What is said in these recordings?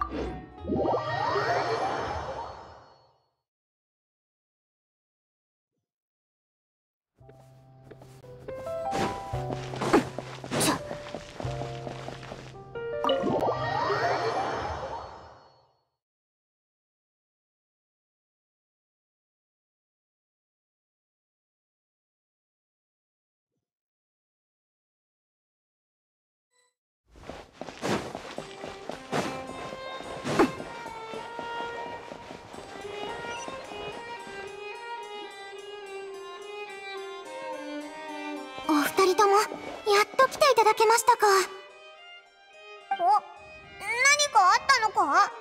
お二人ともやっと来ていただけましたか。 何かあったのか？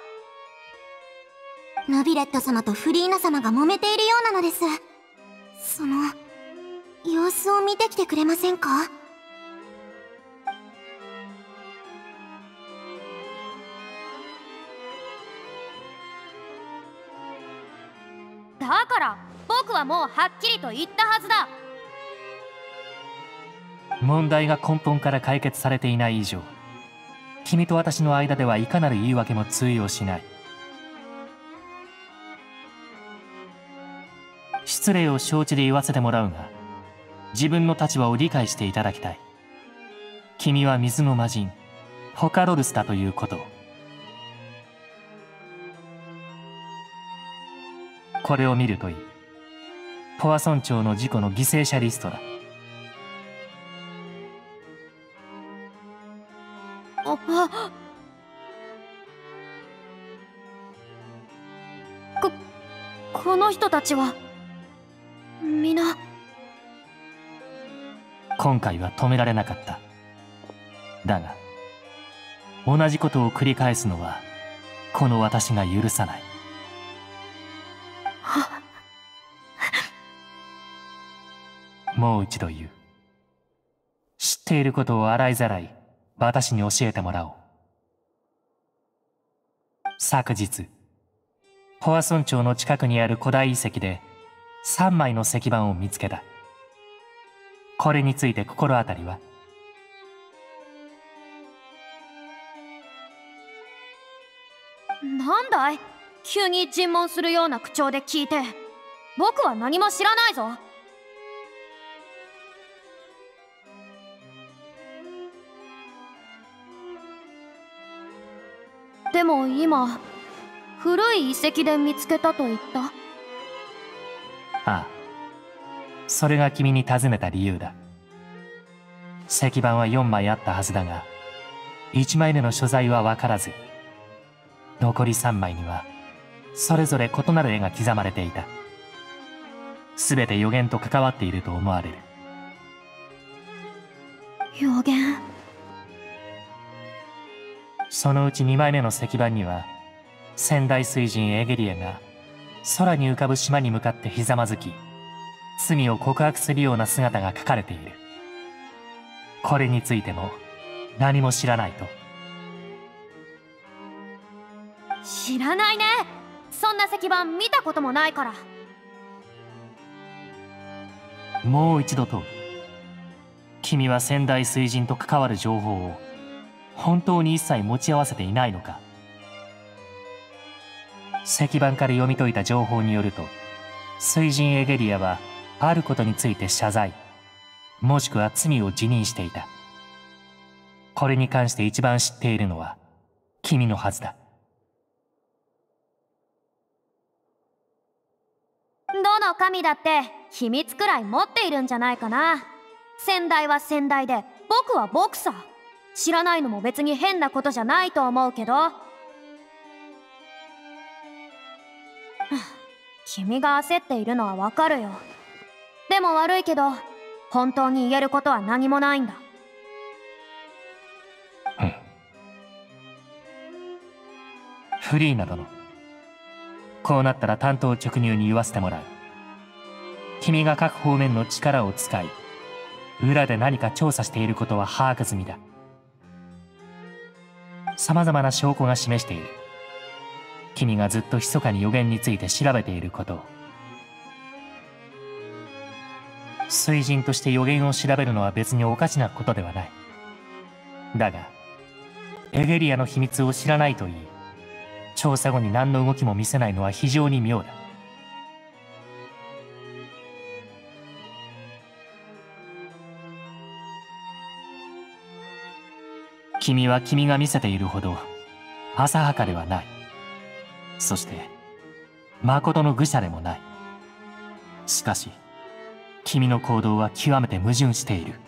ヌビレット様とフリーナ様が揉めているようなのです。その様子を見てきてくれませんか？ だから僕はもうはっきりと言ったはずだ。 問題が根本から解決されていない以上、君と私の間ではいかなる言い訳も通用しない。失礼を承知で言わせてもらうが、自分の立場を理解していただきたい。君は水の魔人ホカロルスだということを。これを見るといい。ポアソン町の事故の犠牲者リストだ。 この人たちは皆。 今回は止められなかった。だが同じことを繰り返すのはこの私が許さない。もう一度言う。知っていることを洗いざらい私に教えてもらおう。昨日ポアソン町の近くにある古代遺跡で3枚の石板を見つけた。これについて心当たりは？ なんだい、急に尋問するような口調で聞いて。僕は何も知らないぞ。でも今古い遺跡で見つけたと言った。 ああ、それが君に尋ねた理由だ。石板は4枚あったはずだが、1枚目の所在は分からず、残り3枚にはそれぞれ異なる絵が刻まれていた。すべて予言と関わっていると思われる。 予言。 そのうち2枚目の石板には、先代水神エゲリアが空に浮かぶ島に向かってひざまずき、罪を告白するような姿が描かれている。これについても何も知らないと？ 知らないね。そんな石板見たこともないから。 もう一度問う。君は先代水神と関わる情報を本当に一切持ち合わせていないのか？石板から読み解いた情報によると、水神エゲリアはあることについて謝罪、もしくは罪を辞任していた。これに関して一番知っているのは君のはずだ。 どの神だって秘密くらい持っているんじゃないかな。先代は先代で僕は僕さ。知らないのも別に変なことじゃないと思うけど。君が焦っているのはわかるよ。でも悪いけど本当に言えることは何もないんだ。 フリーナ殿、こうなったら単刀直入に言わせてもらう。君が各方面の力を使い、裏で何か調査していることは把握済みだ。様々な証拠が示している。君がずっと密かに予言について調べていることを。水神として予言を調べるのは別におかしなことではない。だがエゲリアの秘密を知らないといい、 調査後に何の動きも見せないのは非常に妙だ。君は君が見せているほど浅はかではない。そして誠の愚者でもない。しかし君の行動は極めて矛盾している。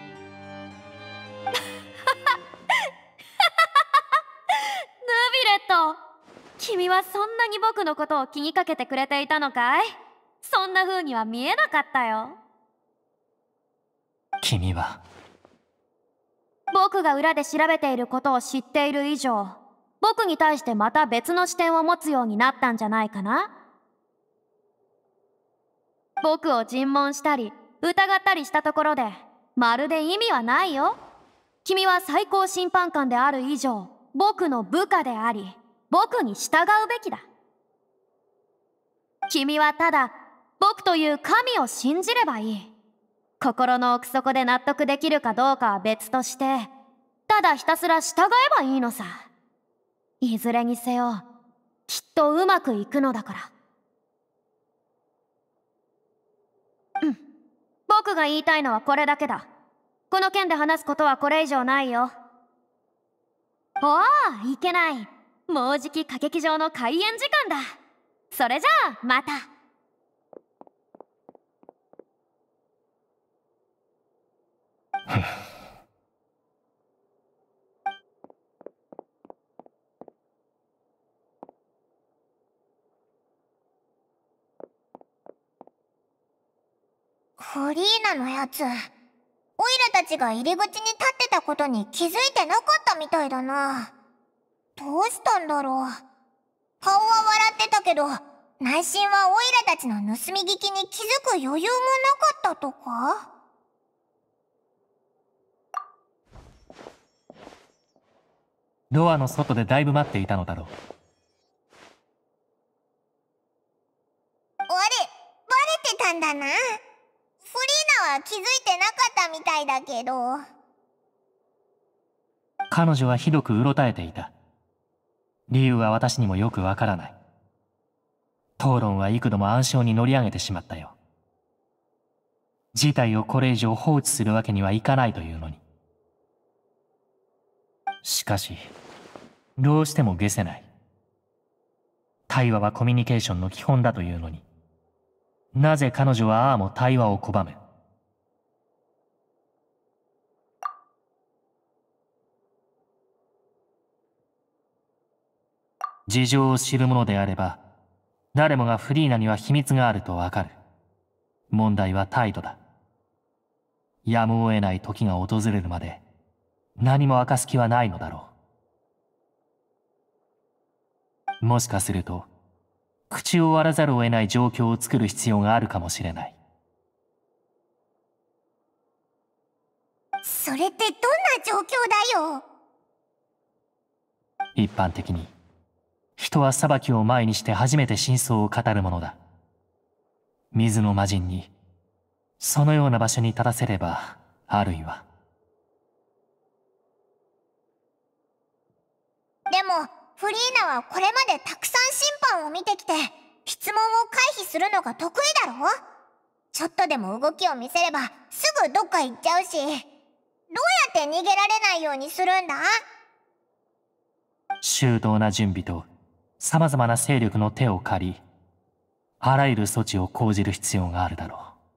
君はそんなに僕のことを気にかけてくれていたのかい？そんな風には見えなかったよ。 君は僕が裏で調べていることを知っている以上、僕に対してまた別の視点を持つようになったんじゃないかな。僕を尋問したり疑ったりしたところでまるで意味はないよ。君は最高審判官である以上、僕の部下であり僕に従うべきだ。君はただ僕という神を信じればいい。心の奥底で納得できるかどうかは別として、ただひたすら従えばいいのさ。いずれにせよきっとうまくいくのだから。僕が言いたいのはこれだけだ。この件で話すことはこれ以上ないよ。おお、いけない。もうじき歌劇場の開演時間だ。それじゃあまた。 フリーナのやつ、オイラたちが入り口に立ってたことに気づいてなかったみたいだな。どうしたんだろう。顔は笑ってたけど、内心はオイラたちの盗み聞きに気づく余裕もなかったとか？ ドアの外でだいぶ待っていたのだろう。 バレてたんだな。フリーナは気づいてなかったみたいだけど。 彼女はひどくうろたえていた。理由は私にもよくわからない。討論は幾度も暗礁に乗り上げてしまったよ。事態をこれ以上放置するわけにはいかないというのに。しかしどうしても解せない。対話はコミュニケーションの基本だというのに、なぜ彼女はああも対話を拒む。事情を知る者であれば、誰もがフリーナには秘密があるとわかる。問題は態度だ。やむを得ない時が訪れるまで、何も明かす気はないのだろう。もしかすると、口を割らざるを得ない状況を作る必要があるかもしれない。 それってどんな状況だよ。 一般的に、人は裁きを前にして初めて真相を語るものだ。水の魔人に、そのような場所に立たせれば、あるいは。 でも、フリーナはこれまでたくさん審判を見てきて、質問を回避するのが得意だろ？ちょっとでも動きを見せれば、すぐどっか行っちゃうし、どうやって逃げられないようにするんだ？ 周到な準備と、様々な勢力の手を借り、あらゆる措置を講じる必要があるだろ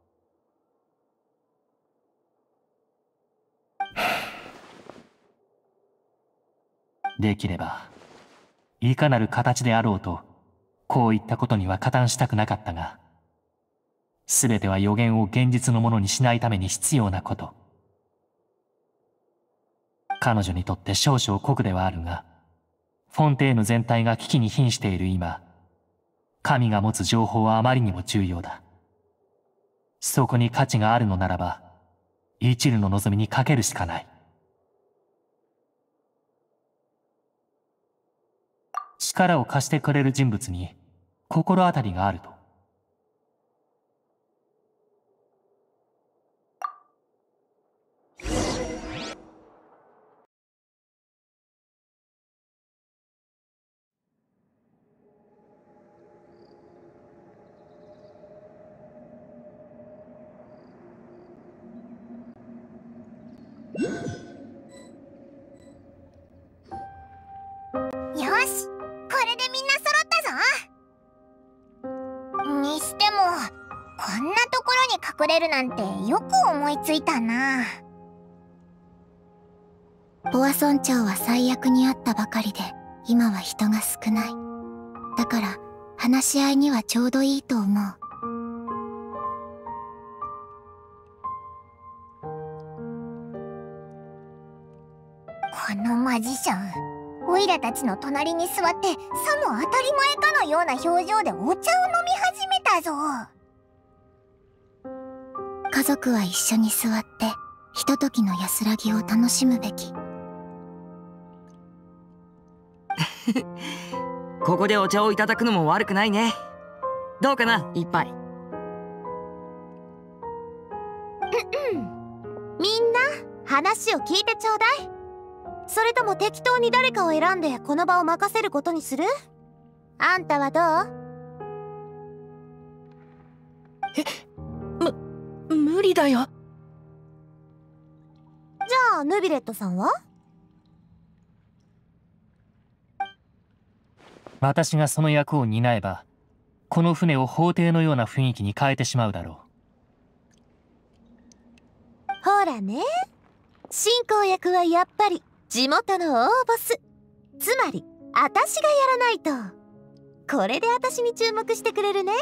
う。できれば、いかなる形であろうと、こういったことには加担したくなかったが、すべては予言を現実のものにしないために必要なこと。彼女にとって少々酷ではあるが、フォンテーヌ全体が危機に瀕している今、神が持つ情報はあまりにも重要だ。そこに価値があるのならば、一縷の望みにかけるしかない。力を貸してくれる人物に心当たりがあると。 んなところに隠れるなんてよく思いついたな。 ボア村長は最悪にあったばかりで、今は人が少ない。だから話し合いにはちょうどいいと思う。 このマジシャン、オイラたちの隣に座ってさも当たり前かのような表情でお茶を飲み始めたぞ。 家族は一緒に座ってひとときの安らぎを楽しむべき。 ここでお茶をいただくのも悪くないね。どうかな、一杯。 みんな話を聞いてちょうだい。それとも適当に誰かを選んでこの場を任せることにする？あんたはどう？ 無理だよ。 じゃあヌビレットさんは？ 私がその役を担えば、この船を法廷のような雰囲気に変えてしまうだろほらね、進行役はやっぱり地元の大ボス、つまり私がやらないと。これで私に注目してくれるね。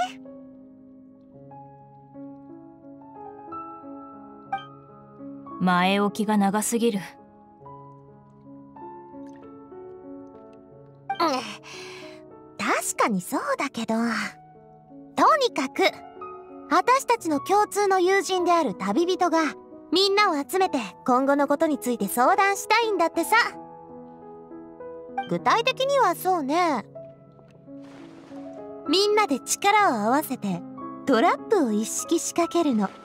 前置きが長すぎる。 確かにそうだけど、とにかく私たちの共通の友人である旅人がみんなを集めて今後のことについて相談したいんだってさ。具体的にはそうね、みんなで力を合わせてトラップを一式仕掛けるの。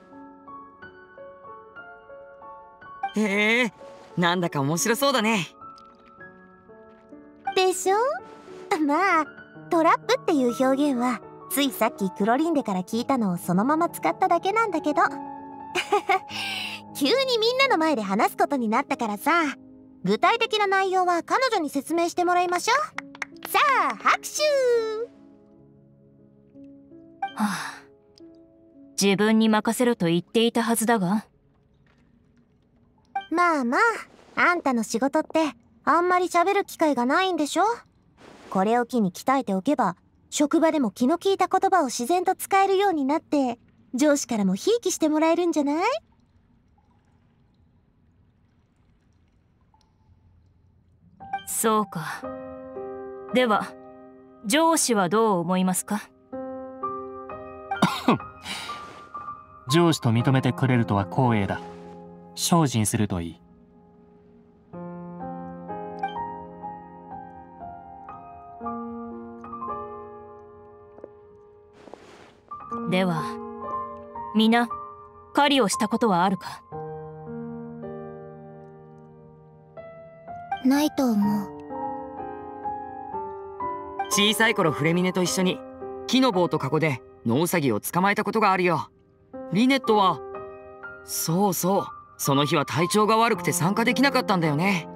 へえ、なんだか面白そうだね。 でしょ。まあトラップっていう表現はついさっきクロリンデから聞いたのをそのまま使っただけなんだけど急にみんなの前で話すことになったからさ、具体的な内容は彼女に説明してもらいましょう。さあ拍手。 はあ、自分に任せろと言っていたはずだが。 まあまあ、あんたの仕事ってあんまり喋る機会がないんでしょ。これを機に鍛えておけば、職場でも気の利いた言葉を自然と使えるようになって、上司からもひいきしてもらえるんじゃない？ そうか。では上司はどう思いますか？ 上司と認めてくれるとは光栄だ。精進するといい。 では皆狩りをしたことはあるか？ ないと思う。 小さい頃フレミネと一緒に木の棒とカゴでノウサギを捕まえたことがあるよ。リネットは、そうそう、その日は体調が悪くて参加できなかったんだよね。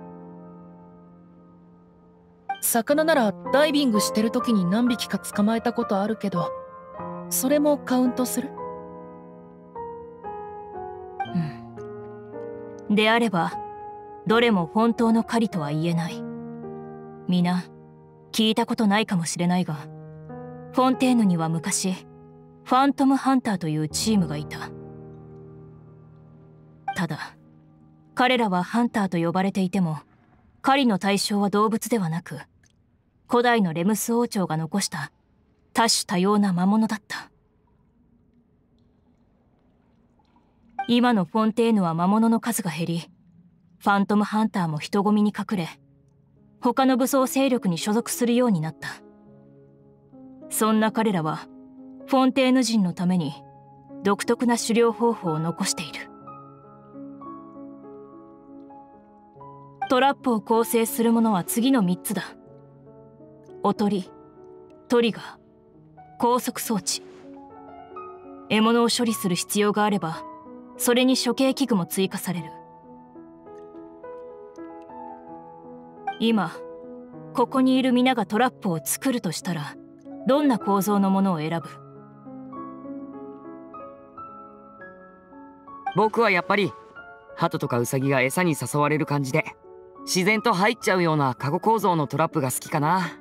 魚ならダイビングしてる時に何匹か捕まえたことあるけど、それもカウントする？であればどれも本当の狩りとは言えない。皆聞いたことないかもしれないが、フォンテーヌには昔ファントムハンターというチームがいた。ただ彼らはハンターと呼ばれていても、狩りの対象は動物ではなく、古代のレムス王朝が残した多種多様な魔物だった。今のフォンテーヌは魔物の数が減り、ファントムハンターも人混みに隠れ、他の武装勢力に所属するようになった。そんな彼らはフォンテーヌ人のために独特な狩猟方法を残している。トラップを構成するものは次の3つだ。おとり、トリガー、拘束装置。獲物を処理する必要があれば、それに処刑器具も追加される。今ここにいる皆がトラップを作るとしたら、どんな構造のものを選ぶ？ 僕はやっぱり鳩とかウサギが餌に誘われる感じで自然と入っちゃうようなカゴ構造のトラップが好きかな。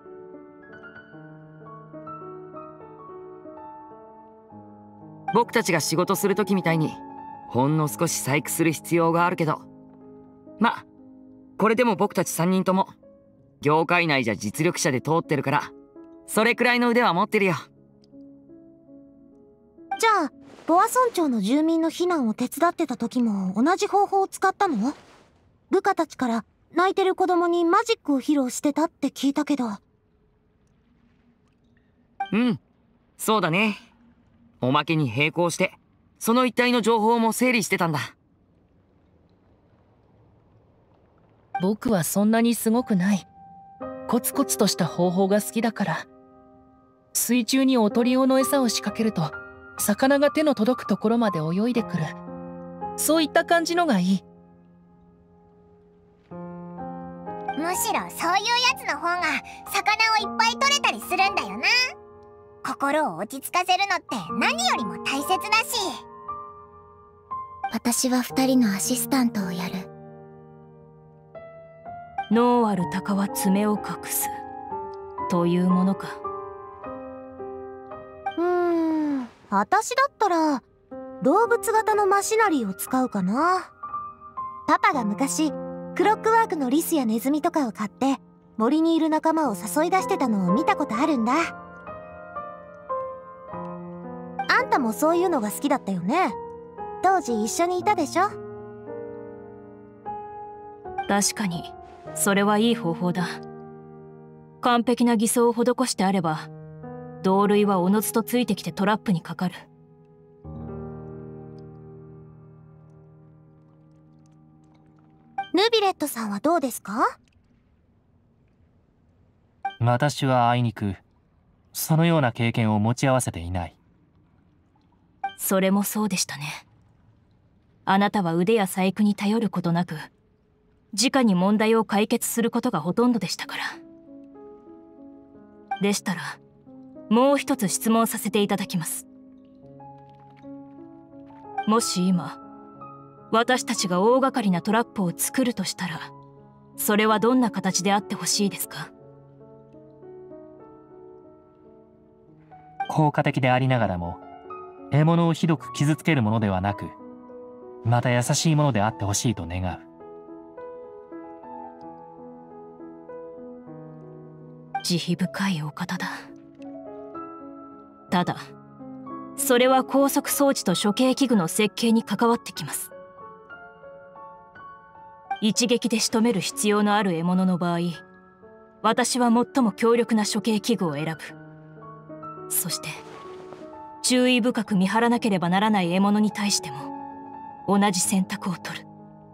僕たちが仕事する時みたいにほんの少し細工する必要があるけど、ま、これでも僕たち3人とも業界内じゃ実力者で通ってるから、それくらいの腕は持ってるよ。 じゃあボア村長の住民の避難を手伝ってた時も同じ方法を使ったの？部下たちから泣いてる子供にマジックを披露してたって聞いたけど。 うん、そうだね。おまけに並行してその一帯の情報も整理してたんだ。 僕はそんなにすごくない。コツコツとした方法が好きだから。水中におとり用の餌を仕掛けると魚が手の届くところまで泳いでくる。そういった感じのがいい。 むしろそういうやつの方が魚をいっぱい取れたりするんだよな。心を落ち着かせるのって何よりも大切だし。 私は2人のアシスタントをやる。 脳ある鷹は爪を隠すというものか。 私だったら動物型のマシナリーを使うかな。パパが昔クロックワークのリスやネズミとかを買って森にいる仲間を誘い出してたのを見たことあるんだ。あんたもそういうのが好きだったよね。当時一緒にいたでしょ。 確かにそれはいい方法だ。完璧な偽装を施してあれば同類はおのずとついてきてトラップにかかる。 ヌビレットさんはどうですか？ 私はあいにくそのような経験を持ち合わせていない。 それもそうでしたね。あなたは腕や細工に頼ることなく直に問題を解決することがほとんどでしたから。でしたらもう一つ質問させていただきます。もし今私たちが大掛かりなトラップを作るとしたらそれはどんな形であってほしいですか？ 効果的でありながらも獲物をひどく傷つけるものではなく、また優しいものであってほしいと願う。 慈悲深いお方だ。ただそれは拘束装置と処刑器具の設計に関わってきます。一撃で仕留める必要のある獲物の場合、私は最も強力な処刑器具を選ぶ。そして注意深く見張らなければならない獲物に対しても同じ選択を取る。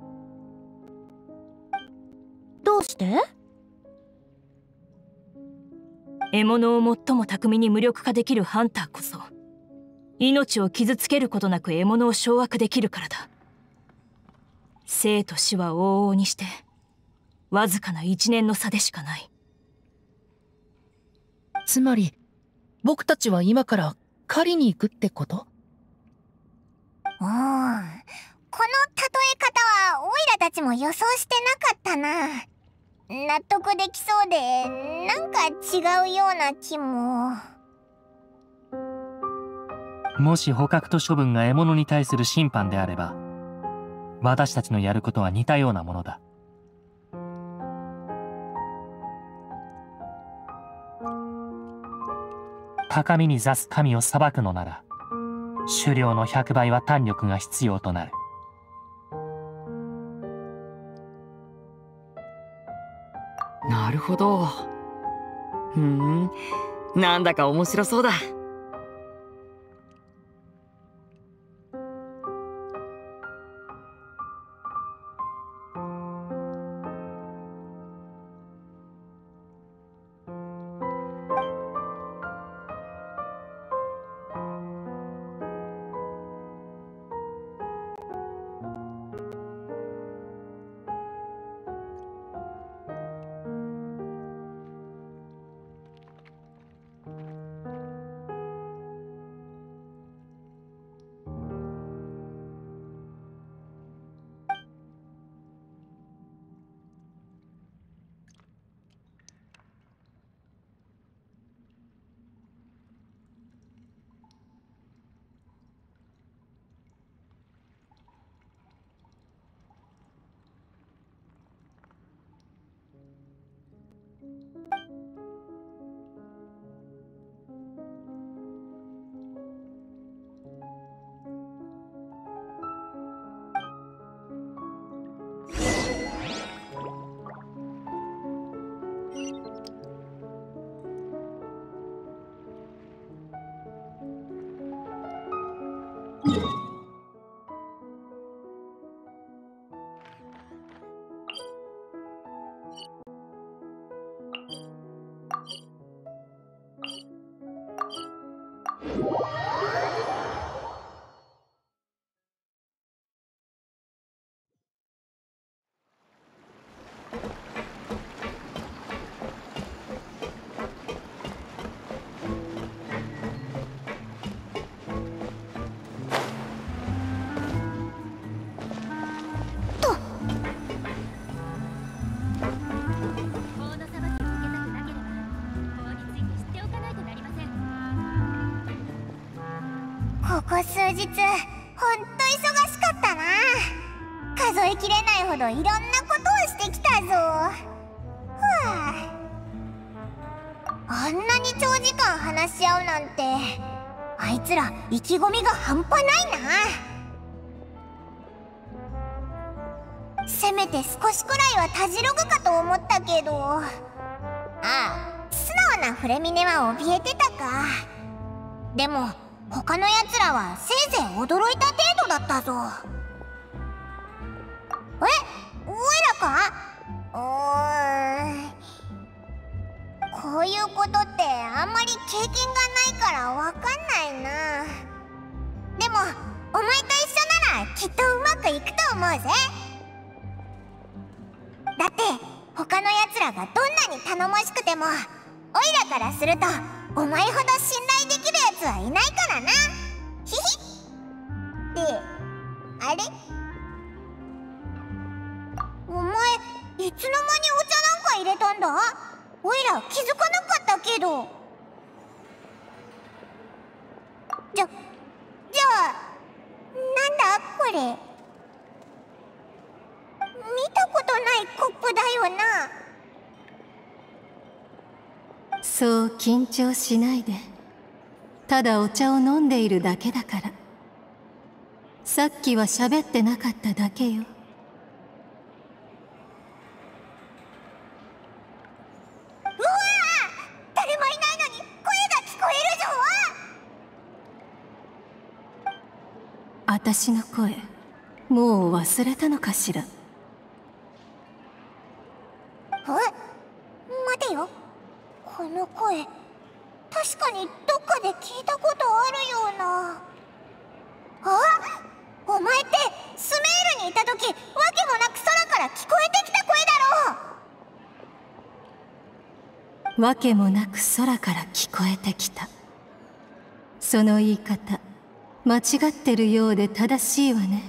どうして？ 獲物を最も巧みに無力化できるハンターこそ命を傷つけることなく獲物を掌握できるからだ。生と死は往々にしてわずかな1年の差でしかない。 つまり僕たちは今から狩りに行くってこと？ この例え方はオイラたちも予想してなかったな。納得できそうでなんか違うような気も。 もし捕獲と処分が獲物に対する審判であれば、私たちのやることは似たようなものだ。高みに座す神を裁くのなら、狩猟の100倍は胆力が必要となる。 なるほど。なんだか面白そうだ。 こ数日ほんと忙しかったな。数えきれないほどいろんなことをしてきたぞ。あんなに長時間話し合うなんて、あいつら意気込みが半端ないな。せめて少しくらいはたじろぐかと思ったけど、ああ、素直なフレミネは怯えてたか。でも他のやつらはせいぜい驚いた程度だったぞ。おいらか？こういうことってあんまり経験がないからわかんないな。でもお前と一緒ならきっとうまくいくと思うぜ。だって他のやつらがどんなに頼もしくても、オイラからするとお前ほど信頼できるやつはいないからな。ヒヒッ。で、あれ？お前いつの間にお茶なんか入れたんだ？オイラ気づかなかったけど。じゃあなんだこれ。見たことないコップだよな。 そう緊張しないで。ただお茶を飲んでいるだけだから。さっきは喋ってなかっただけよ。 誰もいないのに声が聞こえるぞ。 私の声もう忘れたのかしら。 待てよ、この声確かにどっかで聞いたことあるような。お前ってスメールにいた時、わけもなく空から聞こえてきた声だろ。 わけもなく空から聞こえてきた。その言い方間違ってるようで正しいわね。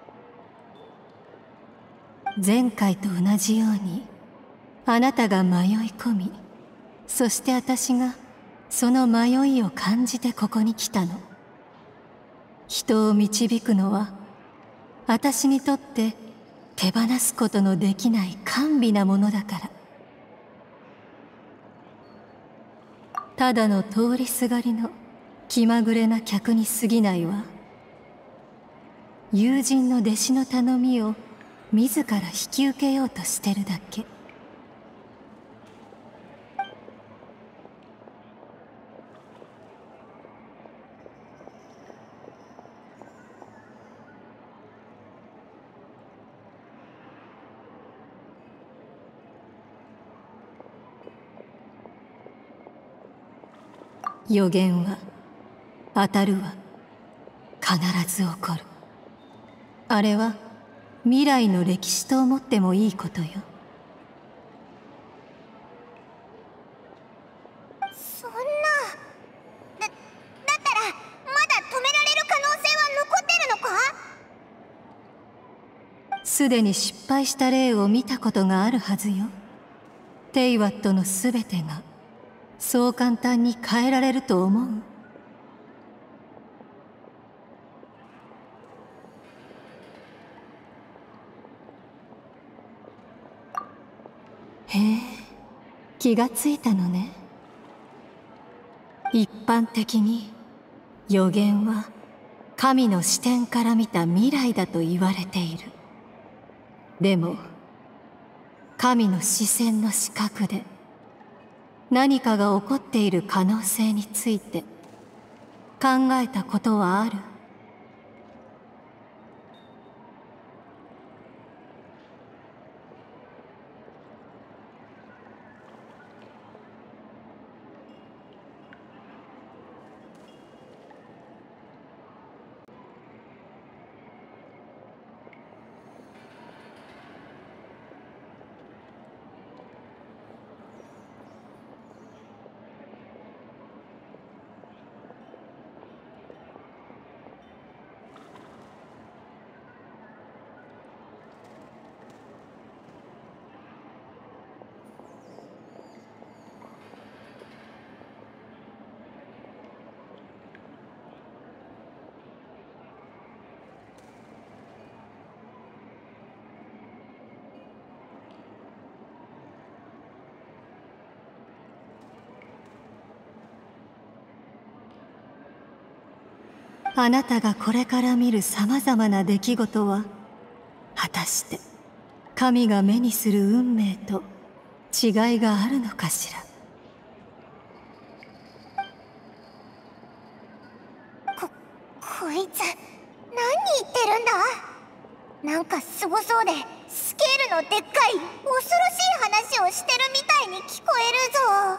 前回と同じようにあなたが迷い込み、そして私がその迷いを感じてここに来たの。人を導くのは私にとって手放すことのできない甘美なものだから。ただの通りすがりの気まぐれな客に過ぎないわ。友人の弟子の頼みを自ら引き受けようとしてるだけ。予言は当たるわ。必ず起こる。あれは未来の歴史と思ってもいいことよ。 そんな。だったらまだ止められる可能性は残ってるのか？ すでに失敗した例を見たことがあるはずよ。テイワットのすべてがそう簡単に変えられると思う？へえ、気がついたのね。一般的に予言は神の視点から見た未来だと言われている。でも神の視線の視覚で何かが起こっている可能性について考えたことはある？ あなたがこれから見るさまざまな出来事は果たして神が目にする運命と違いがあるのかしら。 こいつ何言ってるんだ。なんかすごそうでスケールのでっかい恐ろしい話をしてるみたいに聞こえるぞ。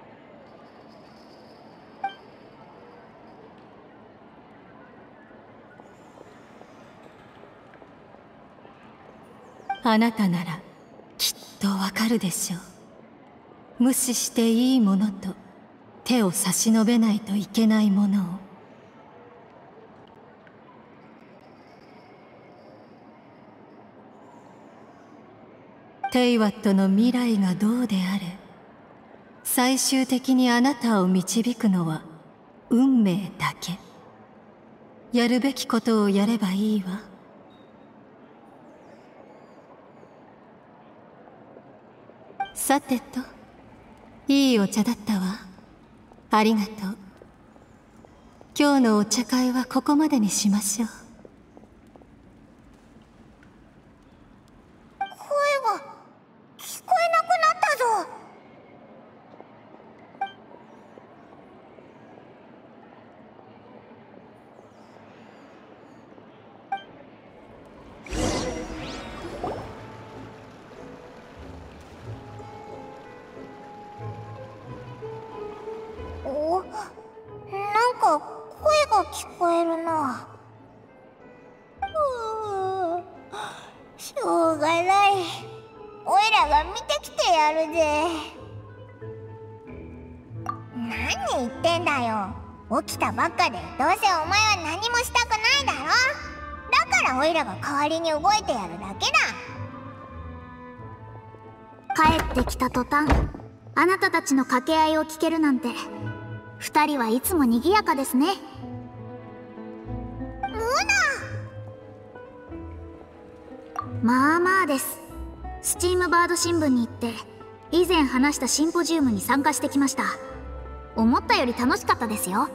あなたならきっとわかるでしょう。無視していいものと手を差し伸べないといけないものを。テイワットの未来がどうであれ、最終的にあなたを導くのは運命だけ。やるべきことをやればいいわ。さてと、いいお茶だったわ。ありがとう。今日のお茶会はここまでにしましょう。 声が聞こえなくなったぞ。なんか声が聞こえるな。しょうがない。おいらが見てきてやるぜ。何言ってんだよ。起きたばっかでどうせお前は何もしたくないだろ。だからおいらが代わりに動いてやるだけだ。 帰ってきた途端、あなたたちの掛け合いを聞けるなんて、二人はいつも賑やかですね。まあまあです。スチームバード新聞に行って以前話したシンポジウムに参加してきました。思ったより楽しかったですよ。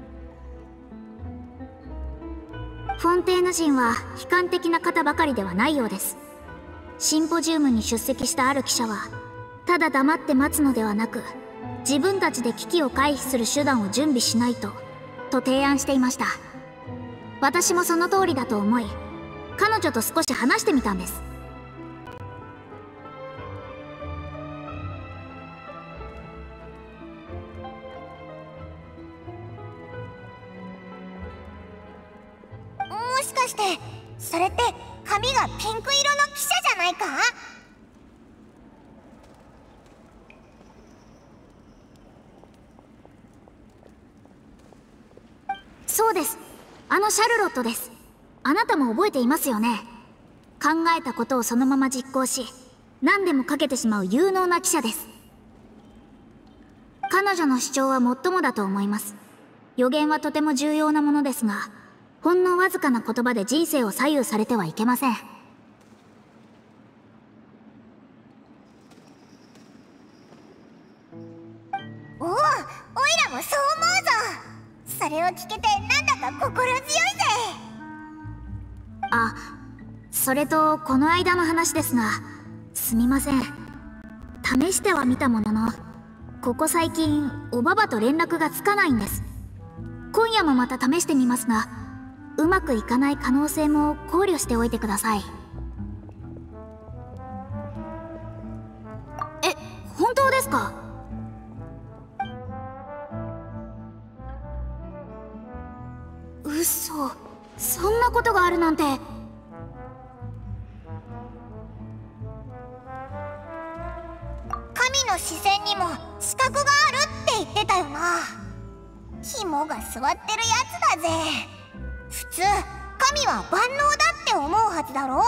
フォンテーヌ人は悲観的な方ばかりではないようです。シンポジウムに出席したある記者は、ただ黙って待つのではなく、自分たちで危機を回避する手段を準備しないと提案していました。私もその通りだと思い、彼女と少し話してみたんです。 もしかしてそれって髪がピンク色の記者じゃないか？ そうです。あのシャルロットです。あなたも覚えていますよね。考えたことをそのまま実行し、何でもかけてしまう有能な記者です。彼女の主張はもっともだと思います。予言はとても重要なものですが、ほんのわずかな言葉で人生を左右されてはいけません。 おお、おいらもそう思うぞ。それを聞けてなんだか心強いぜ。 あ、それとこの間の話ですが、すみません。試してはみたものの、ここ最近おばばと連絡がつかないんです。今夜もまた試してみますが、うまくいかない可能性も考慮しておいてください。え、本当ですか？嘘、そんなことがあるなんて。 神の視線にも資格があるって言ってたよな。肝が据わってるやつだぜ。普通神は万能だって思うはずだろ。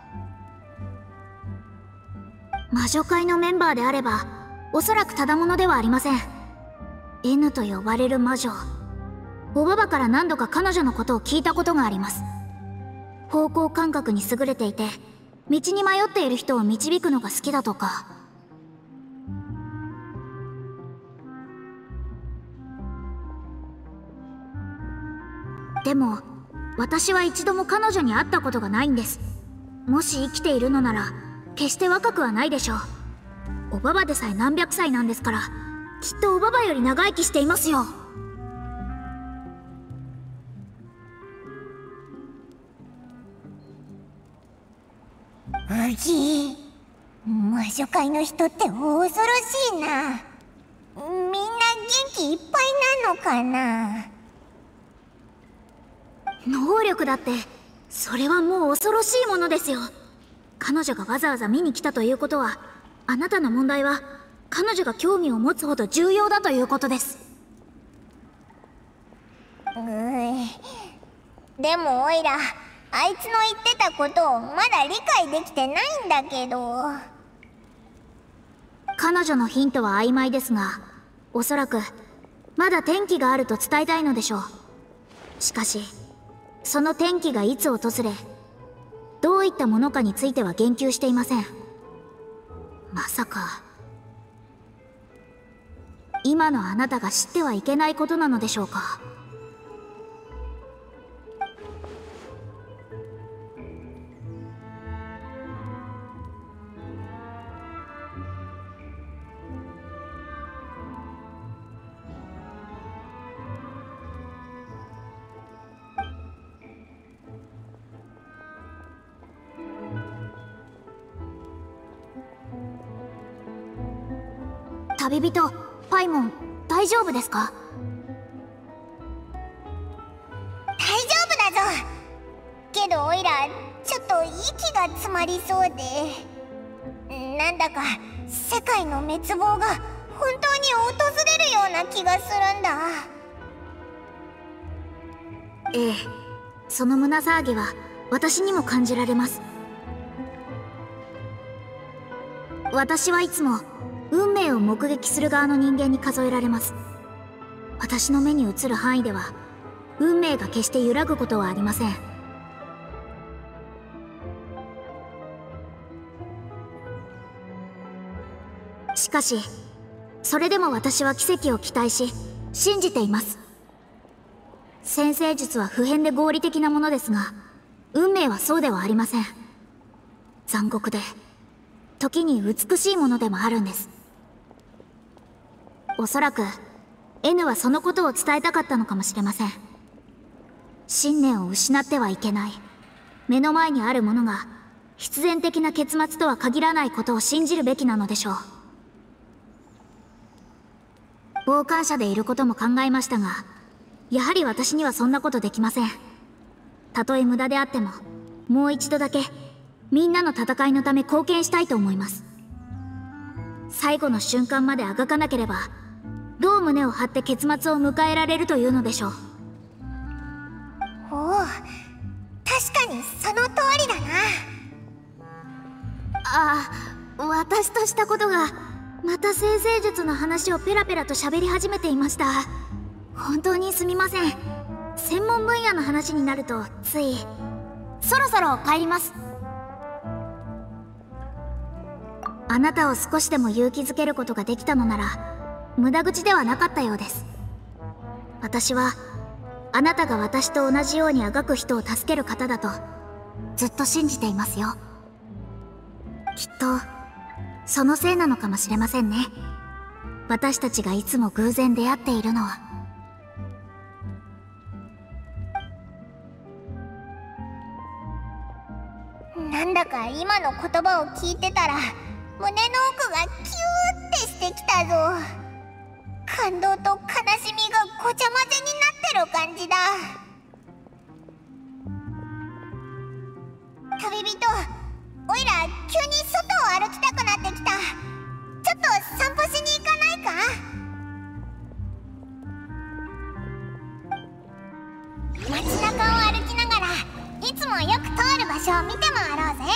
魔女界のメンバーであれば、おそらくただものではありません。N と呼ばれる魔女、おばばから何度か彼女のことを聞いたことがあります。方向感覚に優れていて、道に迷っている人を導くのが好きだとか。 でも私は一度も彼女に会ったことがないんです。もし生きているのなら決して若くはないでしょう。おばばでさえ何百歳なんですから、きっとおばばより長生きしていますよ。 うぎ、魔女界の人って恐ろしいな。みんな元気いっぱいなのかな。 能力だってそれはもう恐ろしいものですよ。彼女がわざわざ見に来たということは、あなたの問題は彼女が興味を持つほど重要だということです。 でもオイラ、あいつの言ってたことをまだ理解できてないんだけど。 彼女のヒントは曖昧ですが、おそらくまだ転機があると伝えたいのでしょう。しかしその転機がいつ訪れ、どういったものかについては言及していません。まさか今のあなたが知ってはいけないことなのでしょうか。旅人パイモン、大丈夫ですか？ 大丈夫だぞ。けどオイラ、ちょっと息が詰まりそうで、なんだか世界の滅亡が本当に訪れるような気がするんだ。 ええ、その胸騒ぎは私にも感じられます。私はいつも運命を目撃する側の人間に数えられます。私の目に映る範囲では運命が決して揺らぐことはありません。しかしそれでも私は奇跡を期待し信じています。占星術は不変で合理的なものですが、運命はそうではありません。残酷で時に美しいものでもあるんです。おそらく N はそのことを伝えたかったのかもしれません。信念を失ってはいけない、目の前にあるものが必然的な結末とは限らないことを信じるべきなのでしょう。傍観者でいることも考えましたが、やはり私にはそんなことできません。たとえ無駄であってももう一度だけみんなの戦いのため貢献したいと思います。最後の瞬間まであがかなければどう胸を張って結末を迎えられるというのでしょう。 おお、確かにその通りだな。 ああ、私としたことがまた占星術の話をペラペラと喋り始めていました。本当にすみません。専門分野の話になるとつい。そろそろ帰ります。あなたを少しでも勇気づけることができたのなら無駄口ではなかったようです。私はあなたが私と同じようにあがく人を助ける方だとずっと信じていますよ。きっとそのせいなのかもしれませんね。私たちがいつも偶然出会っているのは。 なんだか今の言葉を聞いてたら胸の奥がキューってしてきたぞ。感動と悲しみがごちゃ混ぜになってる感じだ。旅人、おいら急に外を歩きたくなってきた。ちょっと散歩しに行かないか？街中を歩きながらいつもよく通る場所を見て回ろうぜ。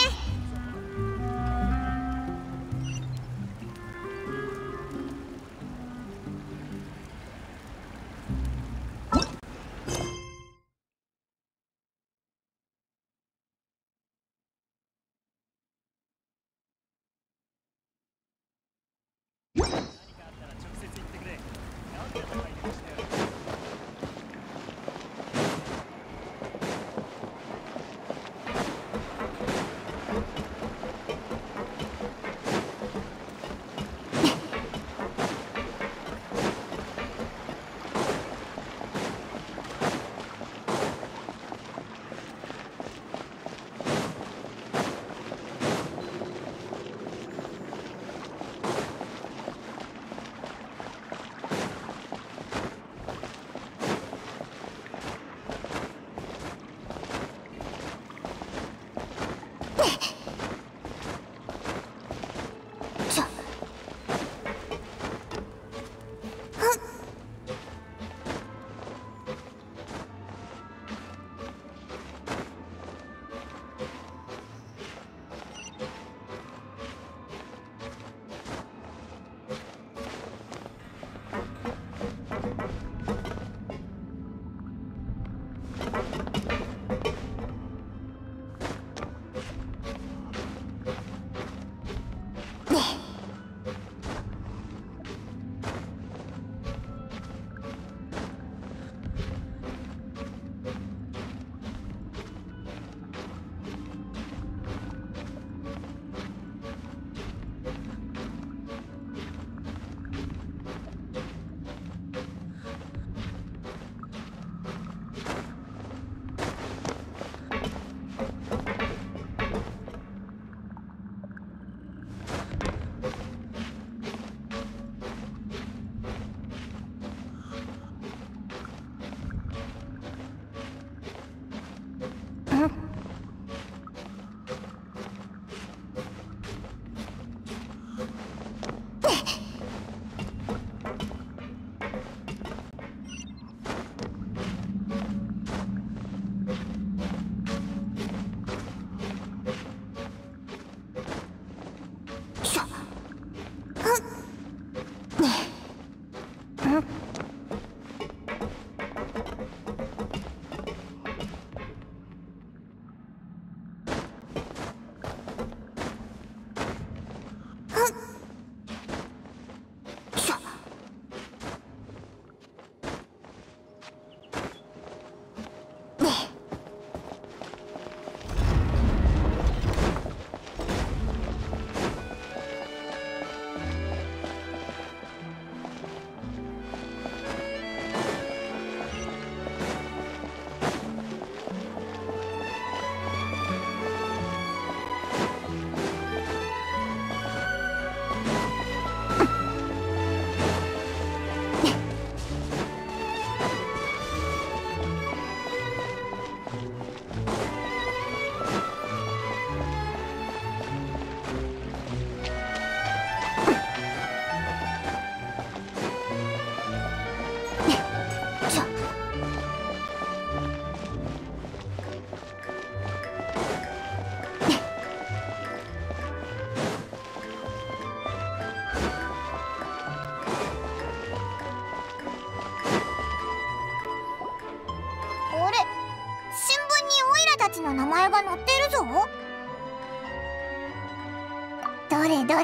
れどれ。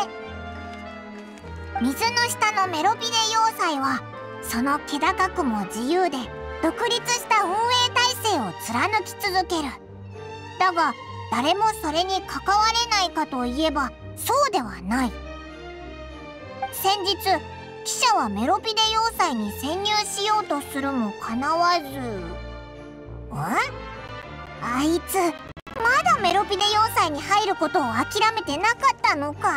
水の下のメロピデ要塞はその気高くも自由で独立した運営体制を貫き続ける。だが誰もそれに関われないかといえばそうではない。先日記者はメロピデ要塞に潜入しようとするもかなわず。あいつまだメロピデ要塞に入ることを諦めてなかったのか。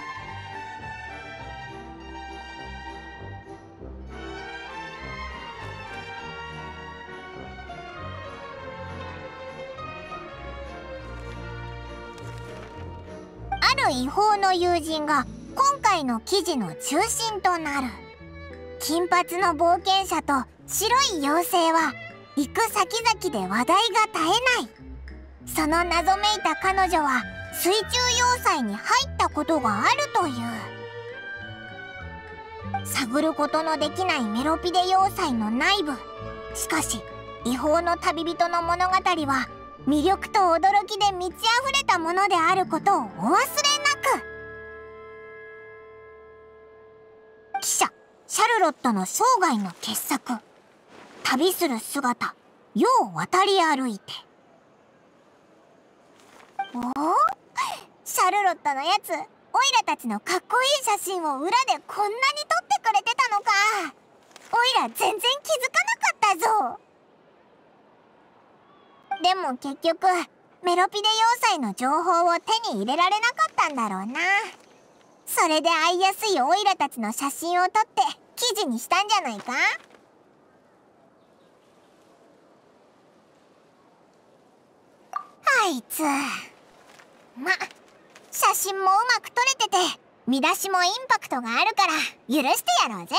ある違法の友人が今回の記事の中心となる。金髪の冒険者と白い妖精は行く先々で話題が絶えない。その謎めいた彼女は水中要塞に入ったことがあるという。探ることのできないメロピデ要塞の内部。しかし違法の旅人の物語は魅力と驚きで満ち溢れたものであることをお忘れなく。記者シャルロットの生涯の傑作。旅する姿、世を渡り歩いて。おお、シャルロットのやつ、オイラたちのかっこいい写真を裏でこんなに撮ってくれてたのか。オイラ全然気づかなかったぞ。でも結局メロピデ要塞の情報を手に入れられなかったんだろうな。それで会いやすいオイラたちの写真を撮って記事にしたんじゃないか。あいつま、写真もうまく撮れてて見出しもインパクトがあるから許してやろうぜ。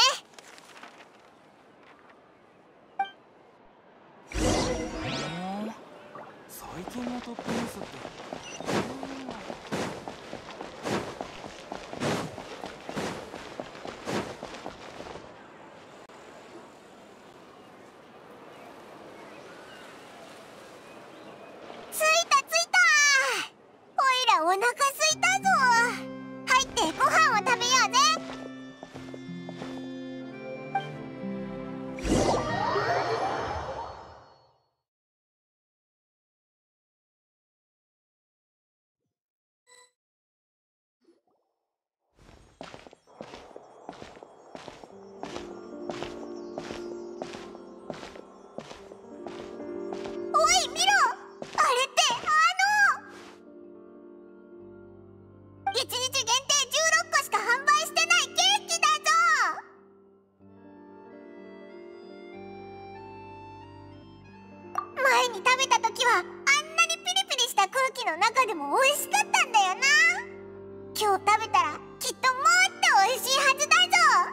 最近のトップニュースって。 着いた着いた。おいらお腹すいたぞ。入ってご飯を食べようぜ。おい見ろ、あれって1日限定16個しか販売してないケーキだぞ。前に食べた時はあんなにピリピリした空気の中でも美味しかったんだよな。今日食べたらきっともっと美味しいはずだ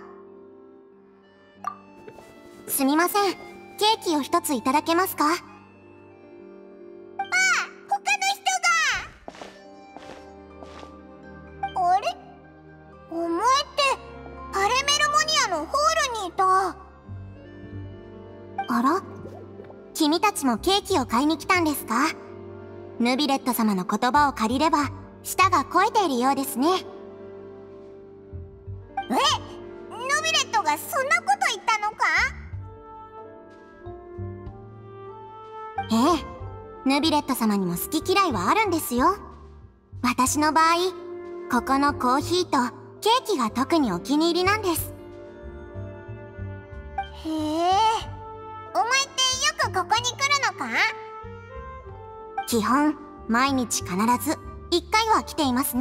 ぞ。すみません、ケーキを一ついただけますか。ああ、他の人が。あれ、お前ってパレメルモニアのホールにいた。あら、君たちもケーキを買いに来たんですか。ヌビレット様の言葉を借りれば舌が肥えているようですね。ヌビレットがそんなこと言ったのか。ええ、ヌビレット様にも好き嫌いはあるんですよ。私の場合、ここのコーヒーとケーキが特にお気に入りなんです。へえ、お前ってよくここに来るのか。基本毎日必ず1回は来ていますね。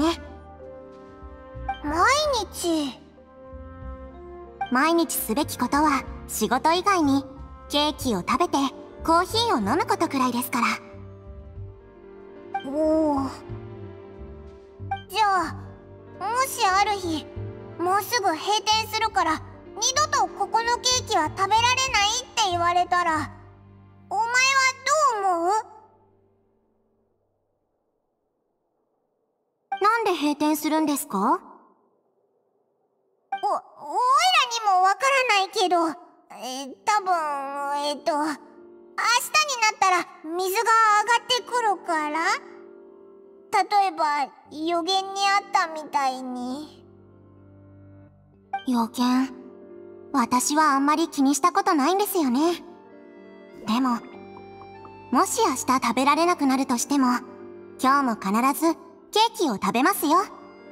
毎日すべきことは仕事以外にケーキを食べてコーヒーを飲むことくらいですから。おお、じゃあもしある日もうすぐ閉店するから二度とここのケーキは食べられないって言われたら、お前はどう思う？なんで閉店するんですか？おいらにもわからないけど、多分明日になったら水が上がってくるから。 例えば予言にあったみたいに。 予言、私はあんまり気にしたことないんですよね。でももし明日食べられなくなるとしても、今日も必ずケーキを食べますよ。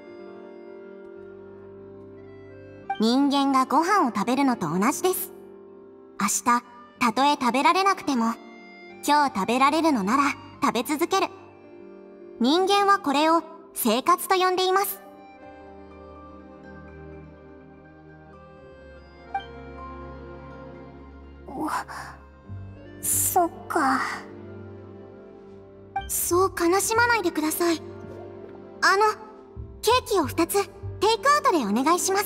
人間がご飯を食べるのと同じです。明日たとえ食べられなくても、今日食べられるのなら食べ続ける。人間はこれを生活と呼んでいます。 そっか。 そう悲しまないでください。ケーキを2つテイクアウトでお願いします。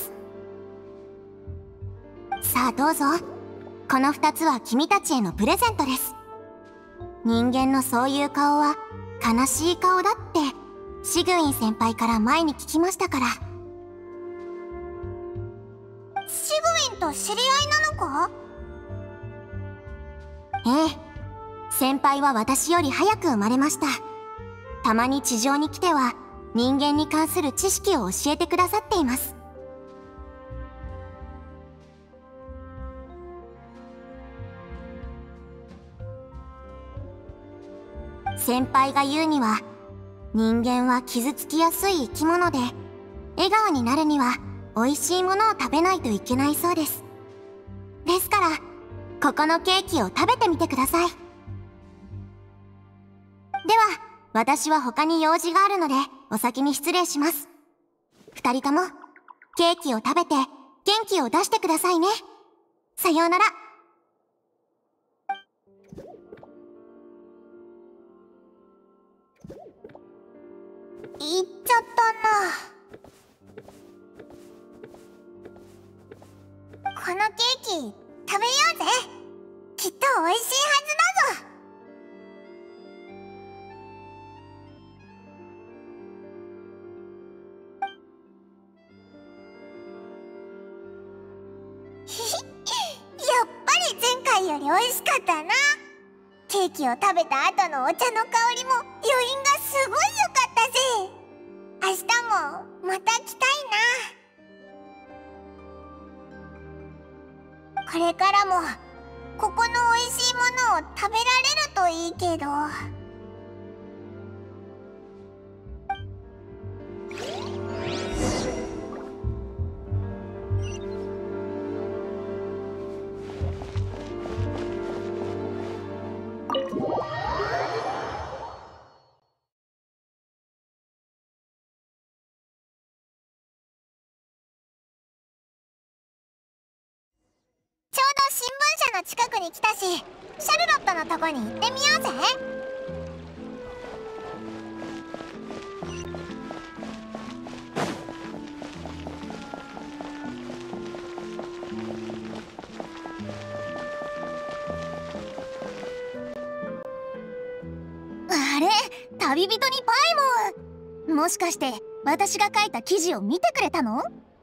さあどうぞ。この2つは君たちへのプレゼントです。人間のそういう顔は悲しい顔だってシグウィン先輩から前に聞きましたから。 シグウィンと知り合いなのか？ ええ、先輩は私より早く生まれました。たまに地上に来ては人間に関する知識を教えてくださっています。先輩が言うには、人間は傷つきやすい生き物で、笑顔になるには美味しいものを食べないといけないそうです。ですからここのケーキを食べてみてください。では私は他に用事があるのでお先に失礼します。2人ともケーキを食べて元気を出してくださいね。さようなら。 行っちゃったな。このケーキ食べようぜ。きっと美味しいはずだぞ。やっぱり前回より美味しかったな。ケーキを食べた後のお茶の香りも余韻がすごい良かったぜ。明日もまた来たいな。これからもここの美味しいものを食べられるといいけど。ちょうど新聞社の近くに来たし、シャルロットのとこに行ってみようぜ。 あれ、旅人にパイモン。もしかして私が書いた記事を見てくれたの？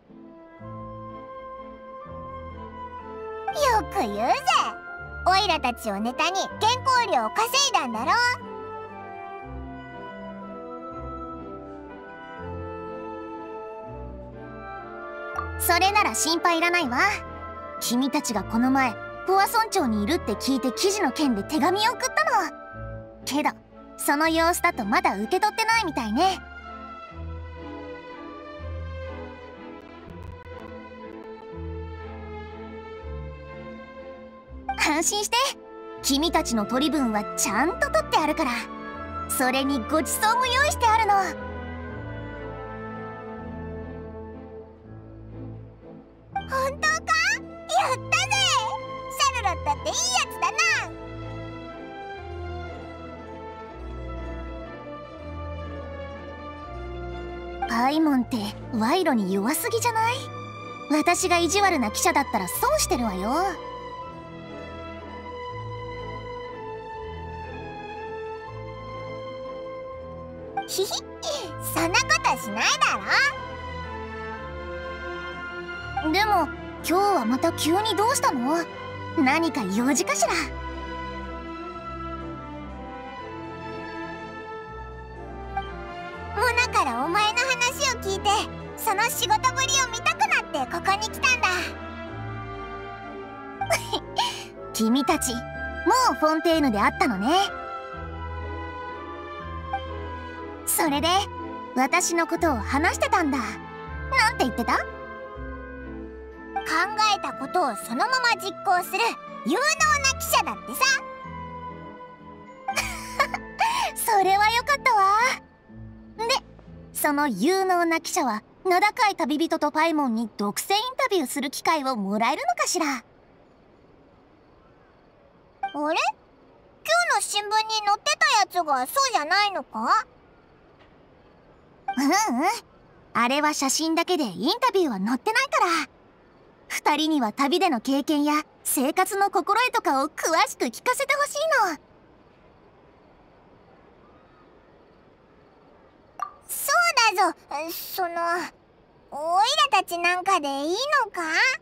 よく言うぜ。オイラたちをネタに原稿料を稼いだんだろ。 それなら心配いらないわ。君たちがこの前ポワソン町にいるって聞いて記事の件で手紙を送ったの。けどその様子だとまだ受け取ってないみたいね。安心して、君たちの取り分はちゃんと取ってあるから。それにごちそうも用意してあるの。 本当か？やったぜ。シャルロットっていいやつだな。 パイモンって賄賂に弱すぎじゃない？私が意地悪な記者だったら損してるわよ。 ひひ、そんなことしないだろ。でも今日はまた急にどうしたの？何か用事かしら？ てその仕事ぶりを見たくなってここに来たんだ。 君たちもうフォンテーヌで会ったのね。それで私のことを話してたんだ。なんて言ってた？ 考えたことをそのまま実行する有能な記者だってさ。 それはよかったわ。で、その有能な記者は名高い旅人とパイモンに独占インタビューする機会をもらえるのかしら。 あれ？今日の新聞に載ってたやつがそうじゃないのか？ あれは写真だけでインタビューは載ってないから。二人には旅での経験や生活の心得とかを詳しく聞かせてほしいの。 そうだぞ。オイラたちなんかでいいのか？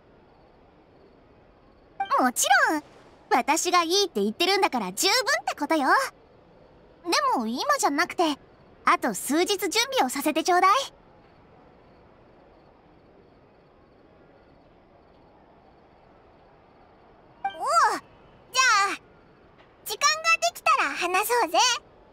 もちろん私がいいって言ってるんだから十分ってことよ。でも今じゃなくてあと数日準備をさせてちょうだい。 おう、じゃあ時間ができたら話そうぜ。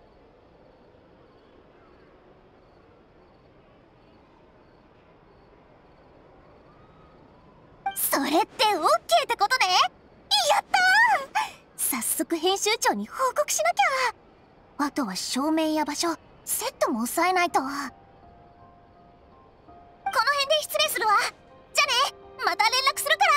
それって OK ってことね。やったー。早速編集長に報告しなきゃ。あとは照明や場所、セットも押さえないと。この辺で失礼するわ。じゃあね、また連絡するから。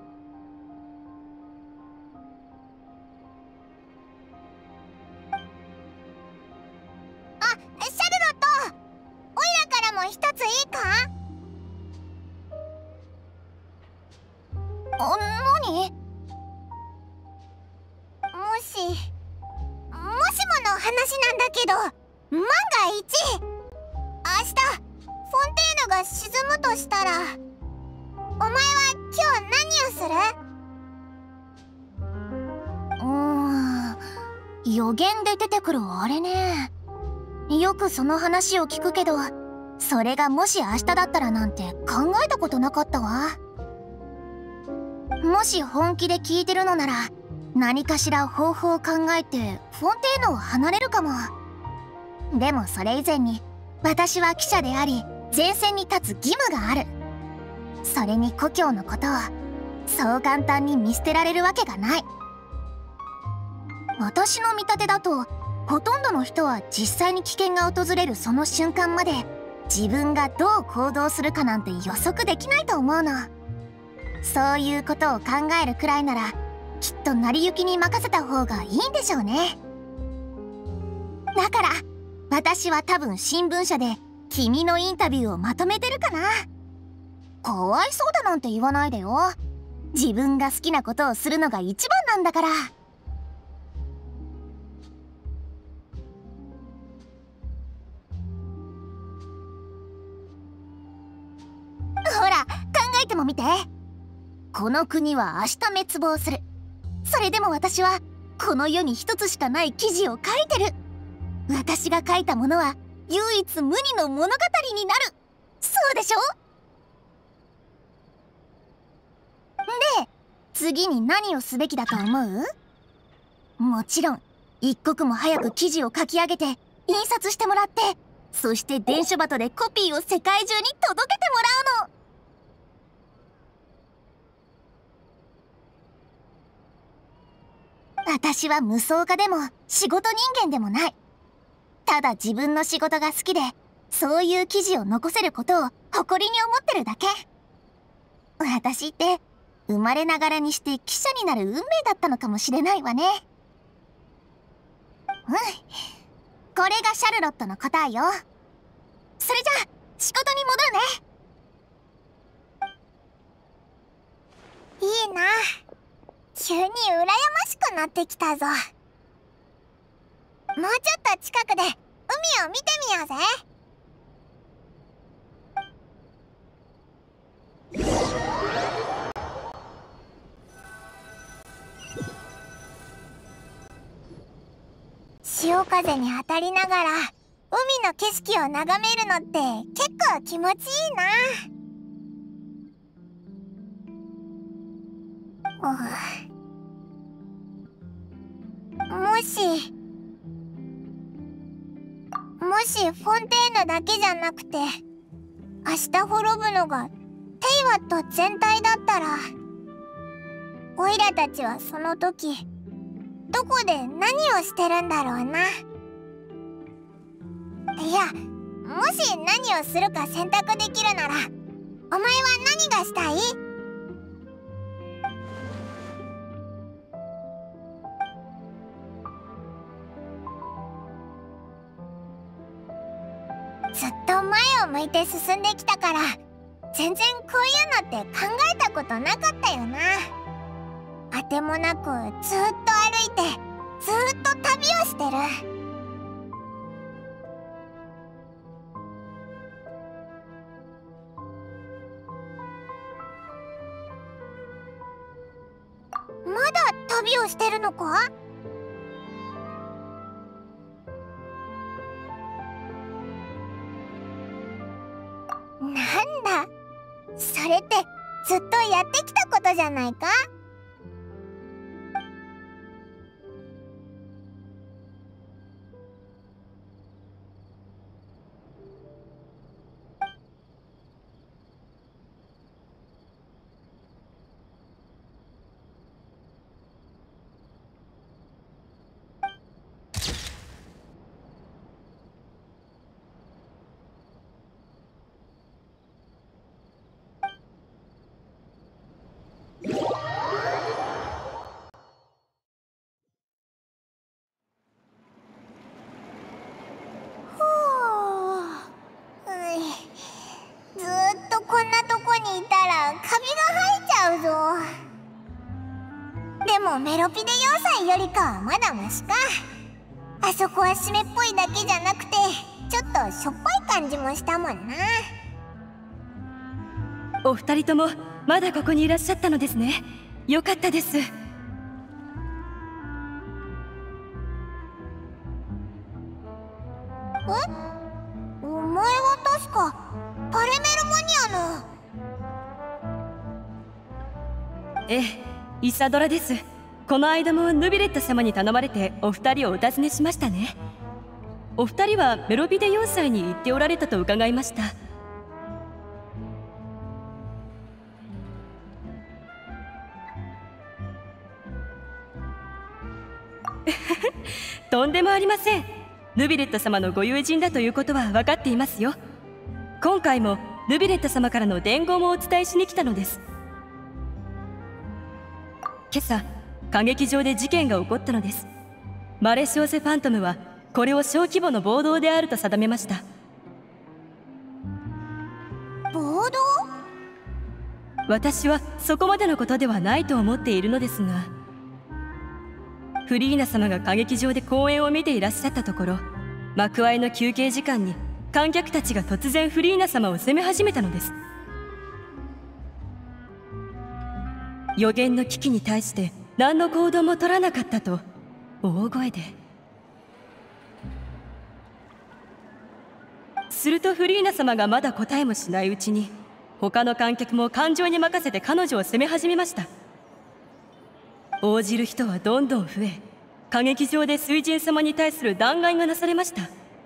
あ、シャルロット、オイラからも一ついいか？ 何？ もしもの話なんだけど、万が一明日フォンテーヌが沈むとしたら、お前は今日何をする？予言で出てくるあれね。よくその話を聞くけど、それがもし明日だったらなんて考えたことなかったわ。もし本気で聞いてるのなら何かしら方法を考えてフォンテーヌを離れるかも。でもそれ以前に私は記者であり前線に立つ義務がある。それに故郷のことをそう簡単に見捨てられるわけがない。私の見立てだとほとんどの人は実際に危険が訪れるその瞬間まで自分がどう行動するかなんて予測できないと思うの。そういうことを考えるくらいならきっと成り行きに任せた方がいいんでしょうね。だから私は多分新聞社で君のインタビューをまとめてるかな。かわいそうだなんて言わないでよ。自分が好きなことをするのが一番なんだから。ほら考えてもみて。この国は明日滅亡する。それでも私はこの世に一つしかない記事を書いてる。私が書いたものは唯一無二の物語になる。そうでしょ？で、次に何をすべきだと思う？もちろん一刻も早く記事を書き上げて印刷してもらって、そして伝書鳩でコピーを世界中に届けてもらうの。私は無双家でも仕事人間でもない。ただ自分の仕事が好きで、そういう記事を残せることを誇りに思ってるだけ。私って生まれながらにして記者になる運命だったのかもしれないわね。これがシャルロットの答えよ。それじゃあ仕事に戻るね。 いいな。急に羨ましくなってきたぞ。もうちょっと近くで海を見てみようぜ。潮風に当たりながら海の景色を眺めるのって結構気持ちいいな。もしフォンテーヌだけじゃなくて明日滅ぶのがテイワット全体だったら、オイラたちはその時どこで何をしてるんだろうな。いや、もし何をするか選択できるなら、お前は何がしたい？ずっと前を向いて進んできたから、全然こういうのって考えたことなかったよな。あてもなくずっと歩いて、ずっと旅をしてる。まだ旅をしてるのか？なんだ、それってずっとやってきたことじゃないか？ずっとこんなとこにいたらカビが生えちゃうぞ。でもメロピデ要塞よりかはまだマシか。あそこは湿っぽいだけじゃなくてちょっとしょっぱい感じもしたもんな。 お二人ともまだここにいらっしゃったのですね。よかったです。 お前は確かパレメルマニアの。 ええ、イサドラです。この間もヌビレット様に頼まれてお二人をお尋ねしましたね。お二人はメロビデ要塞に行っておられたと伺いました。とんでもありません。ヌビレット様のご友人だということは分かっていますよ。今回もヌビレット様からの伝言をお伝えしに来たのです。今朝歌劇場で事件が起こったのです。マレシオセファントムはこれを小規模の暴動であると定めました。 暴動？ 私はそこまでのことではないと思っているのですが、フリーナ様が歌劇場で公演を見ていらっしゃったところ、幕間の休憩時間に観客たちが突然フリーナ様を責め始めたのです。予言の危機に対して何の行動も取らなかったと大声で。するとフリーナ様がまだ答えもしないうちに、他の観客も感情に任せて彼女を責め始めました。応じる人はどんどん増え、歌劇場で水神様に対する弾劾がなされました。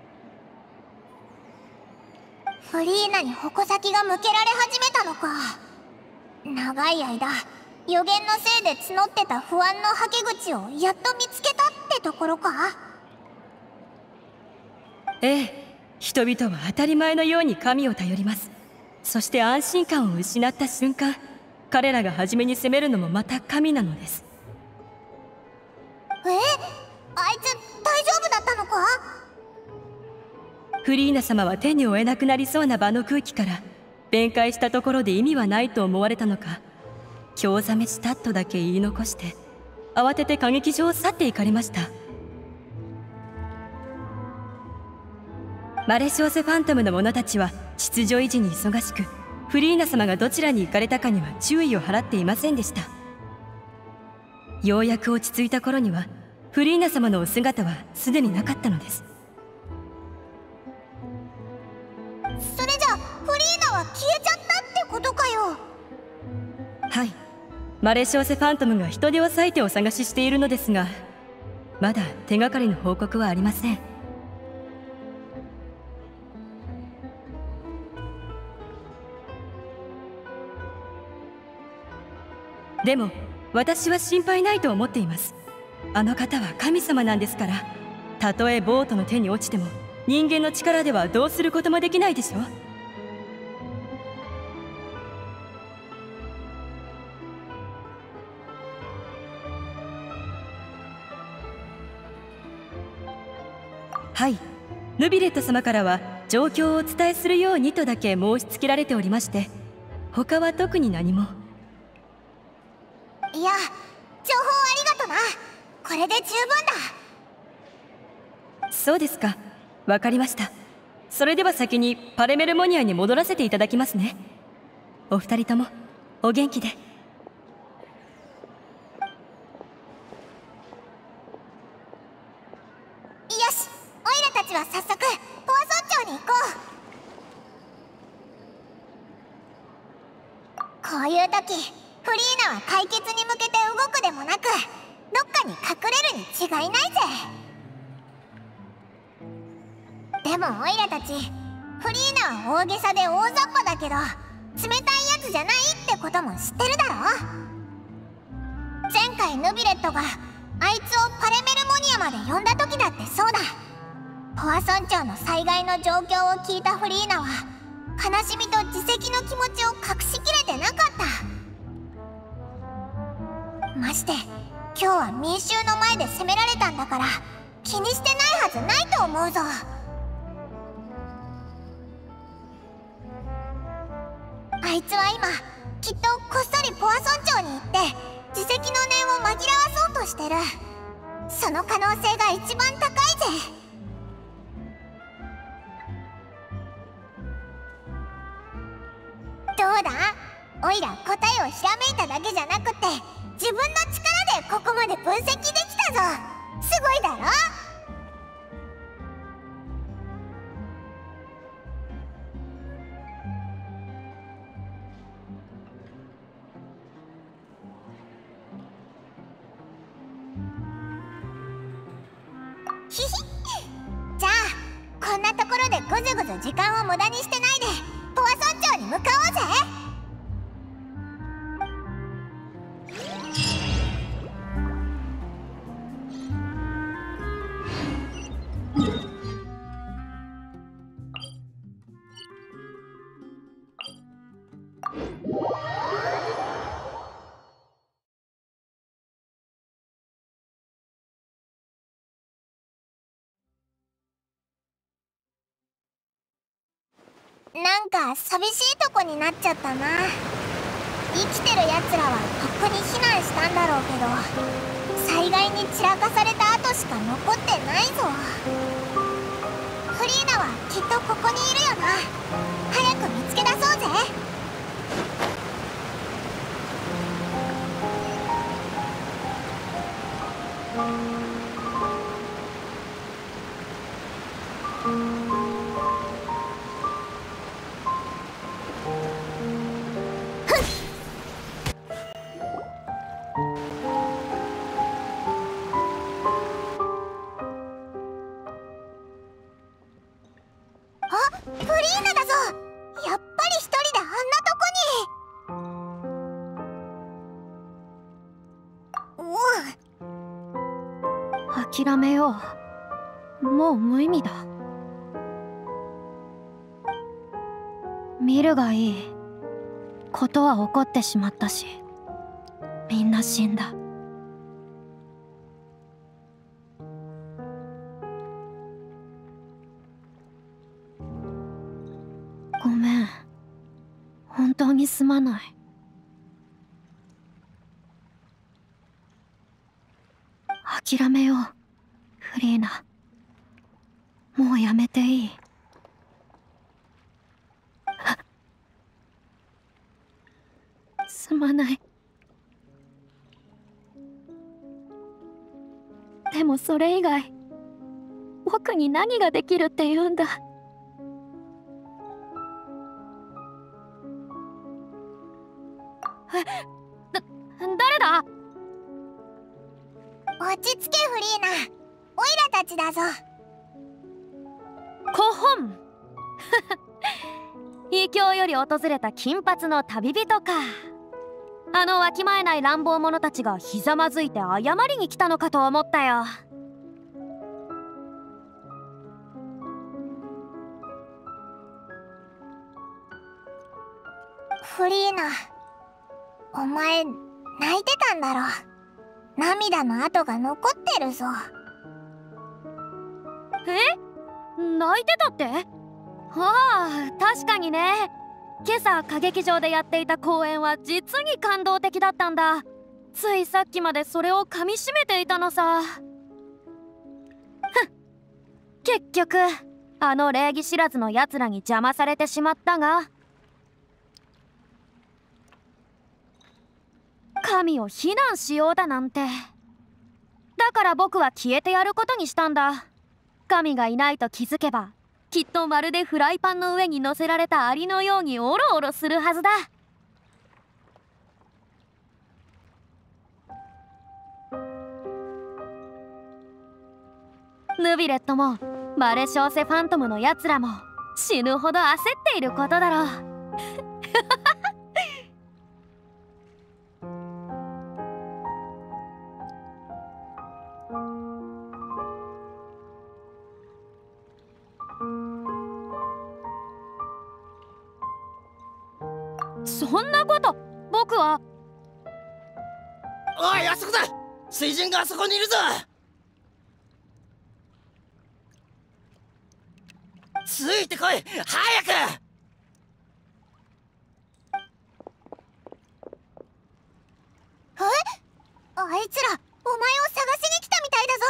フリーナに矛先が向けられ始めたのか。長い間予言のせいで募ってた不安のはけ口をやっと見つけたってところか。 ええ、人々は当たり前のように神を頼ります。そして安心感を失った瞬間、彼らが初めに責めるのもまた神なのです。 あいつ大丈夫だったのか？ フリーナ様は手に負えなくなりそうな場の空気から弁解したところで意味はないと思われたのか、興ざめしたとだけ言い残して慌てて歌劇場を去っていかれました。マレシオセファントムの者たちは秩序維持に忙しく、フリーナ様がどちらに行かれたかには注意を払っていませんでした。ようやく落ち着いた頃にはフリーナ様のお姿はすでになかったのです。 ことかよ。 はい、マレショーセファントムが人手を割いてお探ししているのですが、まだ手がかりの報告はありません。でも私は心配ないと思っています。あの方は神様なんですから、たとえボートの手に落ちても人間の力ではどうすることもできないでしょ。はい、ヌビレット様からは状況をお伝えするようにとだけ申し付けられておりまして、他は特に何も。 いや、情報ありがとな。これで十分だ。そうですか、わかりました。それでは先にパレメルモニアに戻らせていただきますね。お二人ともお元気で。 よし、オイラたちは早速ポア村長に行こう。こういう時フリーナは解決に向けて動くでもなく、どっかに隠れるに違いないぜ。でもオイラたち、フリーナは大げさで大雑把だけど冷たいやつじゃないってことも知ってるだろ。前回ヌビレットがあいつをパレメルモニアまで呼んだ時だってそうだ。ポア村長の災害の状況を聞いたフリーナは悲しみと自責の気持ちを隠しきれてなかった。まして今日は民衆の前で責められたんだから、気にしてないはずないと思うぞ。あいつは今きっとこっそりポア村長に行って自責の念を紛らわそうとしてる。その可能性が一番高いぜ。どうだ、オイラ答えをひらめいただけじゃなくて自分の力でここまで分析できたぞ。すごいだろ。ひひじゃあこんなところでぐずぐず時間を無駄にしてないでポア村長に向かおうぜ。なんか寂しいとこになっちゃったな。生きてるやつらはここに避難したんだろうけど、災害に散らかされた跡しか残ってないぞ。フリーナはきっとここにいるよな。早く見つけ出そうぜ。フリーナだぞ。やっぱり一人であんなとこに。 諦めよう。もう無意味だ。見るがいい。ことは起こってしまったし、みんな死んだ。ごめん。本当にすまない。諦めよう、フリーナ。もうやめていい。すまない。でもそれ以外、僕に何ができるって言うんだ。 誰だ？ 落ち着けフリーナ、オイラたちだぞ。 コホン異教より訪れた金髪の旅人か。あのわきまえない乱暴者たちがひざまずいて謝りに来たのかと思ったよ。 フリーナ、お前泣いてたんだろ。涙の跡が残ってるぞ。 泣いてたって？ああ、確かにね。今朝歌劇場でやっていた公演は実に感動的だったんだ。ついさっきまでそれをかみしめていたのさ。結局あの礼儀知らずのやつらに邪魔されてしまったが、神を非難しようだなんて。だから僕は消えてやることにしたんだ。神がいないと気づけば、きっとまるでフライパンの上に乗せられたアリのようにオロオロするはずだ。ヌビレットもマレショーセ・ファントムのやつらも死ぬほど焦っていることだろう。そんなこと僕は。 おい、あそこだ。水人があそこにいるぞ。ついてこい、早く。 あいつらお前を探しに来たみたいだぞ、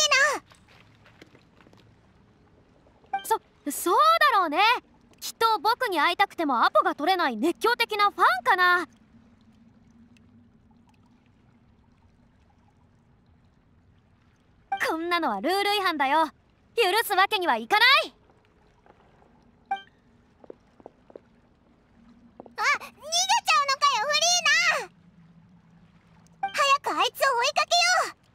フリーナ。 そうだろうね。きっと僕に会いたくてもアポが取れない熱狂的なファンかな。こんなのはルール違反だよ。許すわけにはいかない。 あ、逃げちゃうのかよ、フリーナ。早くあいつを追いかけよう。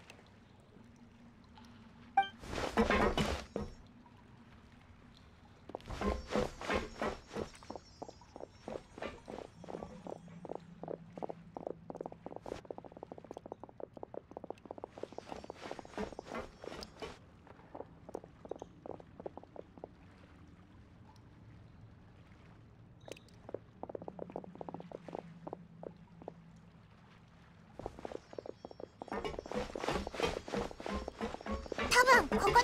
多分ここだよな。おい、フリ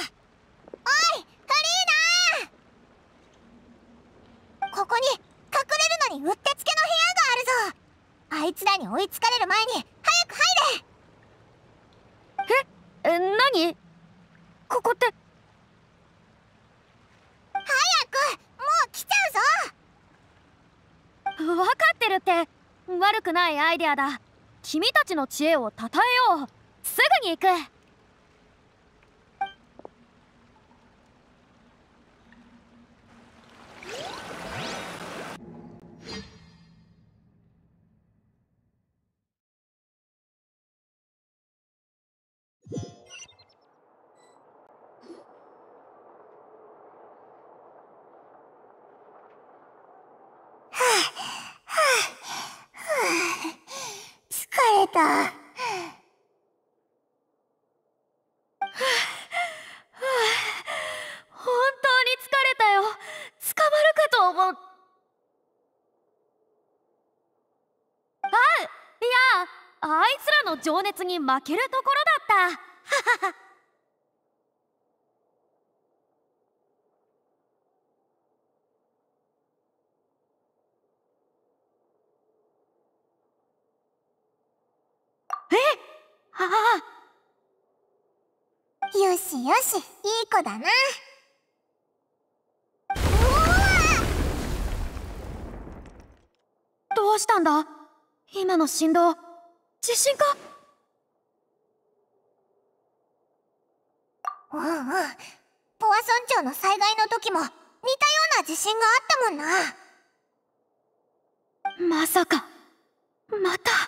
ーナー。ここに隠れるのにうってつけの部屋があるぞ。あいつらに追いつかれる前に早く入れ。 何？ここって。 早く、もう来ちゃうぞ。 分かってるって。悪くないアイデアだ。君たちの知恵をたたえよう。すぐに行く。 疲れた。 本当に疲れたよ。捕まるかと思う。いや、あいつらの情熱に負けるところだった。ははは。ああ。 よしよし、いい子だな。 どうしたんだ？今の振動、地震か？ ポワソン町の災害の時も似たような地震があったもんな。 まさかまた。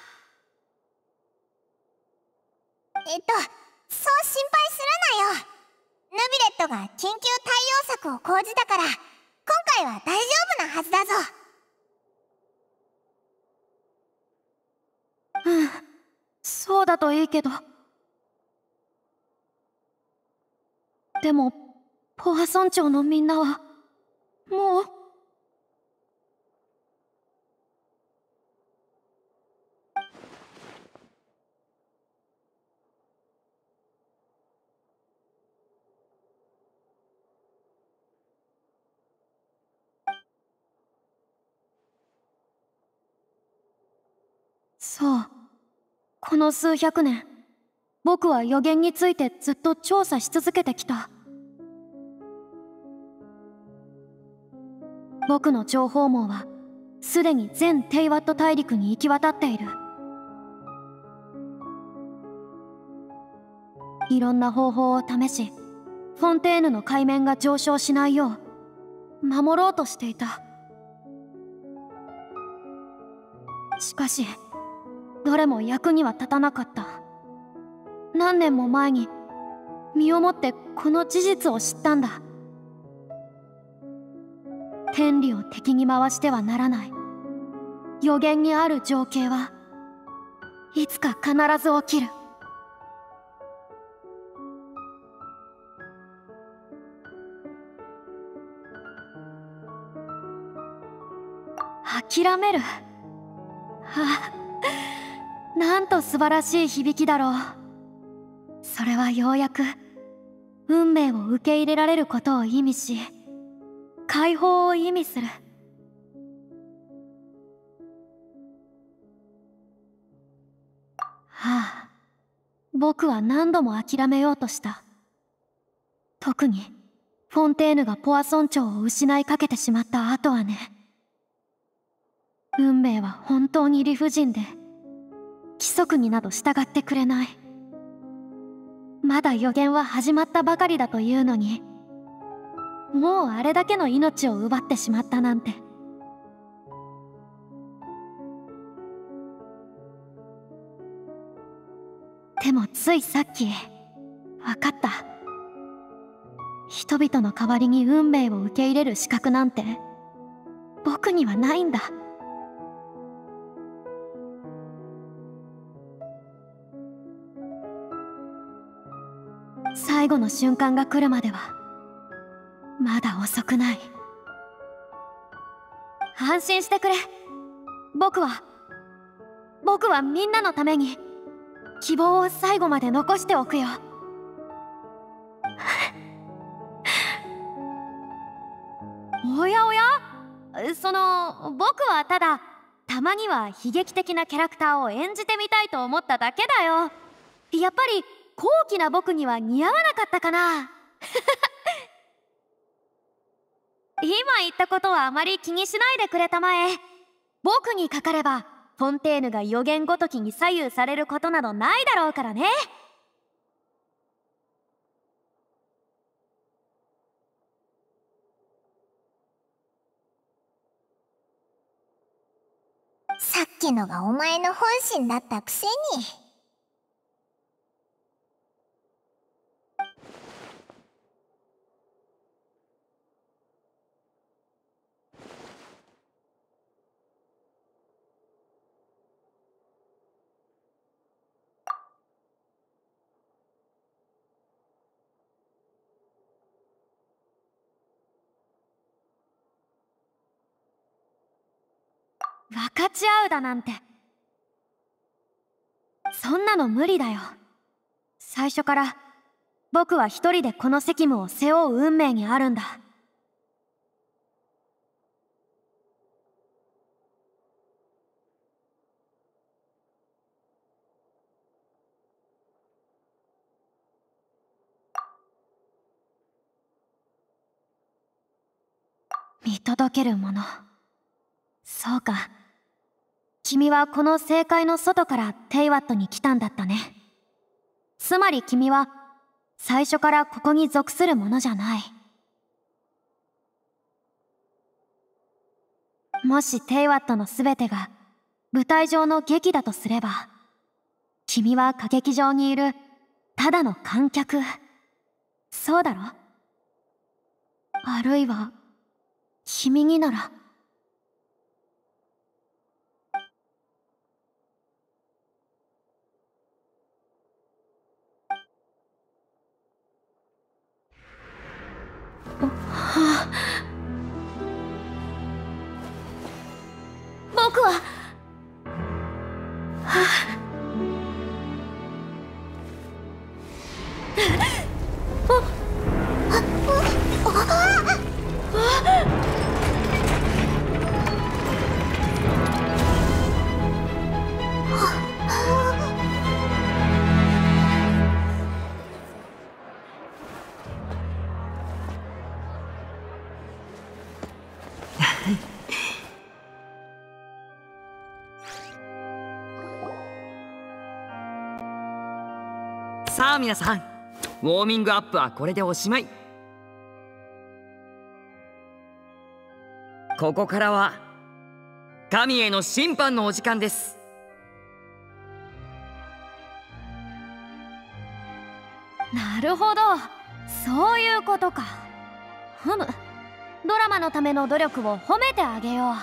そう心配するなよ。ヌビレットが緊急対応策を講じたから、今回は大丈夫なはずだぞ。 うん、そうだといいけど。でもポア村長のみんなはもう。そう、この数百年、僕は予言についてずっと調査し続けてきた。僕の情報網はすでに全テイワット大陸に行き渡っている。いろんな方法を試し、フォンテーヌの海面が上昇しないよう守ろうとしていた。しかしどれも役には立たなかった。何年も前に身をもってこの事実を知ったんだ。天理を敵に回してはならない。予言にある情景はいつか必ず起きる。諦める。なんと素晴らしい響きだろう。それはようやく運命を受け入れられることを意味し、解放を意味する。僕は何度も諦めようとした。特にフォンテーヌがポア村長を失いかけてしまった後はね。運命は本当に理不尽で、規則になど従ってくれない。まだ予言は始まったばかりだというのに、もうあれだけの命を奪ってしまったなんて。でもついさっき分かった。人々の代わりに運命を受け入れる資格なんて僕にはないんだ。最後の瞬間が来るまではまだ遅くない。安心してくれ。僕はみんなのために希望を最後まで残しておくよ。おやおや、僕はただたまには悲劇的なキャラクターを演じてみたいと思っただけだよ。やっぱり高貴な僕には似合わなかったかな。今言ったことはあまり気にしないでくれたまえ。僕にかかればフォンテーヌが予言ごときに左右されることなどないだろうからね。 さっきのがお前の本心だったくせに。 分かち合うだなんて、そんなの無理だよ。最初から僕は一人でこの責務を背負う運命にあるんだ。見届けるもの。そうか。君はこの正解の外からテイワットに来たんだったね。つまり君は最初からここに属するものじゃない。もしテイワットの全てが舞台上の劇だとすれば、君は歌劇場にいるただの観客、そうだろ？あるいは君になら。僕は、 さあ皆さん、ウォーミングアップはこれでおしまい。ここからは神への審判のお時間です。 なるほど、そういうことか。ふむ、ドラマのための努力を褒めてあげよ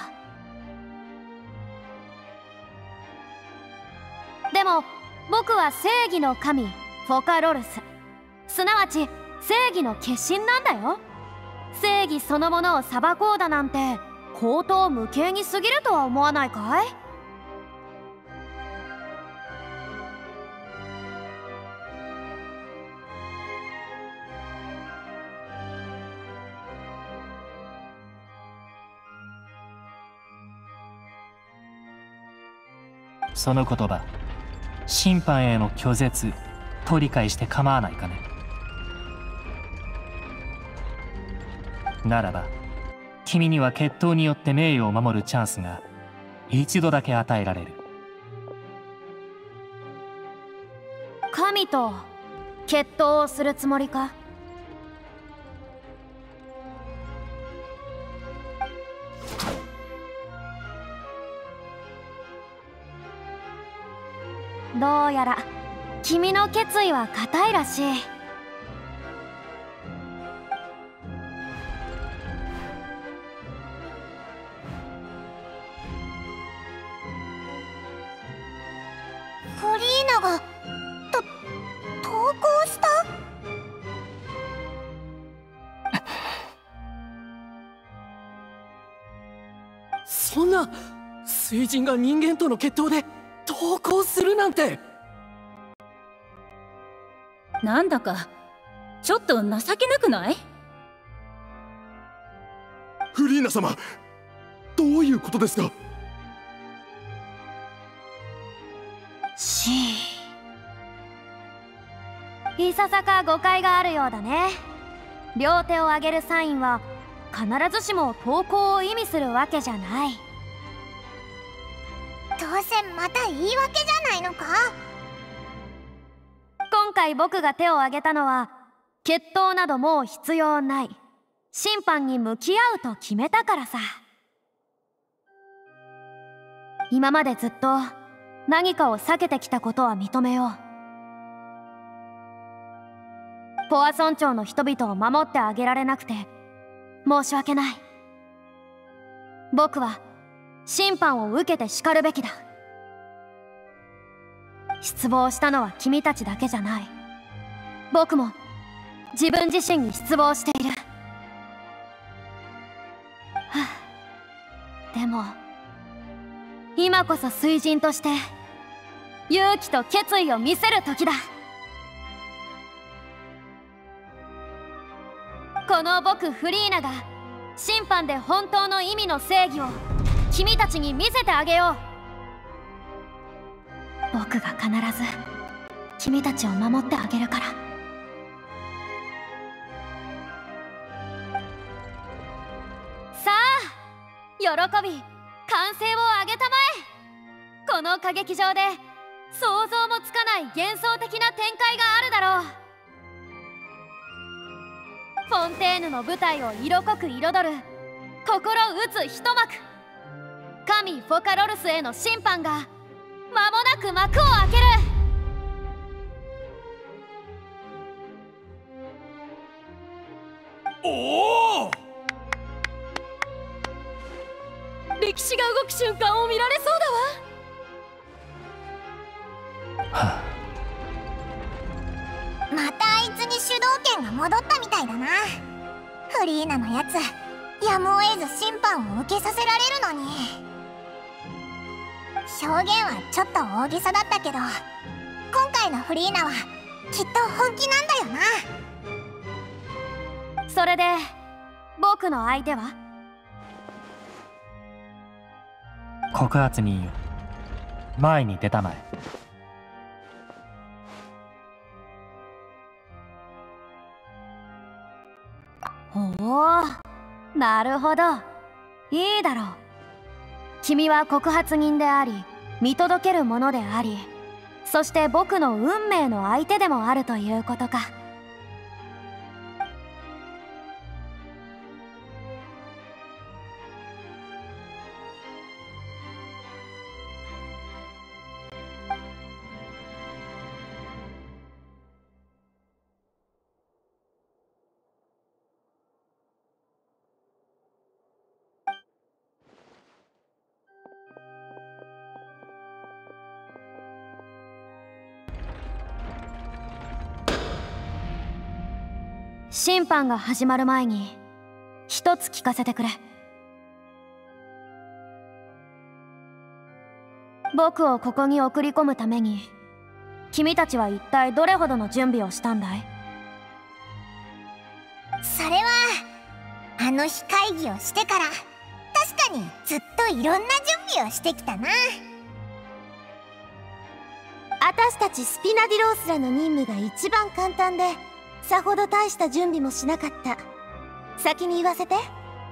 う。でも僕は正義の神フォカロルス、すなわち正義の化身なんだよ。正義そのものを裁こうだなんて荒唐無稽に過ぎるとは思わないかい？ その言葉、審判への拒絶と理解して構わないかね。ならば君には決闘によって名誉を守るチャンスが一度だけ与えられる。 神と決闘をするつもりか？どうやら君の決意は固いらしい。 フリーナが投降した？ そんな水人が人間との決闘で投降するなんて。 なんだかちょっと情けなくない？ フリーナ様、どういうことですか？ いささか誤解があるようだね。両手を上げるサインは必ずしも投降を意味するわけじゃない。 どうせまた言い訳じゃないのか？ 今回僕が手を挙げたのは決闘などもう必要ない、審判に向き合うと決めたからさ。今までずっと何かを避けてきたことは認めよう。ポア村長の人々を守ってあげられなくて申し訳ない。僕は審判を受けて叱るべきだ。失望したのは君たちだけじゃない。僕も自分自身に失望している。でも今こそ水人として勇気と決意を見せる時だ。この僕フリーナが審判で本当の意味の正義を君たちに見せてあげよう。僕が必ず君たちを守ってあげるから。さあ、喜び歓声を上げたまえ。この歌劇場で想像もつかない幻想的な展開があるだろう。フォンテーヌの舞台を色濃く彩る心打つ一幕。 神フォカロルスへの審判が間もなく幕を開ける。 おお、歴史が動く瞬間を見られそうだわ。 またあいつに主導権が戻ったみたいだな。フリーナのやつやむを得ず審判を受けさせられるのに。表現はちょっと大げさだったけど、今回のフリーナはきっと本気なんだよな。 それで僕の相手は？ 告発人よ、前に出たまえ。 おお、なるほど、いいだろう。君は告発人であり、見届けるものであり、そして僕の運命の相手でもあるということか。審判が始まる前に一つ聞かせてくれ。僕をここに送り込むために君たちは一体どれほどの準備をしたんだい？ それはあの日会議をしてから確かにずっといろんな準備をしてきたな。 私たちスピナディロースらの任務が一番簡単で、さほど大した準備もしなかった。先に言わせて。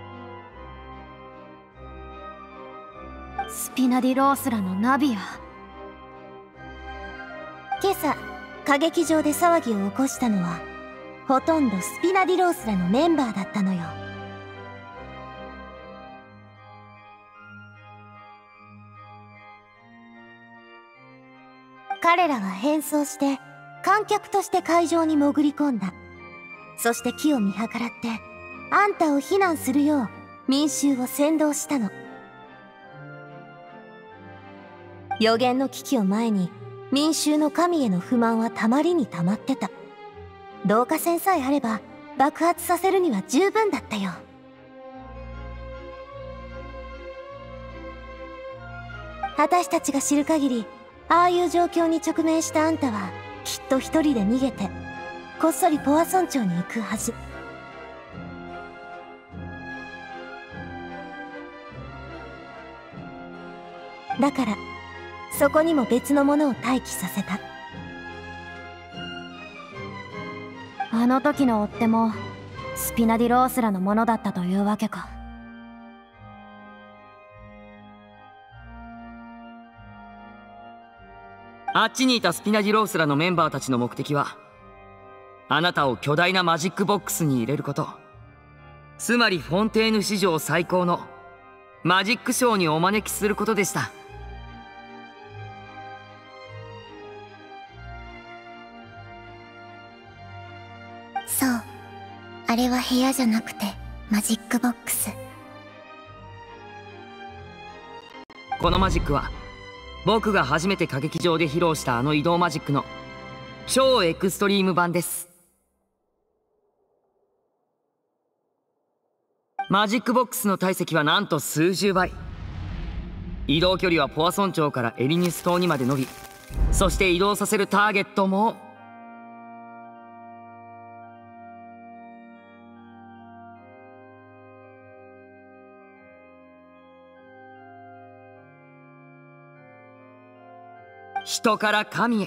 スピナディロースらのナビア。 今朝歌劇場で騒ぎを起こしたのはほとんどスピナディロースらのメンバーだったのよ。彼らは変装して観客として会場に潜り込んだ。そして機を見計らってあんたを非難するよう民衆を扇動したの。予言の危機を前に民衆の神への不満はたまりにたまってた。導火線さえあれば爆発させるには十分だったよ。私たちが知る限り、ああいう状況に直面したあんたはきっと一人で逃げてこっそりポワソン町に行くはず。だからそこにも別のものを待機させた。 あの時の追っ手もスピナディロースらのものだったというわけか。 あっちにいたスピナディロースらのメンバーたちの目的は、あなたを巨大なマジックボックスに入れること、つまりフォンテーヌ史上最高のマジックショーにお招きすることでした。 そう、あれは部屋じゃなくてマジックボックス。 このマジックは僕が初めて歌劇場で披露したあの移動マジックの超エクストリーム版です。マジックボックスの体積はなんと数十倍。移動距離はポワソン町からエリニュス島にまで伸び、そして移動させるターゲットも人から神へ。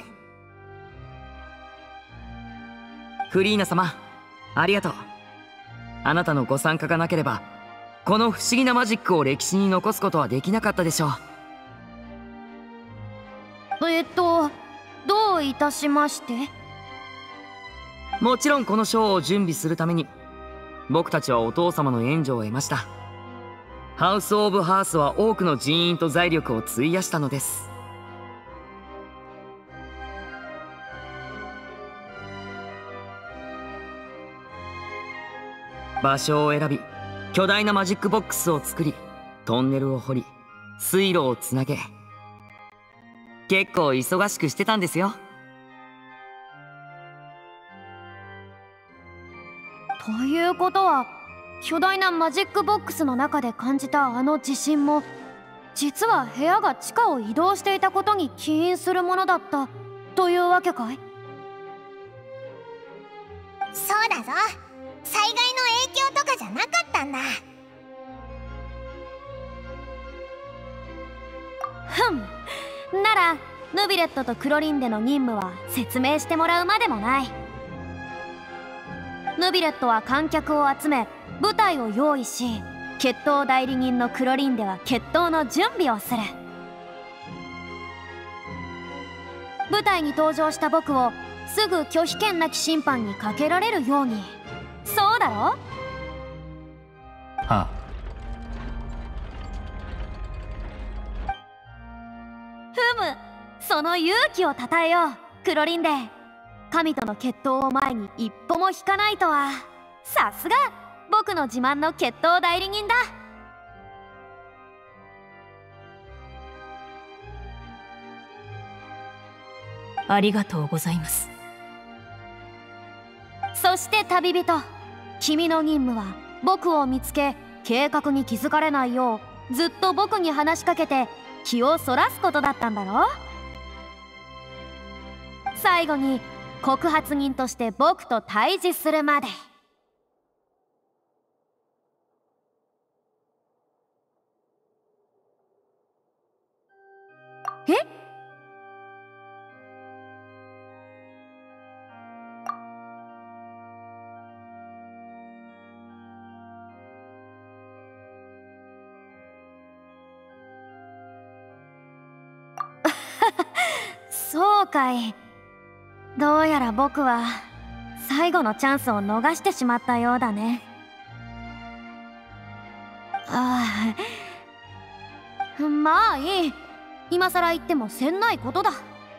フリーナ様、ありがとう。あなたのご参加がなければこの不思議なマジックを歴史に残すことはできなかったでしょう。 どういたしまして？ もちろんこのショーを準備するために僕たちはお父様の援助を得ました。 ハウス・オブ・ハースは多くの人員と財力を費やしたのです。場所を選び、巨大なマジックボックスを作り、トンネルを掘り、水路をつなげ、結構忙しくしてたんですよ。 ということは、巨大なマジックボックスの中で感じたあの地震も、実は部屋が地下を移動していたことに起因するものだったというわけかい？ そうだぞ。災害の影響とかじゃなかったんだ。 ならヌビレットとクロリンデの任務は説明してもらうまでもない。ヌビレットは観客を集め舞台を用意し、決闘代理人のクロリンデは決闘の準備をする。舞台に登場した僕をすぐ拒否権なき審判にかけられるように。そうだろ？ はあ。 その勇気をたたえよう、クロリンデ。神との決闘を前に一歩も引かないとは、さすが僕の自慢の決闘代理人だ。 ありがとうございます。 そして旅人、君の任務は僕を見つけ、計画に気づかれないようずっと僕に話しかけて気をそらすことだったんだろ。最後に告発人として僕と対峙するまで。え？そうかい。どうやら僕は最後のチャンスを逃してしまったようだね。ああ、まあいい。今さら言ってもせんないことだ。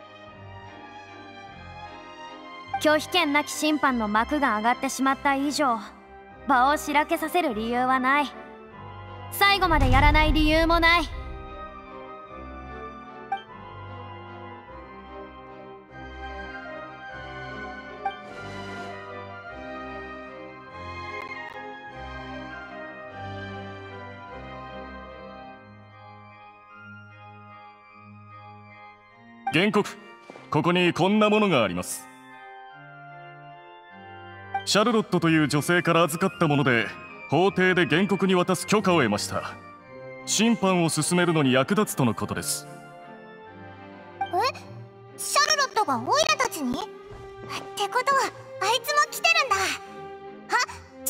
拒否権なき審判の幕が上がってしまった以上、場をしらけさせる理由はない。最後までやらない理由もない。 原告、ここにこんなものがあります。シャルロットという女性から預かったもので、法廷で原告に渡す許可を得ました。審判を進めるのに役立つとのことです。 シャルロットがオイラたちに？ってことはあいつも来てるんだ。シ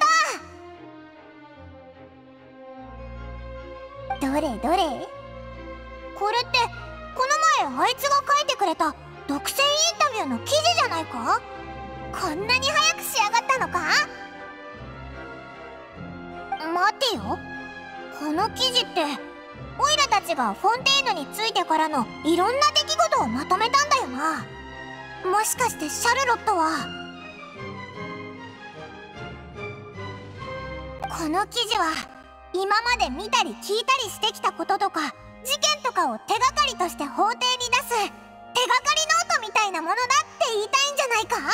ャルロット！どれどれ？これってこの前あいつが書いてくれた独占インタビューの記事じゃないか？こんなに早く仕上がったのか？待てよ、この記事ってオイラたちがフォンテーヌに着いてからのいろんな出来事をまとめたんだよな。もしかしてシャルロットはこの記事は今まで見たり聞いたりしてきたこととか事件とかを手がかりとして法廷に出す手がかりノートみたいなものだって言いたいんじゃないか？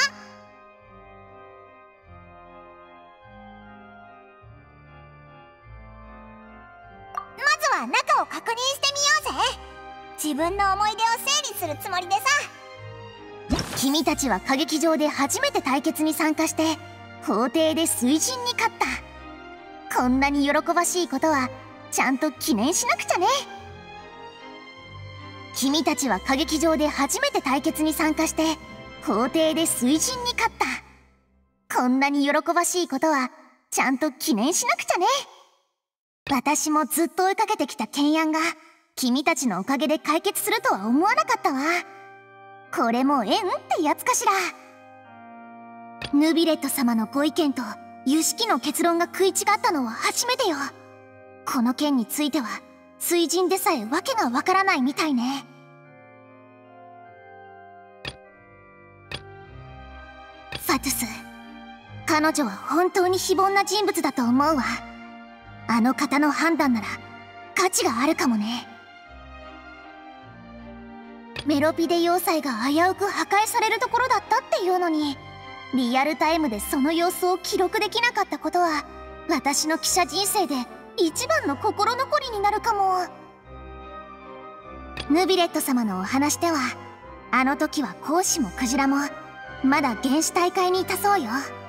まずは中を確認してみようぜ。自分の思い出を整理するつもりでさ。 君たちは歌劇場で初めて対決に参加して法廷で水神に勝った。こんなに喜ばしいことはちゃんと記念しなくちゃね。君たちは歌劇場で初めて対決に参加して法廷で水神に勝った。こんなに喜ばしいことはちゃんと記念しなくちゃね。私もずっと追いかけてきた懸案が君たちのおかげで解決するとは思わなかったわ。これも縁ってやつかしら。ヌビレット様のご意見とユシキの結論が食い違ったのは初めてよ。 この件については水神でさえわけがわからないみたいね。ファトゥス、彼女は本当に非凡な人物だと思うわ。あの方の判断なら価値があるかもね。メロピデ要塞が危うく破壊されるところだったっていうのに、リアルタイムでその様子を記録できなかったことは、私の記者人生で一番の心残りになるかも。ヌビレット様のお話では、あの時は講師もクジラもまだ原始大会にいたそうよ。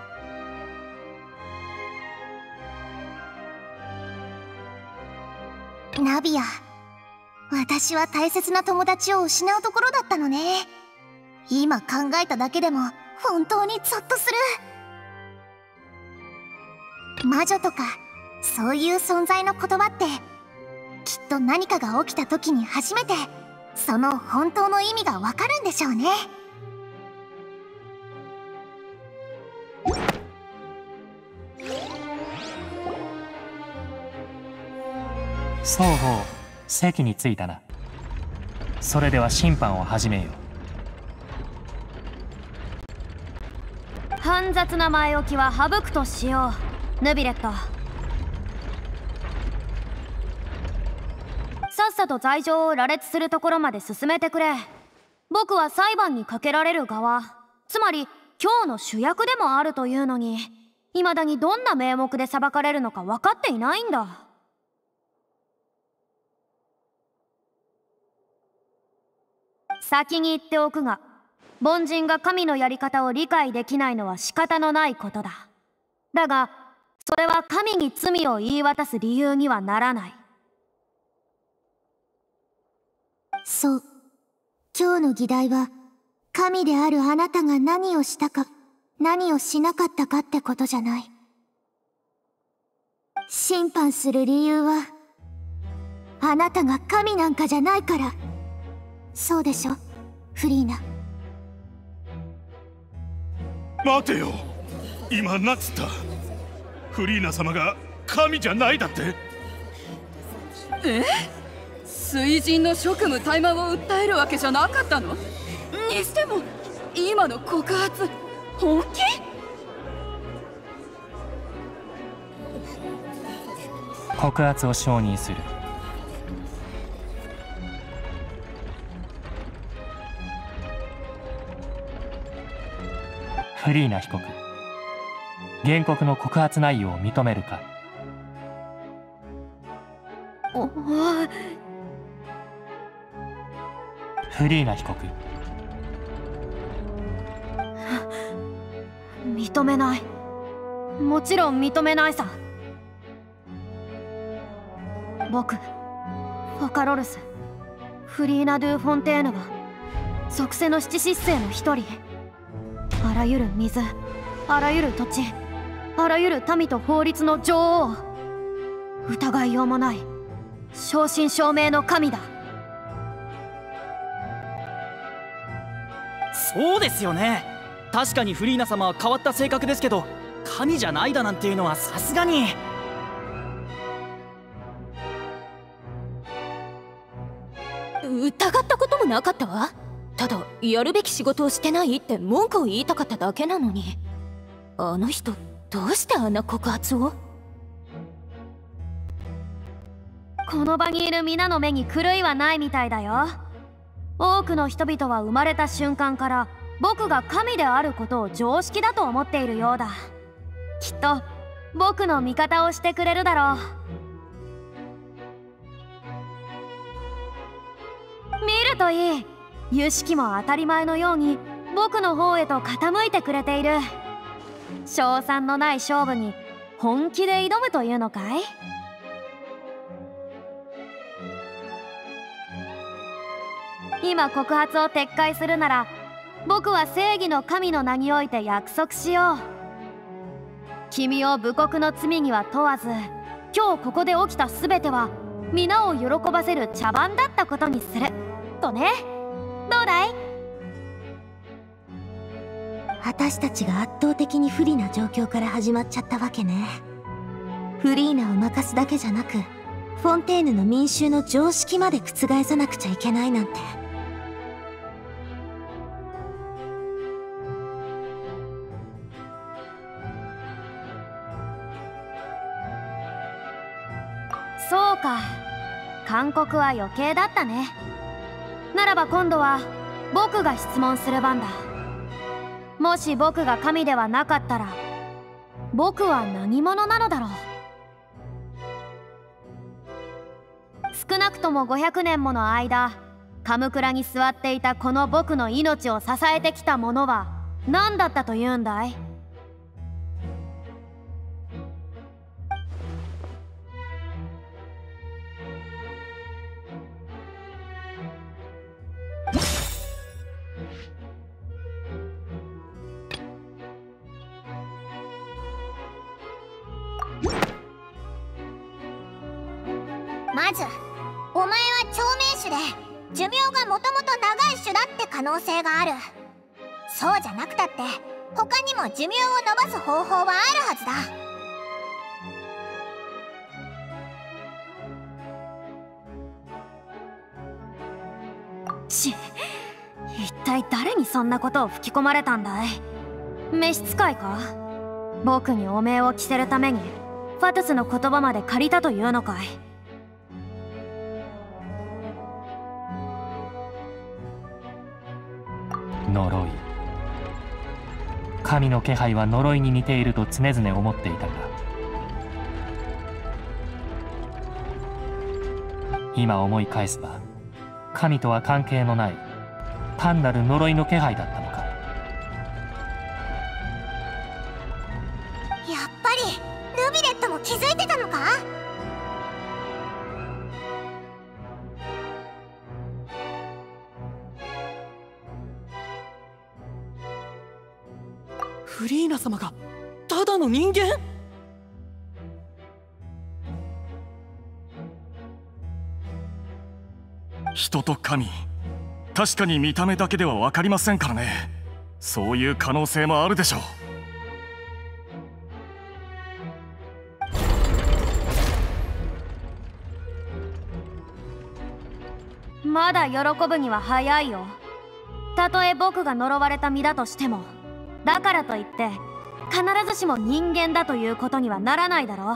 ナビア、私は大切な友達を失うところだったのね。今考えただけでも本当にゾッとする。魔女とかそういう存在の言葉って、きっと何かが起きた時に初めてその本当の意味がわかるんでしょうね。 双方席に着いたな。それでは審判を始めよう。煩雑な前置きは省くとしよう。ヌビレット、さっさと罪状を羅列するところまで進めてくれ。僕は裁判にかけられる側、つまり今日の主役でもあるというのに、未だにどんな名目で裁かれるのか分かっていないんだ。先に言っておくが、凡人が神のやり方を理解できないのは仕方のないことだ。だがそれは神に罪を言い渡す理由にはならない。 そう。今日の議題は、神であるあなたが何をしたか、何をしなかったかってことじゃない。審判する理由は、あなたが神なんかじゃないから。そうでしょ、フリーナ。 待てよ、今なんつった？フリーナ様が神じゃないだって？ 水神の職務怠慢を訴えるわけじゃなかったの？にしても今の告発本気？ 告発を承認する。フリーナ被告、原告の告発内容を認めるか？フリーナ被告、 認めない。もちろん認めないさ。僕、フォカロルス・フリーナ・ドゥ・フォンテーヌは属性の七失星の一人。あらゆる水、あらゆる土地、あらゆる民と法律の女王。疑いようもない正真正銘の神だ。 そうですよね。確かにフリーナ様は変わった性格ですけど、神じゃないだなんていうのはさすがに。 疑ったこともなかったわ。ただやるべき仕事をしてないって文句を言いたかっただけなのに。あの人どうしてあんな告発を？ この場にいる皆の目に狂いはないみたいだよ。多くの人々は生まれた瞬間から僕が神であることを常識だと思っているようだ。きっと僕の味方をしてくれるだろう。見るといい。儀式も当たり前のように僕の方へと傾いてくれている。勝算のない勝負に本気で挑むというのかい？今告発を撤回するなら、僕は正義の神の名において約束しよう。君を侮国の罪には問わず、今日ここで起きた全ては皆を喜ばせる茶番だったことにするとね。どうだい？ 私たちが圧倒的に不利な状況から始まっちゃったわけね。フリーナを任すだけじゃなくフォンテーヌの民衆の常識まで覆さなくちゃいけないなんて。 そうか、勧告は余計だったね。ならば今度は僕が質問する番だ。もし僕が神ではなかったら、僕は何者なのだろう。少なくとも500年もの間、カムクラに座っていたこの僕の命を支えてきたものは何だったというんだい？ まずお前は長命種で寿命がもともと長い種だって可能性がある。そうじゃなくたって他にも寿命を延ばす方法はあるはずだ。 一体誰にそんなことを吹き込まれたんだい？召使いか？僕に汚名を着せるためにファトゥスの言葉まで借りたというのかい？ 呪い。神の気配は呪いに似ていると常々思っていたが、今思い返せば神とは関係のない単なる呪いの気配だったのか。 やっぱりルビレットも気づいてたのか？ フリーナ様がただの人間？ 人と神、確かに見た目だけでは分かりませんからね。そういう可能性もあるでしょう。まだ喜ぶには早いよ。たとえ僕が呪われた身だとしても、だからといって必ずしも人間だということにはならないだろう。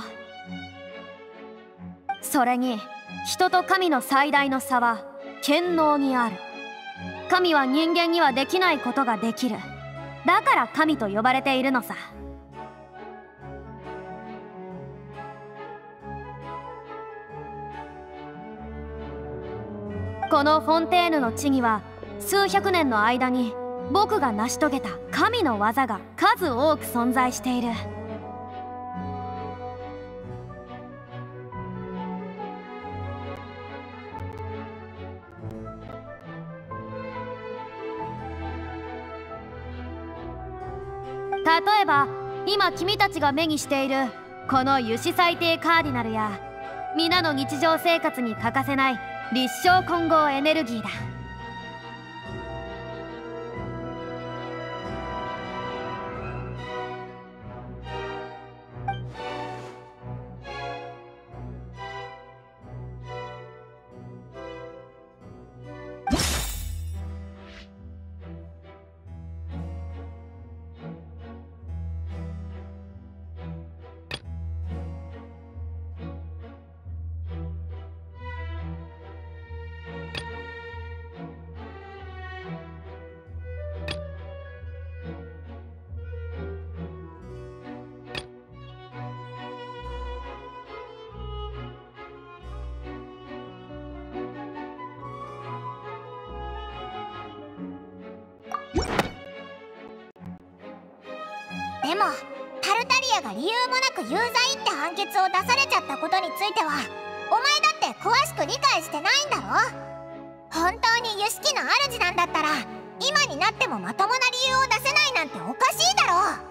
それに人と神の最大の差は権能にある。神は人間にはできないことができる。だから神と呼ばれているのさ。このフォンテーヌの地には数百年の間に僕が成し遂げた神の技が数多く存在している。例えば今君たちが目にしているこの油脂最低カーディナルや、皆の日常生活に欠かせない立正混合エネルギーだ。 でもタルタリアが理由もなく有罪って判決を出されちゃったことについてはお前だって詳しく理解してないんだろ。本当に油敷の主なんだったら今になってもまともな理由を出せないなんておかしいだ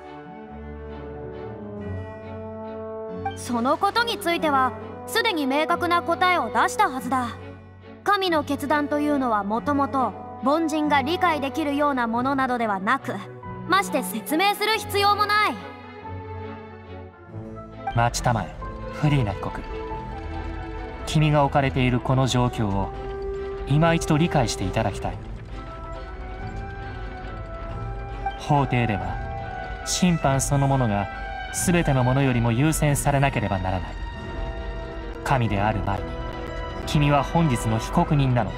ろ。 そのことについてはすでに明確な答えを出したはずだ。神の決断というのはもともと凡人が理解できるようなものなどではなく、まして説明する必要もない。 待ちたまえ、フリーナ被告。 君が置かれているこの状況を今一度理解していただきたい。法廷では審判そのものが全てのものよりも優先されなければならない。神である前に君は本日の被告人なのだ。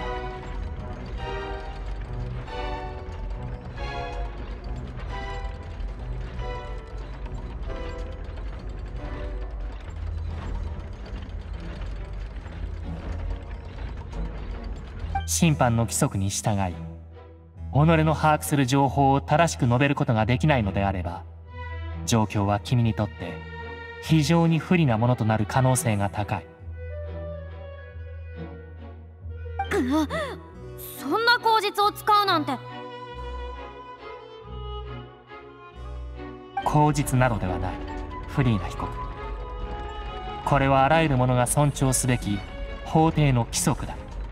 審判の規則に従い、己の把握する情報を正しく述べることができないのであれば、状況は君にとって非常に不利なものとなる可能性が高い。 そんな口実を使うなんて。 口実などではない、フリーナ被告。これはあらゆる者が尊重すべき法廷の規則だ。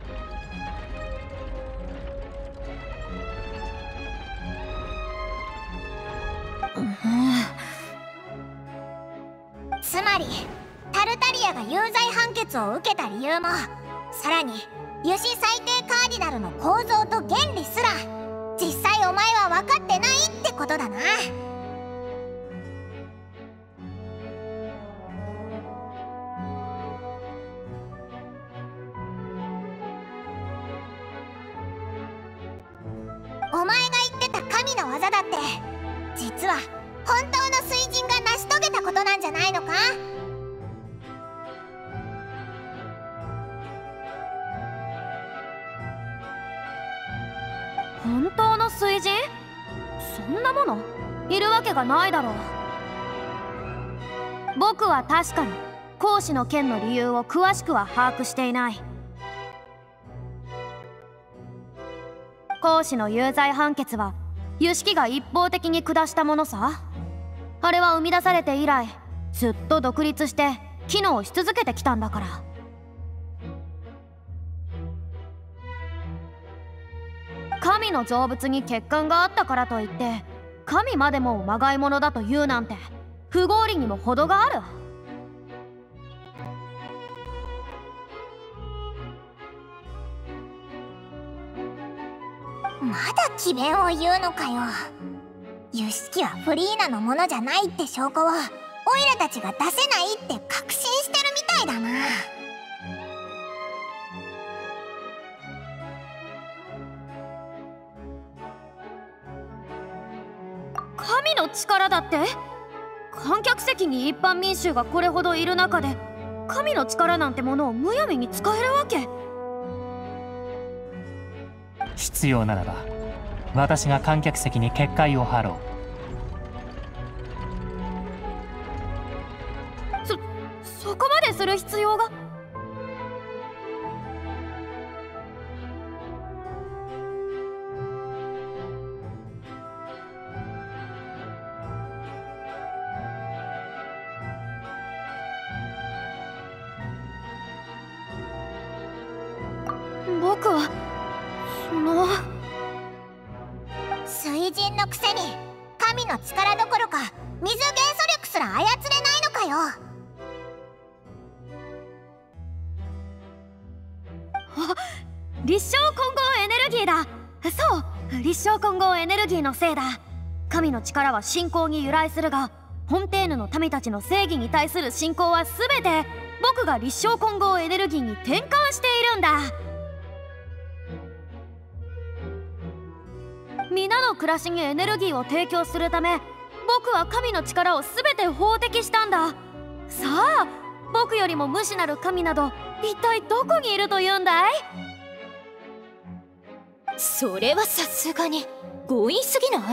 つまりタルタリアが有罪判決を受けた理由も、さらに油脂最低カーディナルの構造と原理すら実際お前は分かってないってことだな。お前が言ってた神の技だって実は本当の水神が成し遂げたことなんじゃないのか？ 本当の水神？そんなものいるわけがないだろう。僕は確かに行使の件の理由を詳しくは把握していない。行使の有罪判決は由式が一方的に下したものさ。あれは生み出されて以来ずっと独立して機能し続けてきたんだから。神の成仏に欠陥があったからといって神までもまがいものだと言うなんて不合理にも程がある。 まだ詭弁を言うのかよ。由式はフリーナのものじゃないって証拠をオイラたちが出せないって確信してるみたいだな。 神の力だって？観客席に一般民衆がこれほどいる中で神の力なんてものをむやみに使えるわけ？ 必要ならば私が観客席に結界を張ろう。 そこまでする必要が？僕は水神のくせに神の力どころか水元素力すら操れないのかよ。 立正混合エネルギーだ。そう、立正混合エネルギーのせいだ。神の力は信仰に由来するが、フォンテーヌの民たちの正義に対する信仰は全て僕が立正混合エネルギーに転換しているんだ。皆の暮らしにエネルギーを提供するため僕は神の力を全て法的したんだ。さあ、僕よりも無視なる神など一体どこにいるというんだい？ それはさすがに強引すぎない？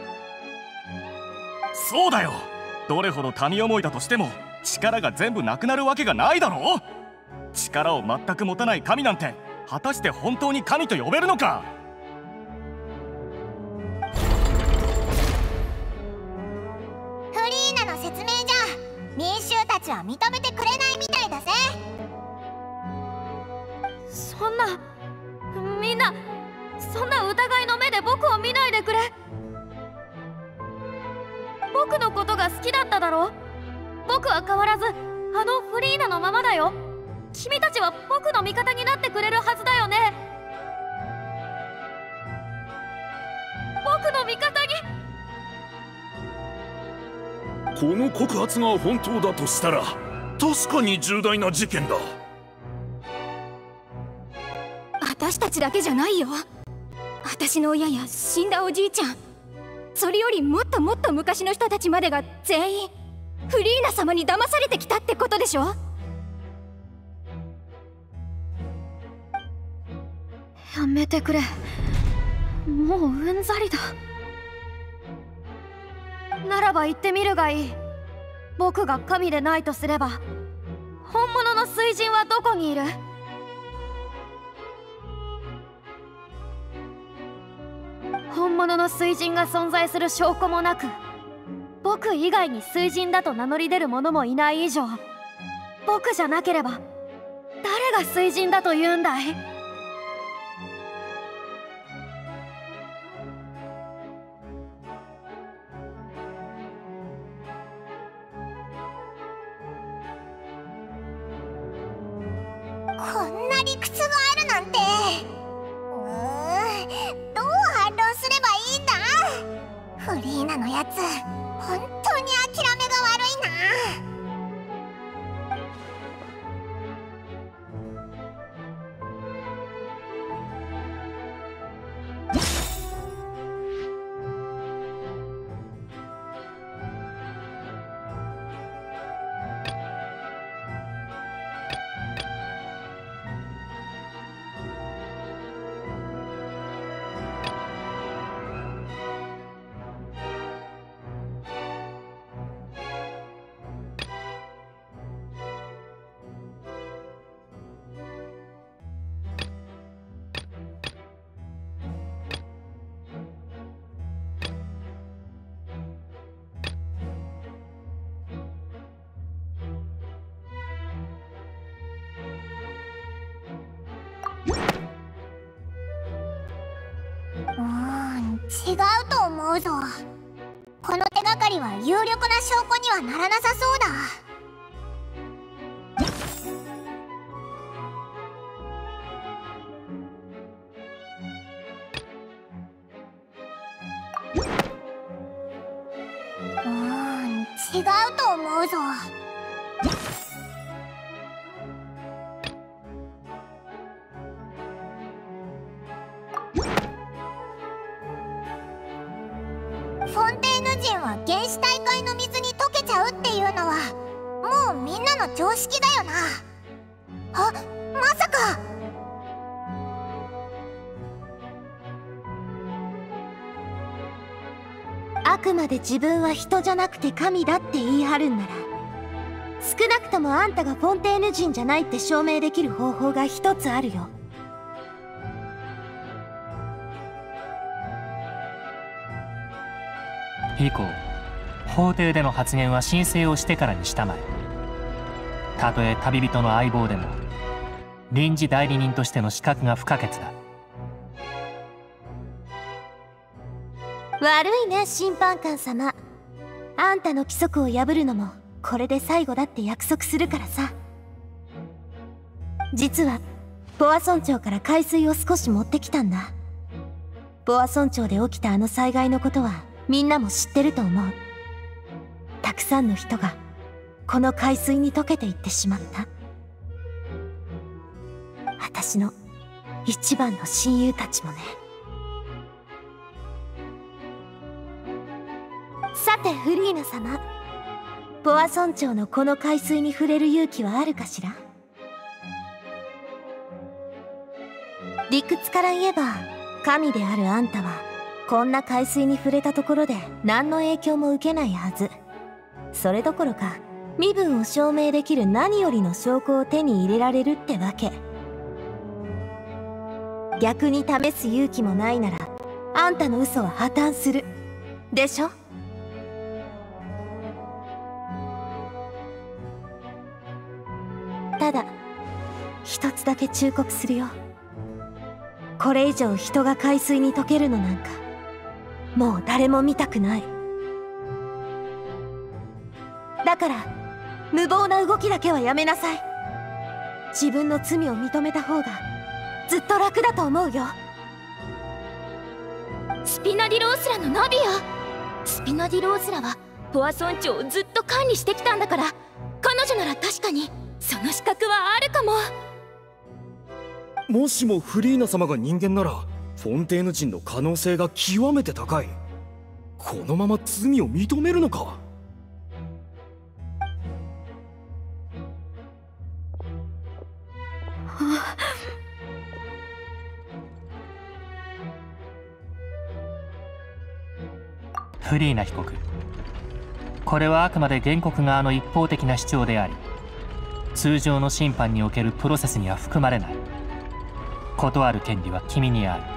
そうだよ。どれほど神思いだとしても力が全部なくなるわけがないだろう。力を全く持たない神なんて果たして本当に神と呼べるのか？ フリーナの説明じゃ民衆たちは認めてくれないみたいだぜ。 そんな、みんなそんな疑いの目で僕を見ないでくれ。僕のことが好きだっただろ。僕は変わらずあのフリーナのままだよ。 君たちは僕の味方になってくれるはずだよね。僕の味方に。 この告発が本当だとしたら確かに重大な事件だ。 私たちだけじゃないよ。私の親や死んだおじいちゃん、それよりもっともっと昔の人たちまでが全員フリーナ様に騙されてきたってことでしょ。 やめてくれ。もううんざりだ。ならば言ってみるがいい。僕が神でないとすれば、本物の水神はどこにいる？本物の水神が存在する証拠もなく、僕以外に水神だと名乗り出る者もいない以上、僕じゃなければ誰が水神だと言うんだい？ こんな理屈があるなんて。どう反論すればいいんだ。フリーナのやつ本当に諦めが悪いな。違うと思うぞ。この手がかりは有力な証拠にはならなさそうだ。違うと思うぞ。フォンテーヌ人は原始大会の水に溶けちゃうっていうのはもうみんなの常識だよな。あ、まさか。 あくまで自分は人じゃなくて神だって言い張るんなら、少なくともあんたがフォンテーヌ人じゃないって証明できる方法が一つあるよ。 以降、法廷での発言は申請をしてからにしたまえ。たとえ旅人の相棒でも臨時代理人としての資格が不可欠だ。 悪いね、審判官様。あんたの規則を破るのもこれで最後だって約束するからさ。実はボア村長から海水を少し持ってきたんだ。ボア村長で起きたあの災害のことはみんなも知ってると思う。たくさんの人がこの海水に溶けていってしまった。私の一番の親友たちもね。さてフリーナ様、ボア村長のこの海水に触れる勇気はあるかしら。理屈から言えば神であるあんたはこんな海水に触れたところで何の影響も受けないはず。それどころか身分を証明できる何よりの証拠を手に入れられるってわけ。逆に試す勇気もないならあんたの嘘は破綻するでしょ。ただ一つだけ忠告するよ。これ以上人が海水に溶けるのなんかもう誰も見たくない。だから無謀な動きだけはやめなさい。 自分の罪を認めた方がずっと楽だと思うよ。 スピナディロースラのナビア。スピナディロースラはポア村長をずっと管理してきたんだから、彼女なら確かにその資格はあるかも。 もしもフリーナ様が人間ならフォンテーヌ人の可能性が極めて高い。このまま罪を認めるのか。 フリーナ被告、これはあくまで原告側の一方的な主張であり、通常の審判におけるプロセスには含まれない。断る権利は君にある。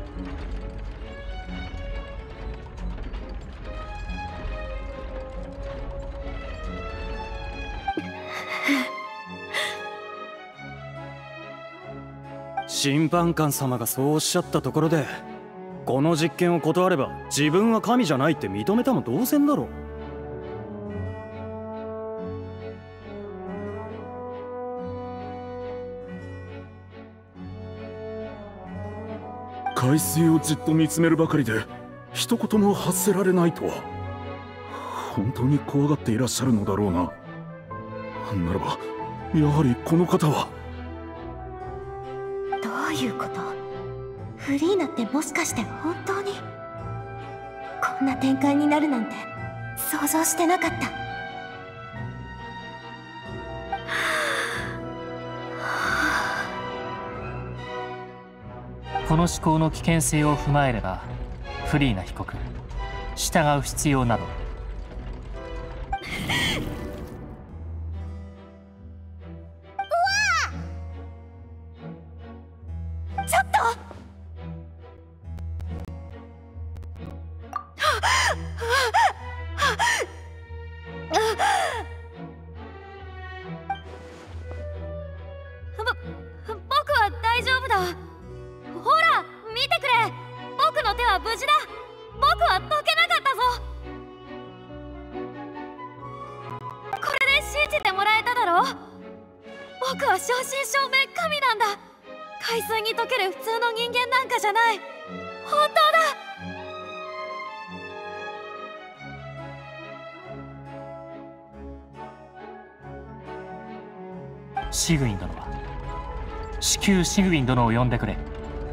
審判官様がそうおっしゃったところで、この実験を断れば自分は神じゃないって認めたも同然だろう。 海水をじっと見つめるばかりで一言も発せられないとは、本当に怖がっていらっしゃるのだろうな。ならばやはりこの方は。 どういうこと？フリーナってもしかして本当にこんな展開になるなんて想像してなかった。 この思考の危険性を踏まえれば、フリーナ被告、従う必要など。 ちょっと！ 僕は大丈夫だ。ほら見てくれ、僕の手は無事だ。僕は解けなかったぞ。これで信じてもらえただろう。僕は正真正銘神なんだ。海水に溶ける普通の人間なんかじゃない。本当だ。シグウィン殿は至急シグウィン殿を呼んでくれ。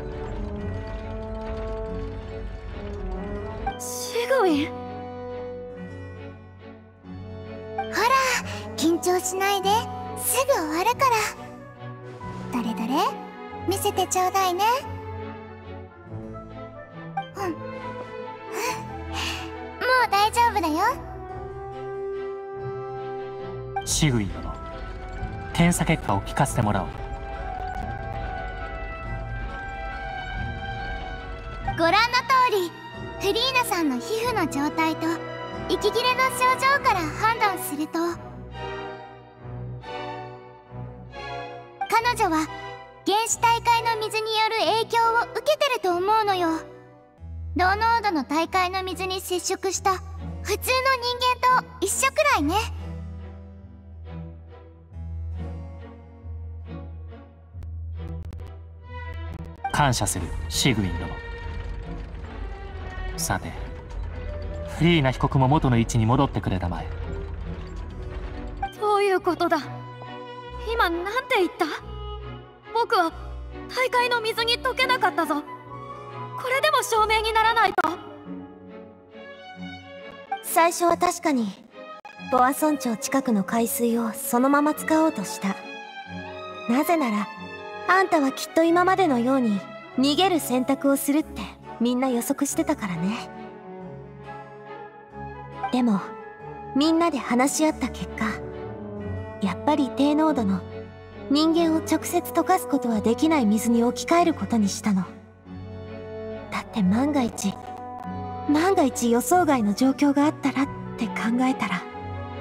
シグウィン？ ほら緊張しないで、すぐ終わるから。どれどれ見せてちょうだいね。もう大丈夫だよ。 シグウィン殿、検査結果を聞かせてもらおう。 ご覧の通り、フリーナさんの皮膚の状態と息切れの症状から判断すると、彼女は原始大海の水による影響を受けてると思うのよ。同濃度の大海の水に接触した普通の人間と一緒くらいね。 感謝するシグウィン殿。さて、フリーナ被告も元の位置に戻ってくれたまえ。 どういうことだ？今なんて言った？僕は大海の水に溶けなかったぞ。これでも証明にならないと。 最初は確かにボア村長近くの海水をそのまま使おうとした。なぜならあんたはきっと今までのように逃げる選択をするってみんな予測してたからね。でもみんなで話し合った結果、やっぱり低濃度の人間を直接溶かすことはできない水に置き換えることにしたの。だって万が一予想外の状況があったらって考えたら、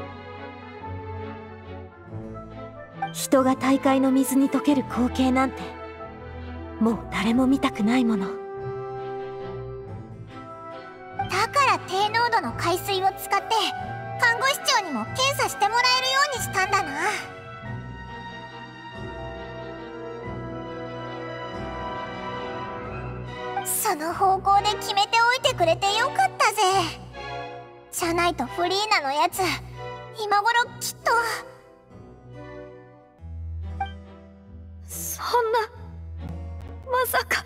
人が大海の水に溶ける光景なんてもう誰も見たくないもの。 だから低濃度の海水を使って看護師長にも検査してもらえるようにしたんだな。 その方向で決めておいてくれてよかったぜ。シャナイとフリーナのやつ、今頃きっと。 そんな、まさか。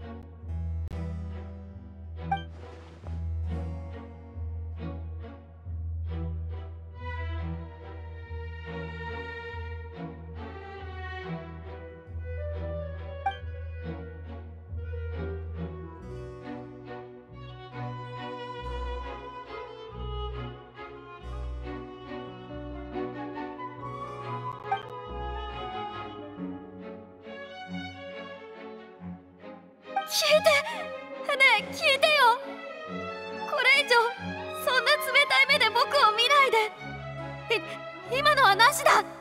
聞いて、ねえ聞いてよ。これ以上そんな冷たい目で僕を見ないで。今のはなしだ。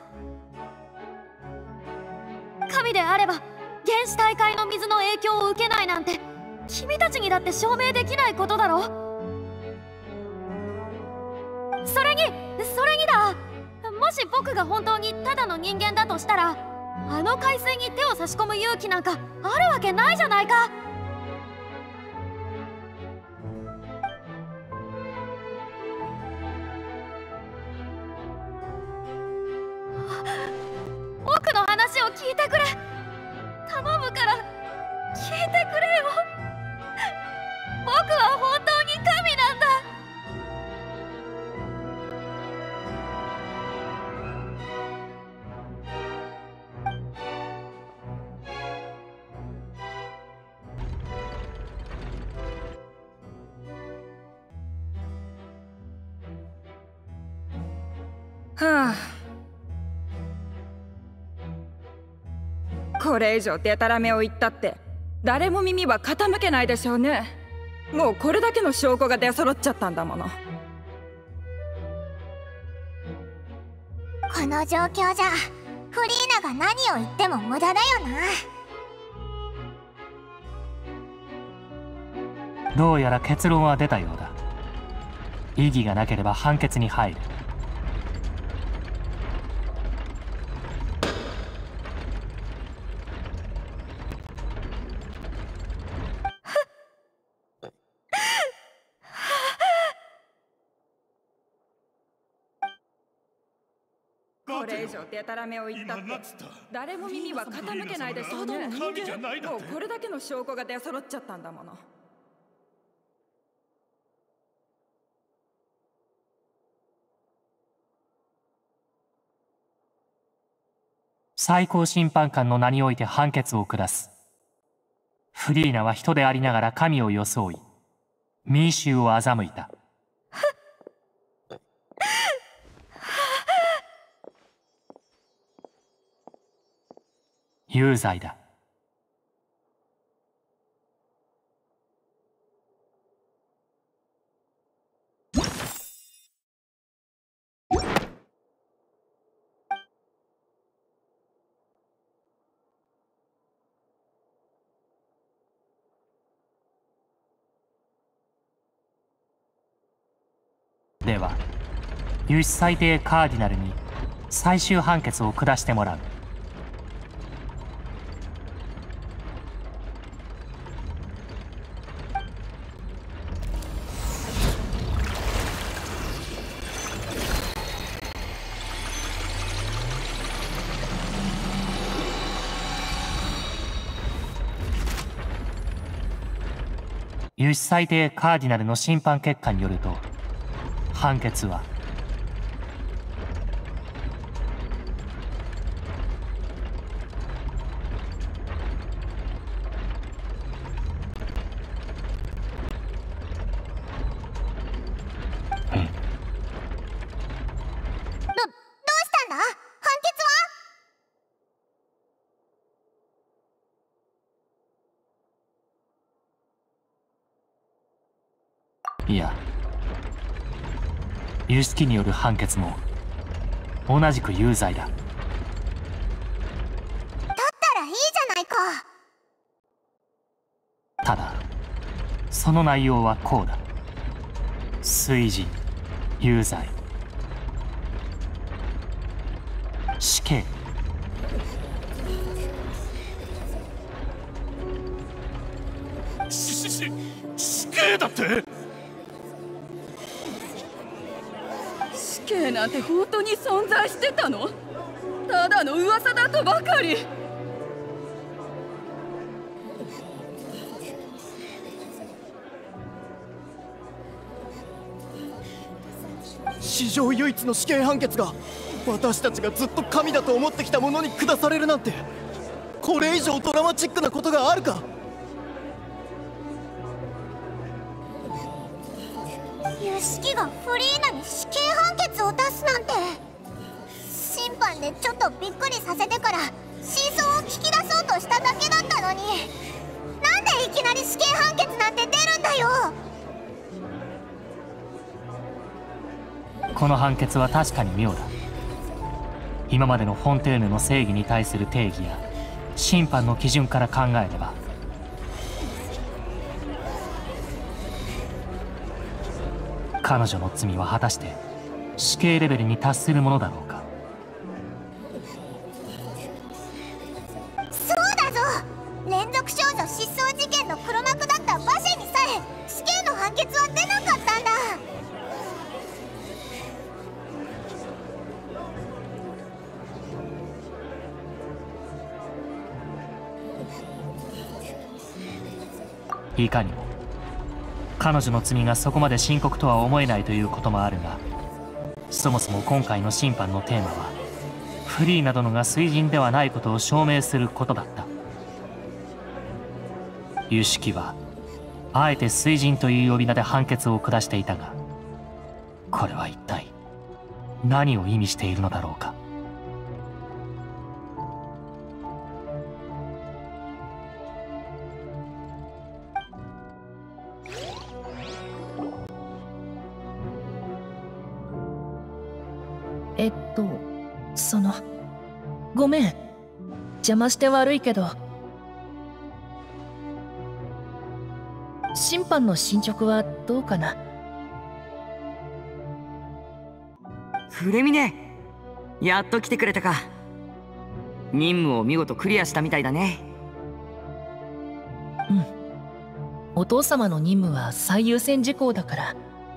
神であれば原始大会の水の影響を受けないなんて君たちにだって証明できないことだろ。それにだ、もし僕が本当にただの人間だとしたら、あの海水に手を差し込む勇気なんかあるわけないじゃないか。僕の話を聞いてくれ。頼むから聞いてくれよ。僕は本当に神なんだ。 はあ、これ以上デタラメを言ったって誰も耳は傾けないでしょうね。もうこれだけの証拠が出揃っちゃったんだもの。 この状況じゃフリーナが何を言っても無駄だよな。どうやら結論は出たようだ。異議がなければ判決に入る。 これ以上デタラメを言ったって誰も耳は傾けないでしょうね。もうこれだけの証拠が出揃っちゃったんだもの。 最高審判官の名において判決を下す。フリーナは人でありながら神を装い、民衆を欺いた。有罪だ。では、有志裁定カーディナルに最終判決を下してもらう。有志裁定カーディナルの審判結果によると、判決はどうしたんだ？判決は？いや、有識による判決も同じく有罪だ。 だったらいいじゃないか。 ただその内容はこうだ。推示、有罪、死刑。 死死刑だって？ 死刑なんて本当に存在してたの？ただの噂だとばかり。 史上唯一の死刑判決が私たちがずっと神だと思ってきたものに下されるなんて、これ以上ドラマチックなことがあるか。 ユシキがフリーナに死刑判決を出すなんて。審判でちょっとびっくりさせてから真相を聞き出そうとしただけだったのに、なんでいきなり死刑判決なんて出るんだよ。 この判決は確かに妙だ。今までのフォンテーヌの正義に対する定義や審判の基準から考えれば、彼女の罪は果たして死刑レベルに達するものだろうか。 そうだぞ、連続少女失踪事件の黒幕だった馬車にさえ死刑の判決は出なかったんだ。 いかにも彼女の罪がそこまで深刻とは思えないということもあるが、そもそも今回の審判のテーマはフリーなどのが水人ではないことを証明することだった。ユシキはあえて水人という呼び名で判決を下していたが、これは一体何を意味しているのだろうか。 ごめん、邪魔して悪いけど、審判の進捗はどうかな？ フレミネ、やっと来てくれたか。任務を見事クリアしたみたいだね。 うん、お父様の任務は最優先事項だから。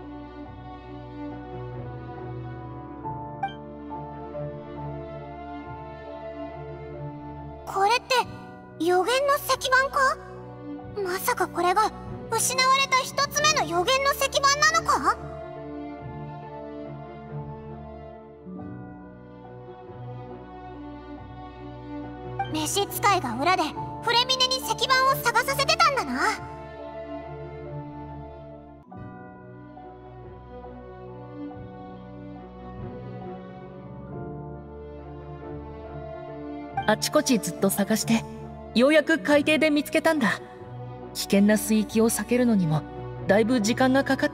これって予言の石板か？まさかこれが失われた一つ目の予言の石板なのか？召使いが裏でフレミネに石板を探させてたんだな。 あちこちずっと探してようやく海底で見つけたんだ。危険な水域を避けるのにもだいぶ時間がかかって。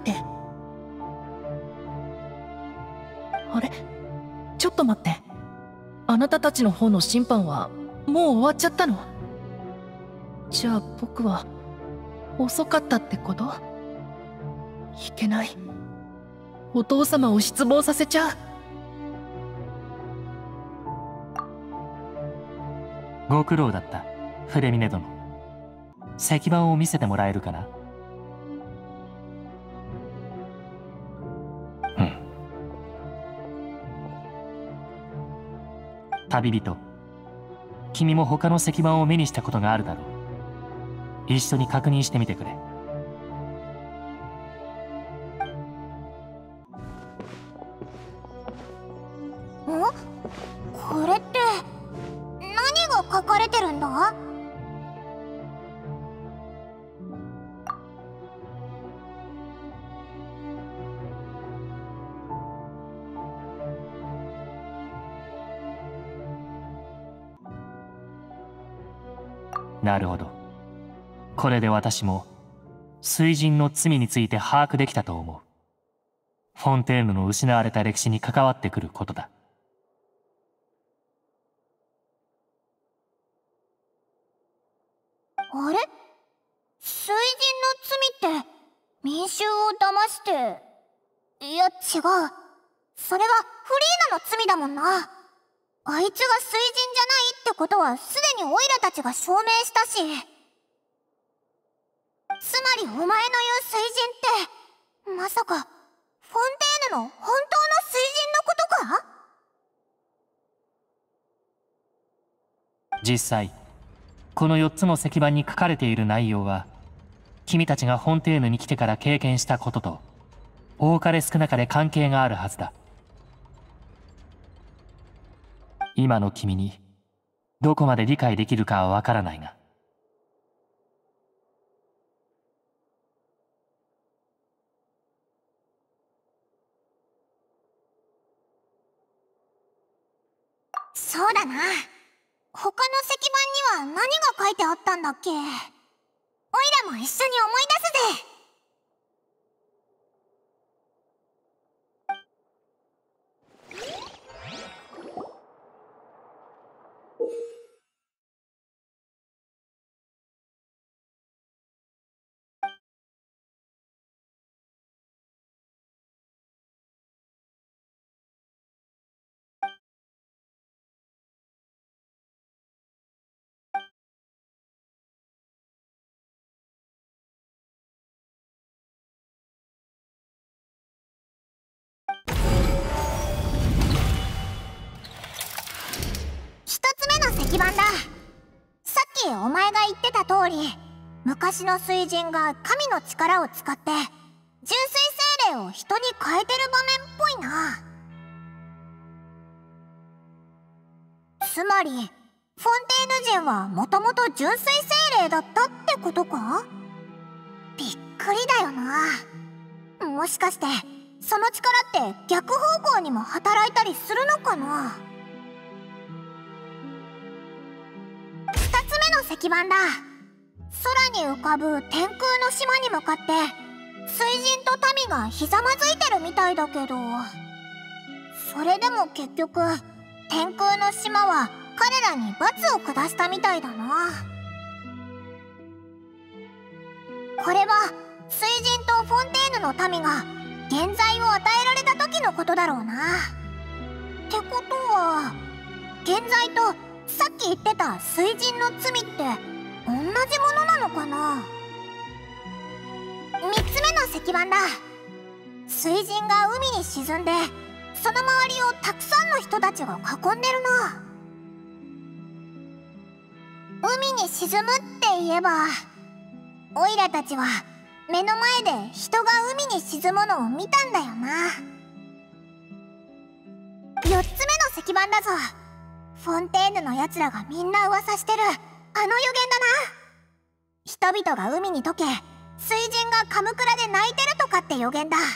あれ、ちょっと待って、あなたたちの方の審判はもう終わっちゃったの？じゃあ僕は遅かったってこと？いけない、お父様を失望させちゃう。 ご苦労だったフレミネ殿。石板を見せてもらえるかな？うん。旅人、君も他の石板を目にしたことがあるだろう。一緒に確認してみてくれ。 これって何が書かれてるんだ？ なるほど。これで私も水人の罪について把握できたと思う。フォンテーヌの失われた歴史に関わってくることだ。 あれ？水人の罪って民衆を騙して、いや違う、それはフリーナの罪だもんな。あいつが水人じゃないってことはすでにオイラたちが証明したし。 つまりお前の言う水神ってまさかフォンテーヌの本当の水神のことか？ 実際この4つの石板に書かれている内容は君たちがフォンテーヌに来てから経験したことと多かれ少なかれ関係があるはずだ。今の君にどこまで理解できるかはわからないが。 そうだな。他の石板には何が書いてあったんだっけ？オイラも一緒に思い出すぜ。一つ目の石板だ。さっきお前が言ってた通り、昔の水神が神の力を使って純粋精霊を人に変えてる場面っぽいな。つまりフォンテーヌ人はもともと純粋精霊だったってことか？びっくりだよな。もしかしてその力って逆方向にも働いたりするのかな？二つ目の石板だ。空に浮かぶ天空の島に向かって水神と民がひざまずいてるみたいだけど、それでも結局天空の島は彼らに罰を下したみたいだな。これは水神とフォンテーヌの民が原罪を与えられた時のことだろうな。ってことは原罪とさっき言ってた水神の罪って同じものなのかな？三つ目の石板だ。水神が海に沈んでその周りをたくさんの人たちが囲んでるな。海に沈むって言えばオイラたちは目の前で人が海に沈むのを見たんだよな。4つ目の石板だぞ。フォンテーヌのやつらがみんな噂してるあの予言だな。人々が海に溶け水神がカムクラで泣いてるとかって予言だ。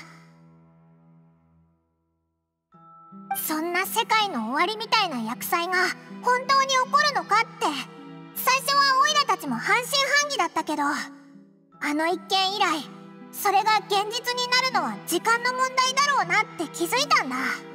そんな世界の終わりみたいな厄災が本当に起こるのかって最初はオイラたちも半信半疑だったけど、あの一件以来それが現実になるのは時間の問題だろうなって気づいたんだ。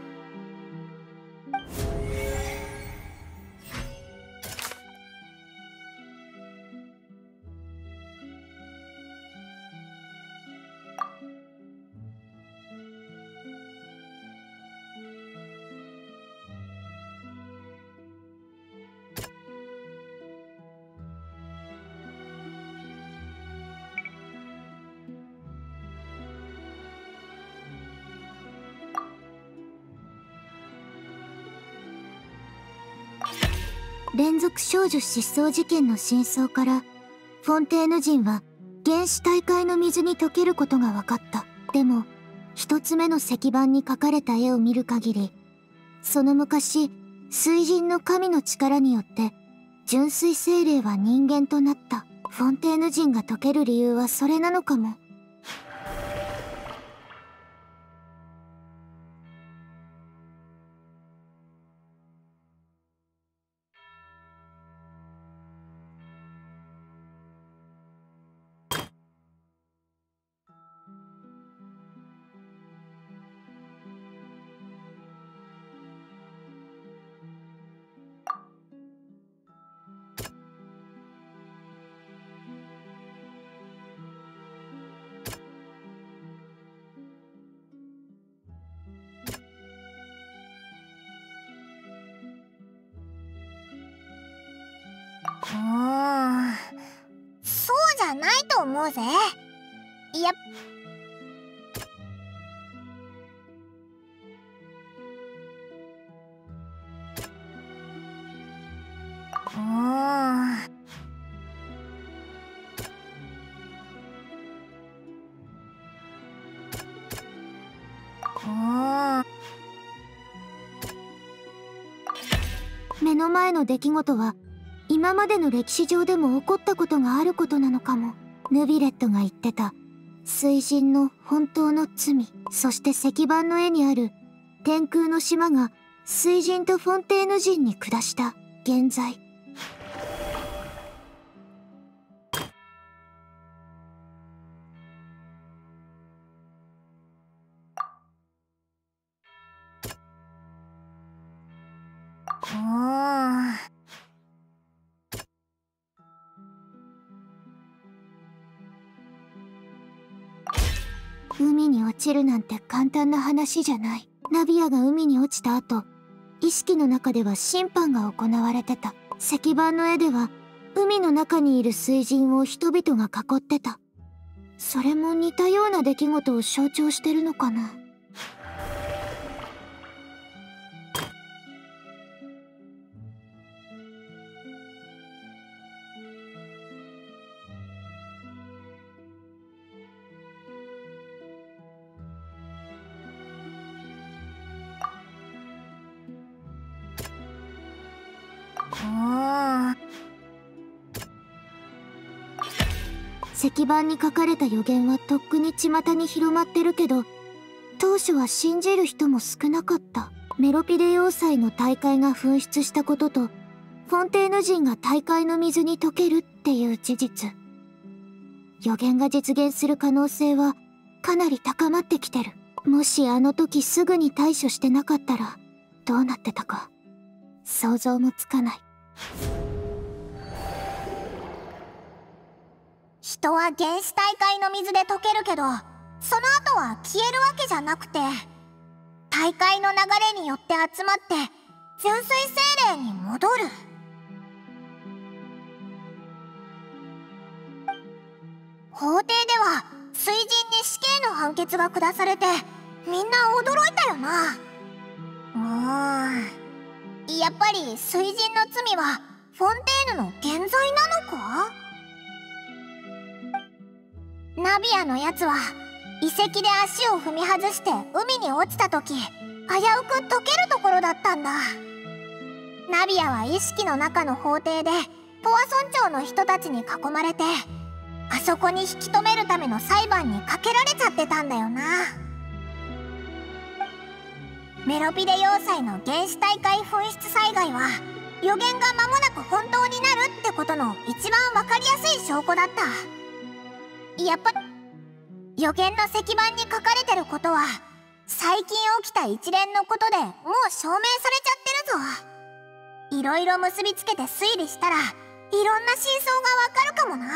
連続少女失踪事件の真相からフォンテーヌ人は原始大海の水に溶けることが分かった。でも一つ目の石板に描かれた絵を見る限り、その昔水神の神の力によって純粋精霊は人間となった。フォンテーヌ人が溶ける理由はそれなのかも。そうじゃないないと思うぜ。いや、 目の前の出来事は今までの歴史上でも起こったことがあることなのかも。ヌビレットが言ってた水神の本当の罪、そして石板の絵にある天空の島が水神とフォンテーヌ人に下した現在。海に落ちるなんて簡単な話じゃない。ナビアが海に落ちた後、意識の中では審判が行われてた。石板の絵では海の中にいる水神を人々が囲ってた。それも似たような出来事を象徴してるのかな。石板に書かれた予言はとっくに巷に広まってるけど、当初は信じる人も少なかった。メロピデ要塞の大海が噴出したことと、フォンテーヌ人が大海の水に溶けるっていう事実。予言が実現する可能性はかなり高まってきてる。もしあの時すぐに対処してなかったらどうなってたか想像もつかない。 人は原始大海の水で溶けるけど、その後は消えるわけじゃなくて、大海の流れによって集まって純粋精霊に戻る。法廷では水神に死刑の判決が下されて、みんな驚いたよな。やっぱり水神の罪はフォンテーヌの原罪なのか？ナビアのやつは遺跡で足を踏み外して海に落ちた時、危うく溶けるところだったんだ。ナビアは意識の中の法廷でポワソン朝の人たちに囲まれて、あそこに引き止めるための裁判にかけられちゃってたんだよな。メロピデ要塞の原始大海噴出災害は予言が間もなく本当になるってことの一番わかりやすい証拠だった。やっぱ予言の石板に書かれてることは最近起きた一連のことでもう証明されちゃってるぞ。いろいろ結びつけて推理したらいろんな真相がわかるかもな。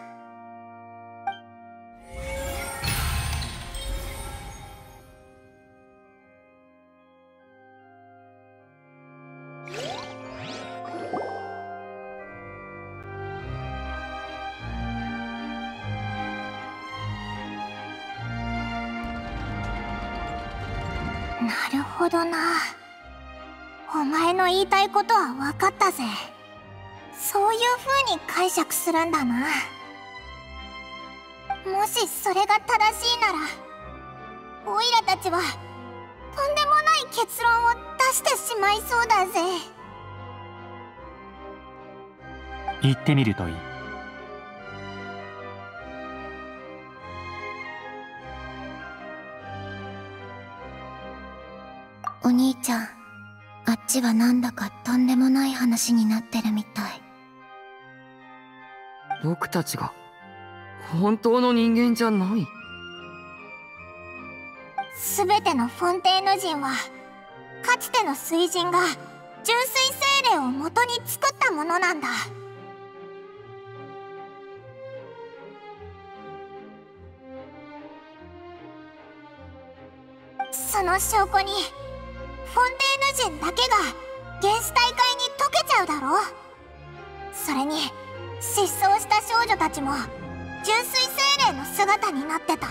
なるほどな。お前の言いたいことは分かったぜ。そういう風に解釈するんだな。もしそれが正しいなら、オイラたちはとんでもない結論を出してしまいそうだぜ。 言ってみるといい。 お兄ちゃん、あっちはなんだかとんでもない話になってるみたい。 僕たちが本当の人間じゃない。 すべてのフォンテーヌ人はかつての水神が純粋精霊を元に作ったものなんだ。その証拠にフォンテーヌ人だけが原始大海に溶けちゃうだろ。それに失踪した少女たちも純粋精霊の姿になってた。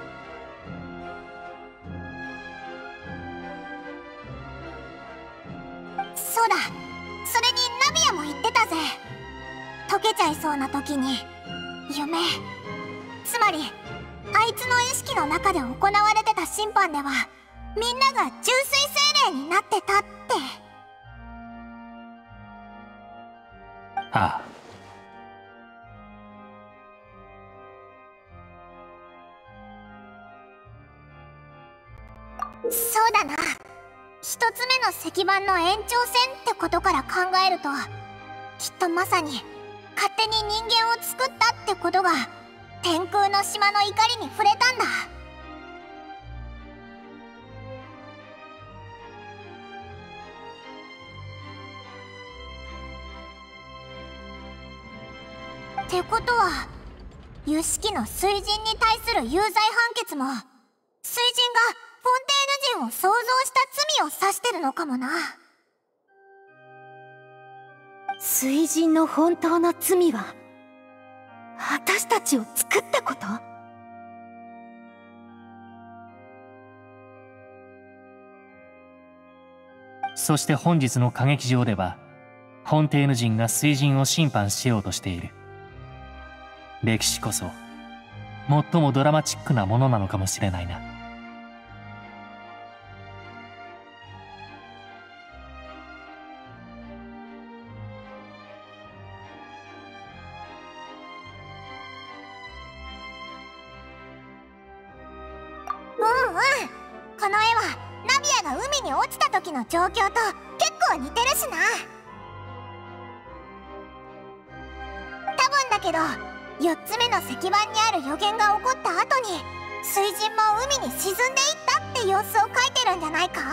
そうだ、それにナビアも言ってたぜ。溶けちゃいそうな時に夢、つまりあいつの意識の中で行われてた審判ではみんなが純粋精霊になってたって。 ああ、 そうだな。一つ目の石板の延長線ってことから考えると、きっとまさに勝手に人間を作ったってことが天空の島の怒りに触れたんだ。ってことは、ユシキの水神に対する有罪判決も水神がフォンテーヌ人を創造した罪を指してるのかもな。 水神の本当の罪は私たちを作ったこと？ そして本日の歌劇場ではフォンテーヌ人が水神を審判しようとしている。歴史こそ最もドラマチックなものなのかもしれないな。 この絵はナビアが海に落ちた時の状況と結構似てるしな。多分だけど4つ目の石板にある予言が起こった後に水神も海に沈んでいったって様子を描いてるんじゃないか？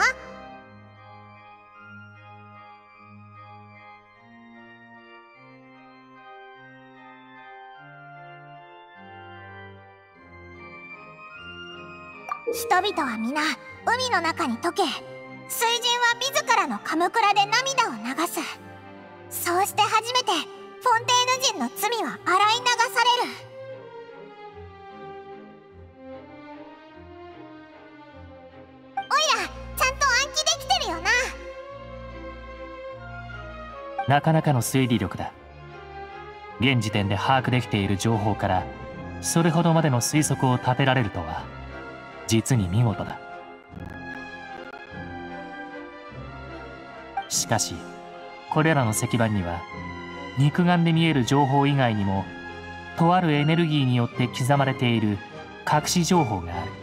人々は皆海の中に溶け、水神は自らのカムクラで涙を流す。そうして初めてフォンテーヌ人の罪は洗い流される。おいらちゃんと暗記できてるよな。 なかなかの推理力だ。現時点で把握できている情報からそれほどまでの推測を立てられるとは実に見事だ。しかしこれらの石板には肉眼で見える情報以外にもとあるエネルギーによって刻まれている隠し情報がある。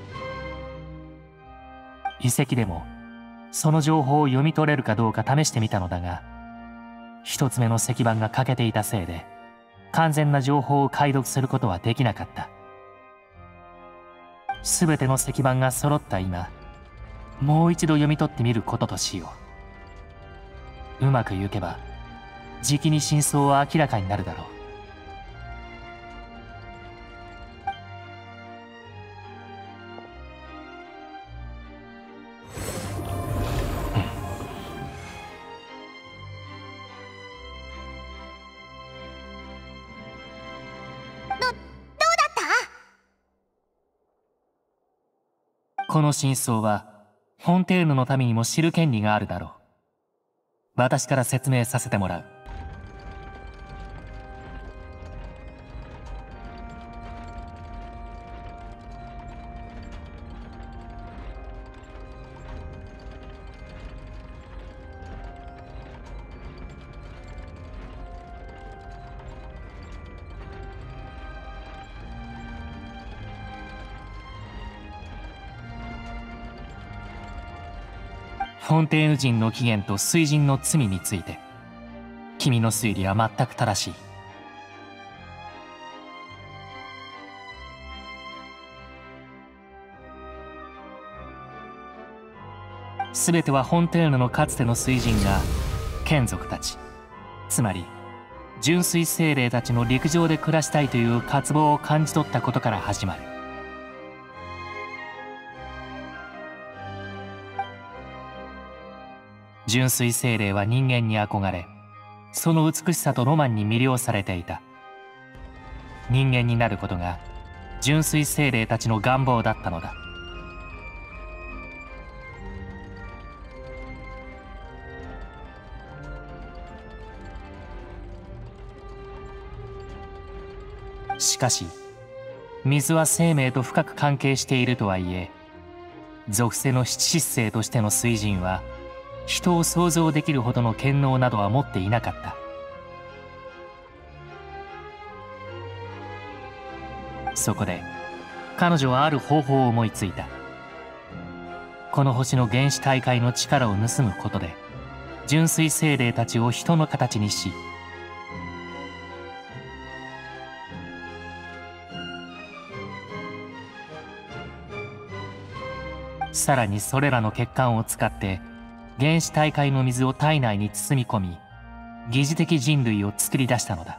遺跡でもその情報を読み取れるかどうか試してみたのだが、一つ目の石板が欠けていたせいで完全な情報を解読することはできなかった。すべての石板が揃った今、もう一度読み取ってみることとしよう。うまくいけばじきに真相は明らかになるだろう。この真相はフォンテーヌの民にも知る権利があるだろう。私から説明させてもらう。フォンテーヌ人の起源と水神の罪について君の推理は全く正しい。すべてはフォンテーヌのかつての水神が眷属たち、つまり純粋精霊たちの陸上で暮らしたいという渇望を感じ取ったことから始まる。純粋精霊は人間に憧れ、その美しさとロマンに魅了されていた。 人間になることが純粋精霊たちの願望だったのだ。しかし水は生命と深く関係しているとはいえ、属性の七失星としての水神は人を想像できるほどの権能などは持っていなかった。そこで彼女はある方法を思いついた。この星の原始大海の力を盗むことで純粋精霊たちを人の形にし、さらにそれらの血管を使って原始大海の水を体内に包み込み、疑似的人類を作り出したのだ。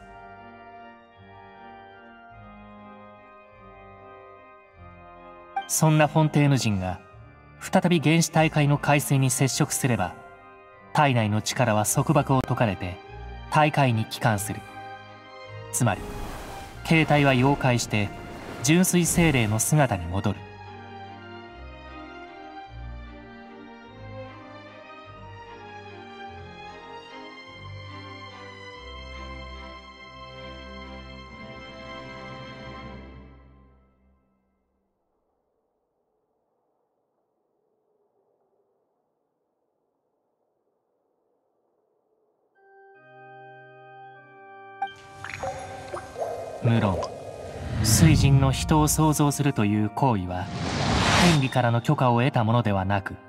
そんなフォンテーヌ人が再び原始大海の海水に接触すれば、体内の力は束縛を解かれて大海に帰還する。つまり形態は溶解して純粋精霊の姿に戻る。無論水神の人を創造するという行為は天理からの許可を得たものではなく、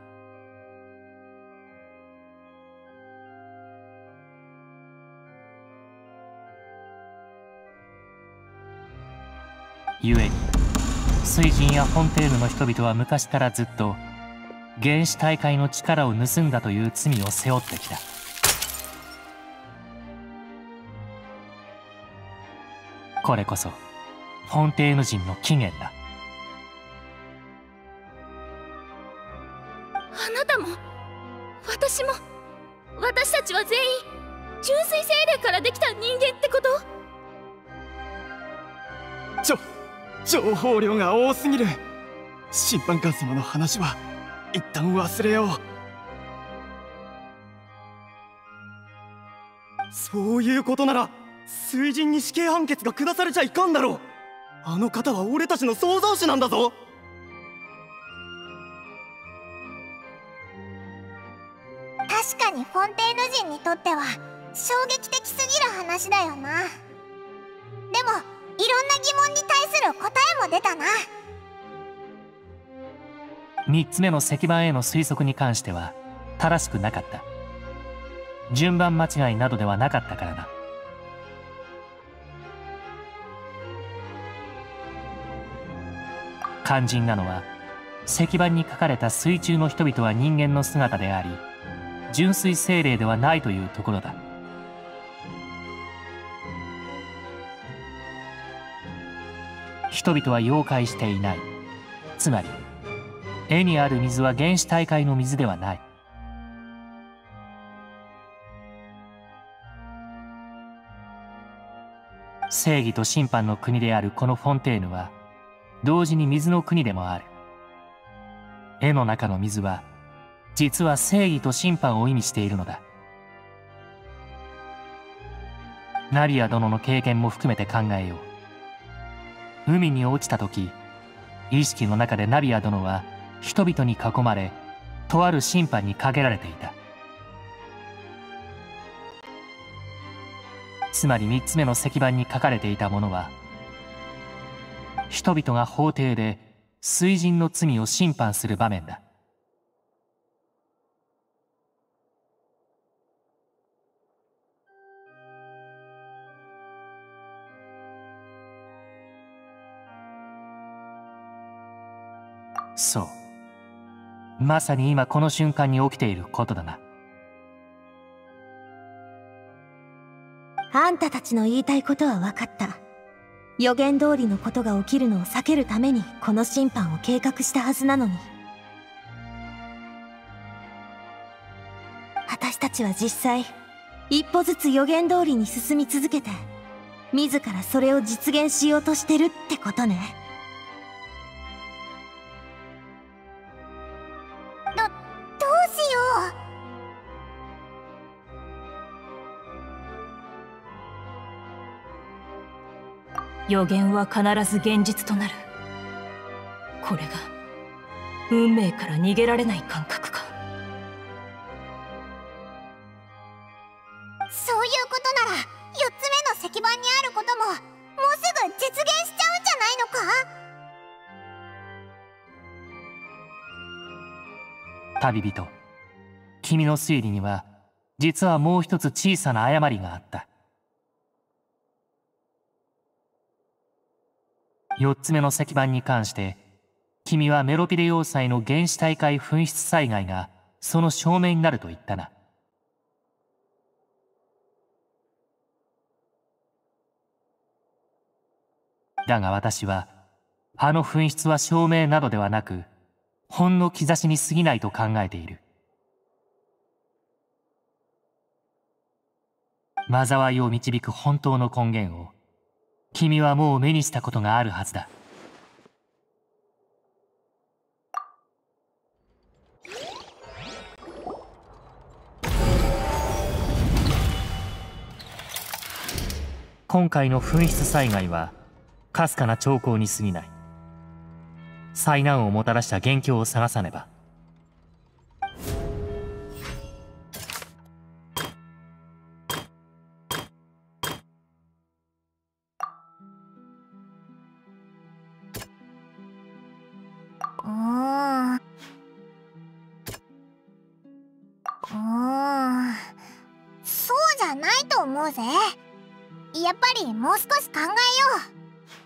故に水神やフォンテーヌの人々は昔からずっと原始大海の力を盗んだという罪を背負ってきた。これこそフォンテーヌ人の起源だ。 あなたも私も私たちは全員純粋精霊からできた人間ってこと？ 情報量が多すぎる。審判官様の話は一旦忘れよう。そういうことなら水神に死刑判決が下されちゃいかんだろう。あの方は俺たちの創造主なんだぞ。 確かにフォンテーヌ人にとっては衝撃的すぎる話だよな。でもいろんな疑問に対する答えも出たな。 3つ目の石板への推測に関しては正しくなかった。順番間違いなどではなかったからな。肝心なのは石板に書かれた水中の人々は人間の姿であり純粋精霊ではないというところだ。人々は妖怪していない。つまり絵にある水は原始大海の水ではない。正義と審判の国であるこのフォンテーヌは同時に水の国でもある。絵の中の水は実は正義と審判を意味しているのだ。ナビア殿の経験も含めて考えよう。海に落ちた時、意識の中でナビア殿は人々に囲まれ、とある審判にかけられていた。つまり3つ目の石板に書かれていたものは、人々が法廷で水神の罪を審判する場面だ。そう。まさに今この瞬間に起きていることだな。 あんたたちの言いたいことは分かった。予言通りのことが起きるのを避けるためにこの審判を計画したはずなのに。私たちは実際一歩ずつ予言通りに進み続けて自らそれを実現しようとしてるってことね。 どうしよう。予言は必ず現実となる。これが運命から逃げられない感覚か。 そういうことなら4つ目の石板にあることももうすぐ実現しちゃうんじゃないのか。 旅人、君の推理には実はもう一つ小さな誤りがあった。4つ目の石板に関して君はメロピデ要塞の原子大海噴出災害がその証明になると言ったな。だが私はあの噴出は証明などではなくほんの兆しに過ぎないと考えている。災いを導く本当の根源を君はもう目にしたことがあるはずだ。今回の噴出災害はかすかな兆候に過ぎない。災難をもたらした元凶を探さねば。 そうじゃないと思うぜ。やっぱりもう少し考えよう。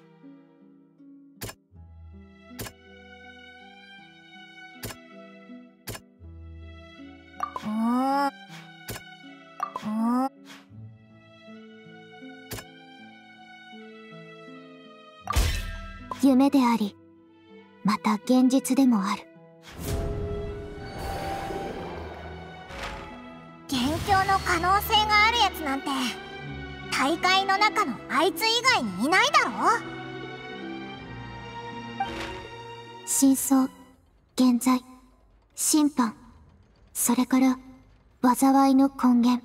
夢であり、また現実でもある。 元凶の可能性があるやつなんて大会の中のあいつ以外にいないだろ。 真相、現在、審判、それから災いの根源。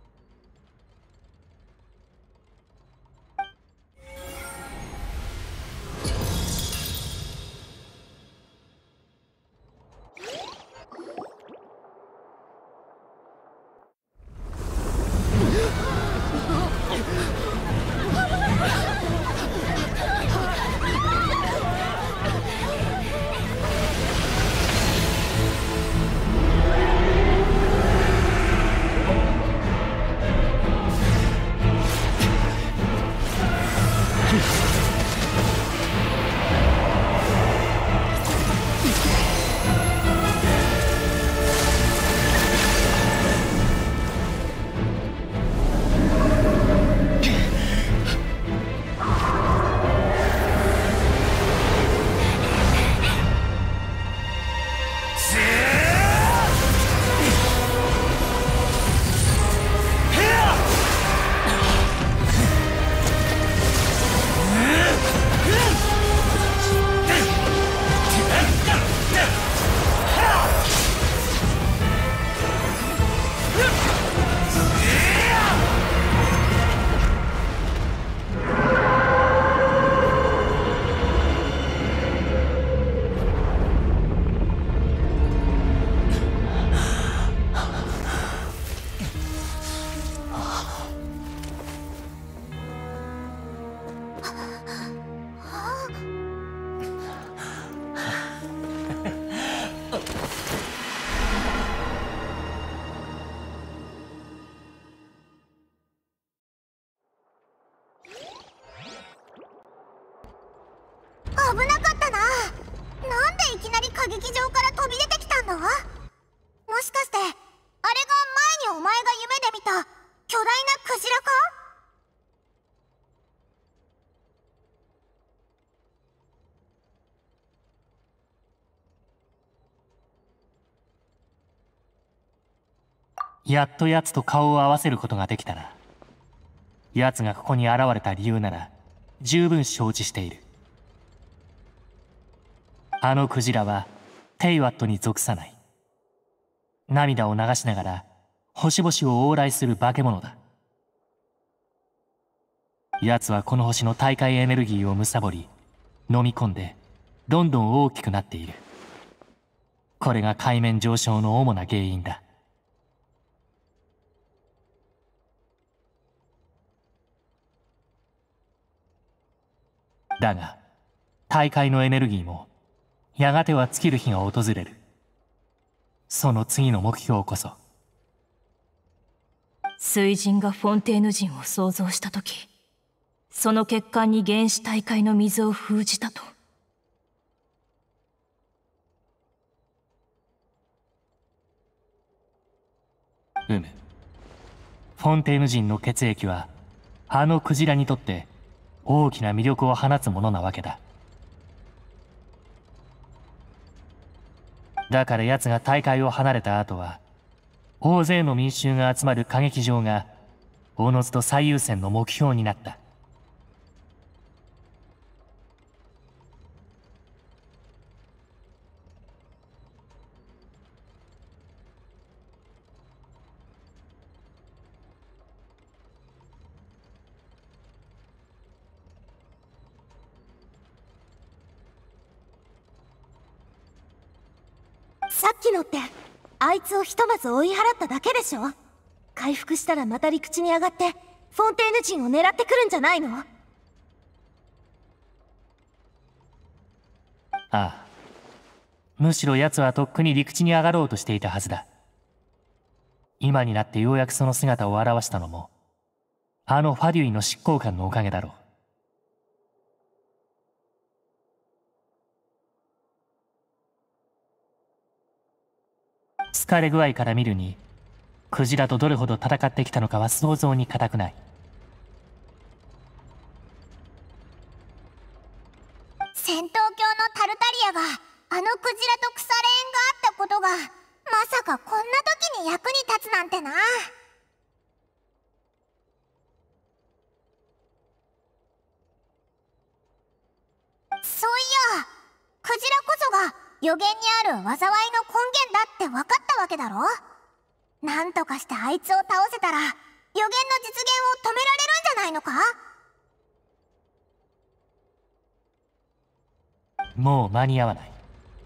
危なかったな。なんでいきなり歌劇場から飛び出てきたんだ。もしかしてあれが前にお前が夢で見た巨大なクジラか。 やっと奴と顔を合わせることができたな。 奴がここに現れた理由なら十分承知している。あのクジラはテイワットに属さない。涙を流しながら星々を往来する化け物だ。奴はこの星の大海エネルギーを貪り飲み込んでどんどん大きくなっている。これが海面上昇の主な原因だ。だが大海のエネルギーもやがては尽きる日が訪れる。その次の目標こそ。 水神がフォンテーヌ人を創造した時、その血管に原始大海の水を封じたと。 フォンテーヌ人の血液はあのクジラにとって大きな魅力を放つものなわけだ。だから奴が大海を離れた後は大勢の民衆が集まる歌劇場がおのずと最優先の目標になった。 さっきのってあいつをひとまず追い払っただけでしょ。回復したらまた陸地に上がってフォンテーヌ人を狙ってくるんじゃないの？ ああ、むしろ奴はとっくに陸地に上がろうとしていたはずだ。今になってようやくその姿を現したのもあのファデュイの執行官のおかげだろう。疲れ具合から見るにクジラとどれほど戦ってきたのかは想像に難くない。 戦闘狂のタルタリアがあのクジラと腐れ縁があったことがまさかこんな時に役に立つなんてな。そういやクジラこそが予言にある災いの根源だって分かったわけだろ。なんとかしてあいつを倒せたら予言の実現を止められるんじゃないのか。 もう間に合わない。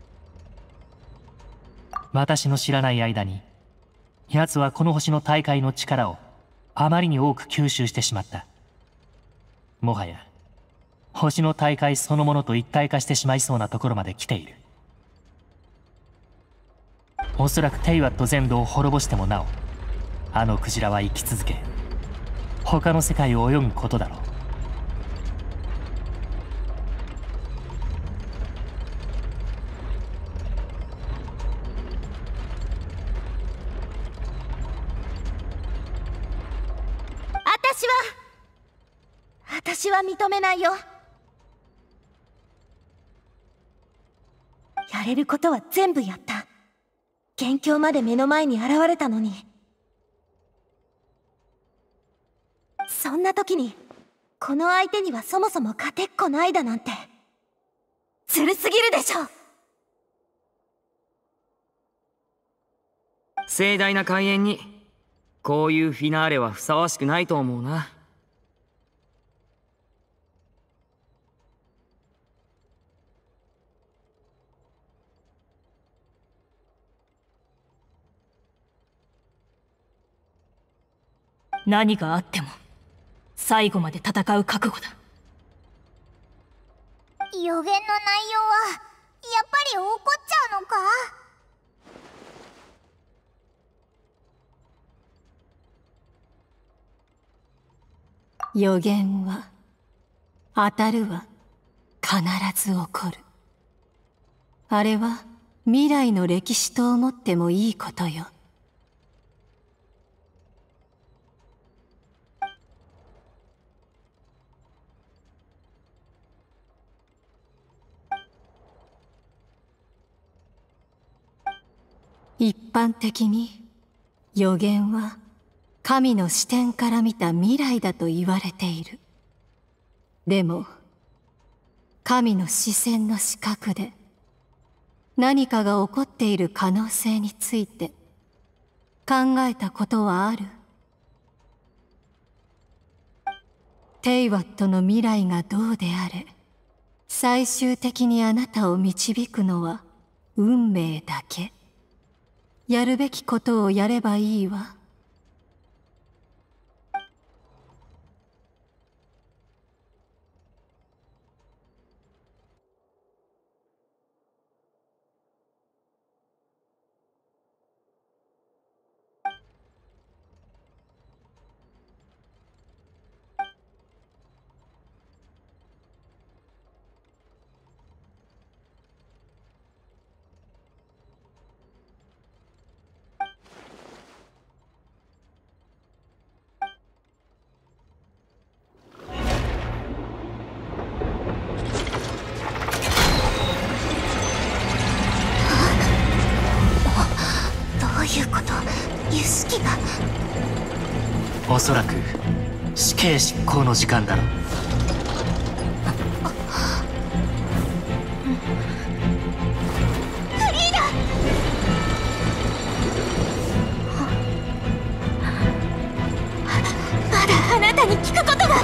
私の知らない間に奴はこの星の大海の力をあまりに多く吸収してしまった。もはや星の大海そのものと一体化してしまいそうなところまで来ている。おそらくテイワット全土を滅ぼしてもなおあのクジラは生き続け他の世界を泳ぐことだろう。 私は認めないよ。やれることは全部やった。元凶まで目の前に現れたのに。そんな時にこの相手にはそもそも勝てっこないだなんてずるすぎるでしょ。 盛大な開演にこういうフィナーレはふさわしくないと思うな。 何があっても最後まで戦う覚悟だ。 予言の内容はやっぱり起こっちゃうのか。 予言は当たるは必ず起こる。あれは未来の歴史と思ってもいいことよ。一般的に予言は神の視点から見た未来だと言われている。でも神の視線の視覚で何かが起こっている可能性について考えたことはある？テイワットの未来がどうであれ、最終的にあなたを導くのは運命だけ。やるべきことをやればいいわ。 おそらく死刑執行の時間だろう。 フリーダ！まだあなたに聞くことが。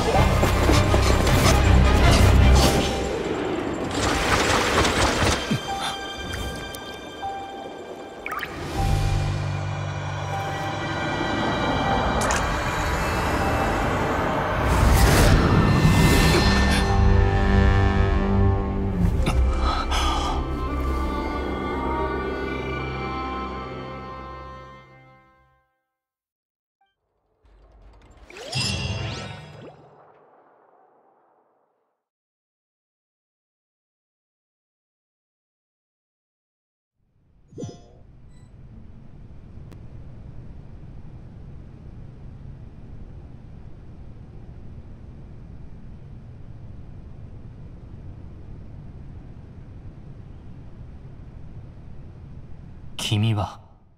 君は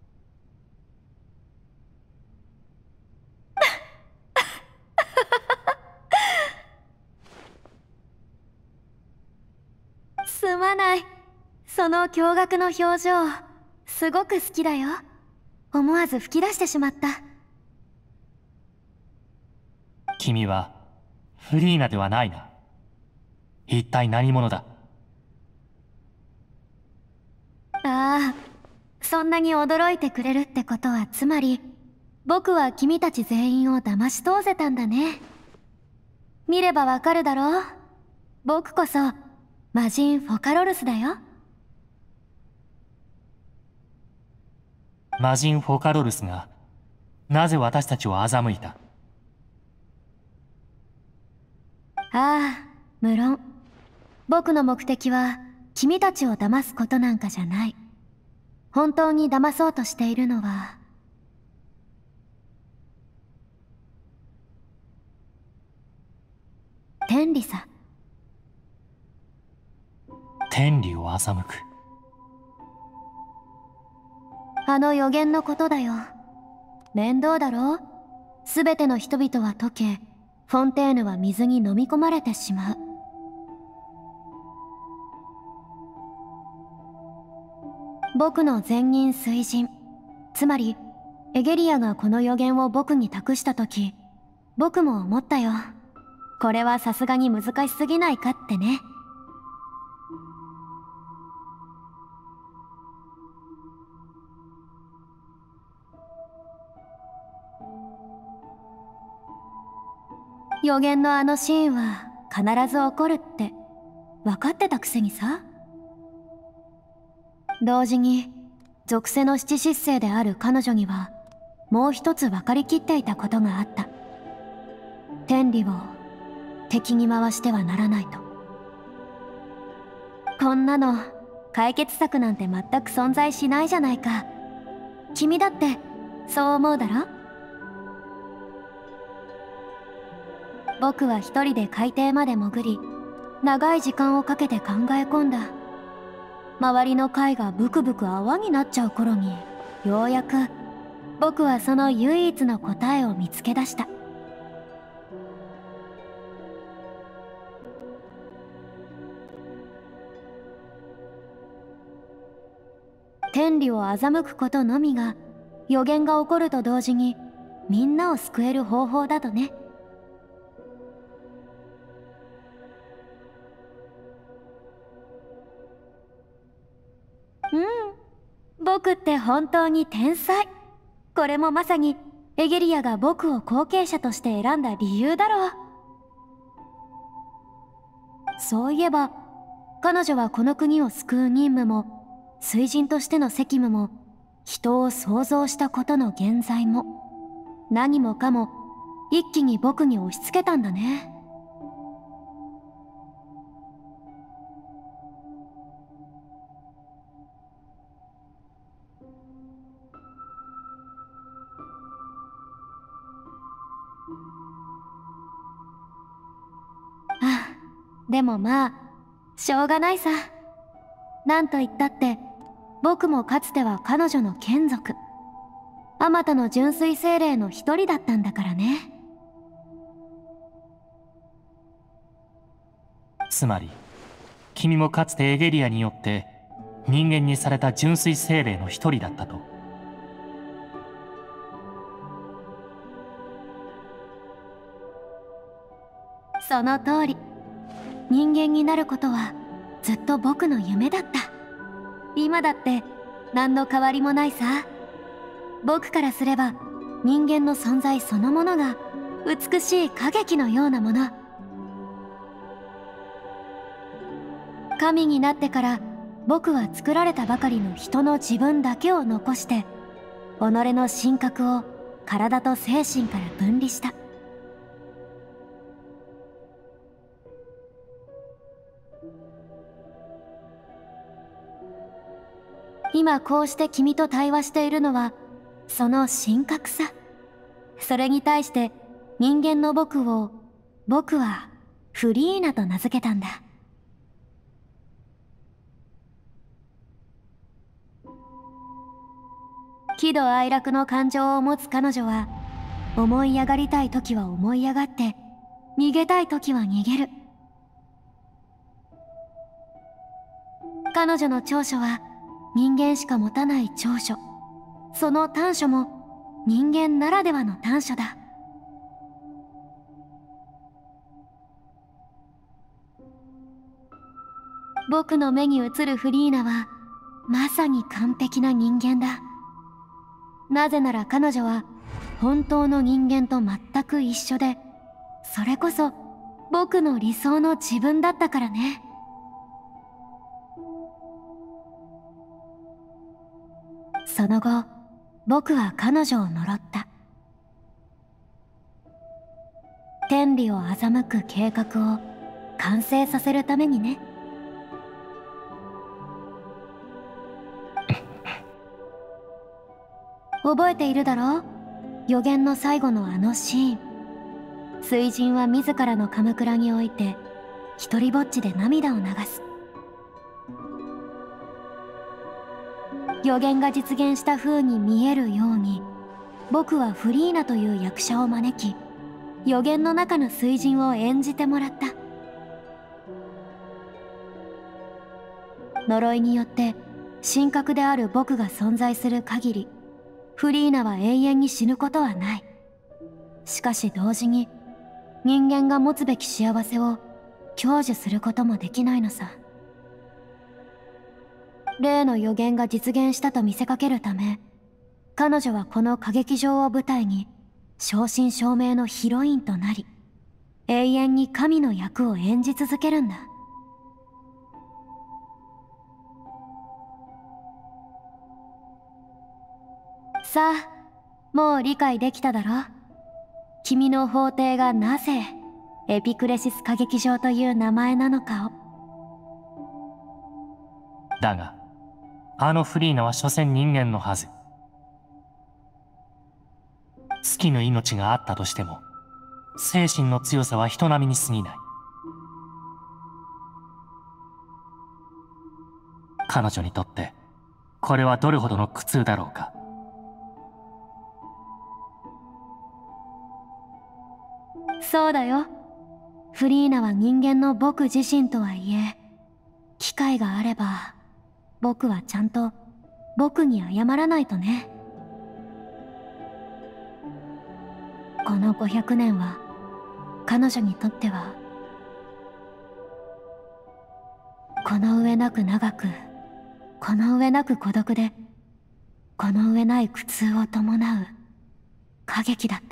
すまない。その驚愕の表情すごく好きだよ。思わず吹き出してしまった。 君はフリーナではないな。一体何者だ？ ああ、そんなに驚いてくれるってことは、つまり僕は君たち全員を騙し通せたんだね。見ればわかるだろう。僕こそ魔人フォカロルスだよ。 魔人フォカロルスがなぜ私たちを欺いた？ ああ、無論僕の目的は君たちを騙すことなんかじゃない。本当に騙そうとしているのは天理さ。 天理を欺く？ あの予言のことだよ。面倒だろう。すべての人々は溶け、フォンテーヌは水に飲み込まれてしまう。僕の前任水神、つまりエゲリアがこの予言を僕に託したとき、僕も思ったよ。これはさすがに難しすぎないかってね。予言のあのシーンは必ず起こるって分かってたくせにさ。同時に属性の七失星である彼女にはもう一つ分かりきっていたことがあった。天理を敵に回してはならないと。こんなの解決策なんて全く存在しないじゃないか。君だってそう思うだろ？僕は一人で海底まで潜り、長い時間をかけて考え込んだ。周りの貝がブクブク泡になっちゃう頃にようやく僕はその唯一の答えを見つけ出した。天理を欺くことのみが予言が起こると同時にみんなを救える方法だとね。僕って本当に天才。これもまさにエゲリアが僕を後継者として選んだ理由だろう。そういえば彼女はこの国を救う任務も水人としての責務も人を創造したことの現在も何もかも一気に僕に押し付けたんだね。でもまあしょうがないさ。なんと言ったって僕もかつては彼女の眷属、あまたの純粋精霊の一人だったんだからね。 つまり君もかつてエゲリアによって人間にされた純粋精霊の一人だったと。 その通り。人間になることはずっと僕の夢だった。今だって何の変わりもないさ。僕からすれば人間の存在そのものが美しい歌劇のようなもの。神になってから僕は作られたばかりの人の自分だけを残して己の神格を体と精神から分離した。今こうして君と対話しているのはその神格さ。それに対して人間の僕はフリーナと名付けたんだ。喜怒哀楽の感情を持つ彼女は思い上がりたい時は思い上がって逃げたい時は逃げる。彼女の長所は人間しか持たない長所。その短所も人間ならではの短所だ。僕の目に映るフリーナはまさに完璧な人間だ。なぜなら彼女は本当の人間と全く一緒で、それこそ僕の理想の自分だったからね。その後、僕は彼女を呪った。天理を欺く計画を完成させるためにね。覚えているだろう？予言の最後のあのシーン。水人は自らのカムクラにおいて一人ぼっちで涙を流す。予言が実現した風に見えるように、僕はフリーナという役者を招き、予言の中の水人を演じてもらった。呪いによって神格である僕が存在する限り、フリーナは永遠に死ぬことはない。しかし同時に人間が持つべき幸せを享受することもできないのさ。例の予言が実現したと見せかけるため、彼女はこの歌劇場を舞台に正真正銘のヒロインとなり、永遠に神の役を演じ続けるんだ。さあ、もう理解できただろう？君の法廷がなぜエピクレシス歌劇場という名前なのかを。 だがあのフリーナは所詮人間のはず。尽きぬ命があったとしても精神の強さは人並みに過ぎない。彼女にとってこれはどれほどの苦痛だろうか。 そうだよ。フリーナは人間の僕自身とはいえ、機会があれば僕はちゃんと僕に謝らないとね。この500年は彼女にとってはこの上なく長く、この上なく孤独で、この上ない苦痛を伴う歌劇だった。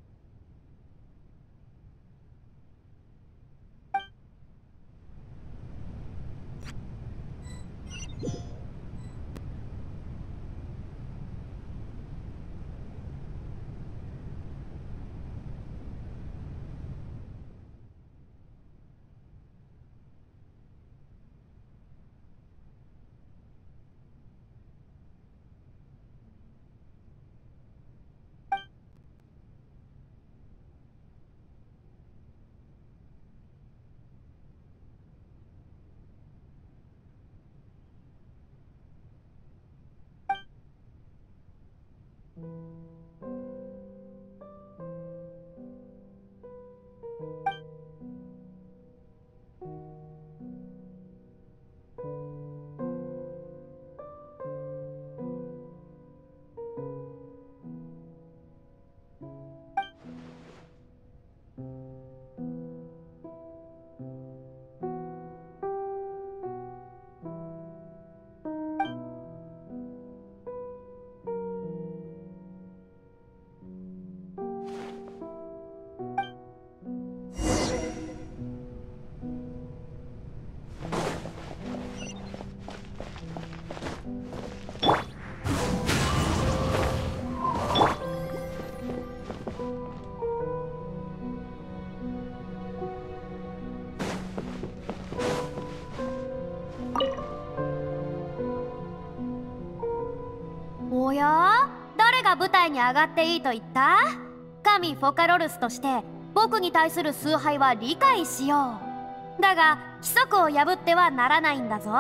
おや？誰が舞台に上がっていいと言った？神フォカロルスとして僕に対する崇拝は理解しよう。だが規則を破ってはならないんだぞ。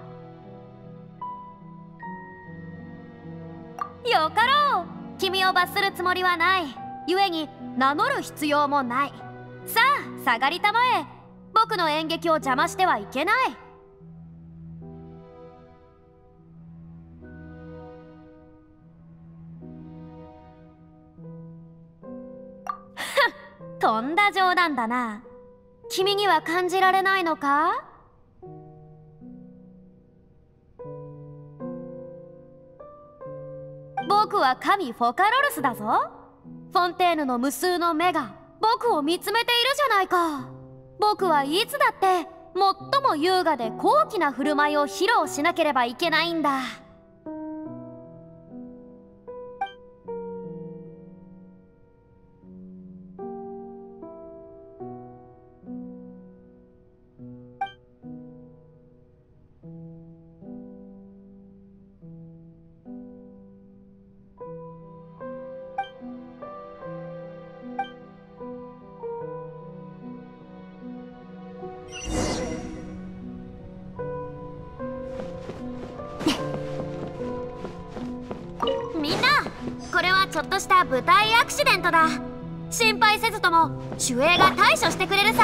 よかろう。君を罰するつもりはない。故に名乗る必要もない。さあ下がりたまえ。僕の演劇を邪魔してはいけない。とんだ冗談だな。君には感じられないのか？僕は神フォカロルスだぞ。フォンテーヌの無数の目が僕を見つめているじゃないか。僕はいつだって最も優雅で高貴な振る舞いを披露しなければいけないんだ。みんな、これはちょっとした舞台アクシデントだ。心配せずとも守衛が対処してくれるさ。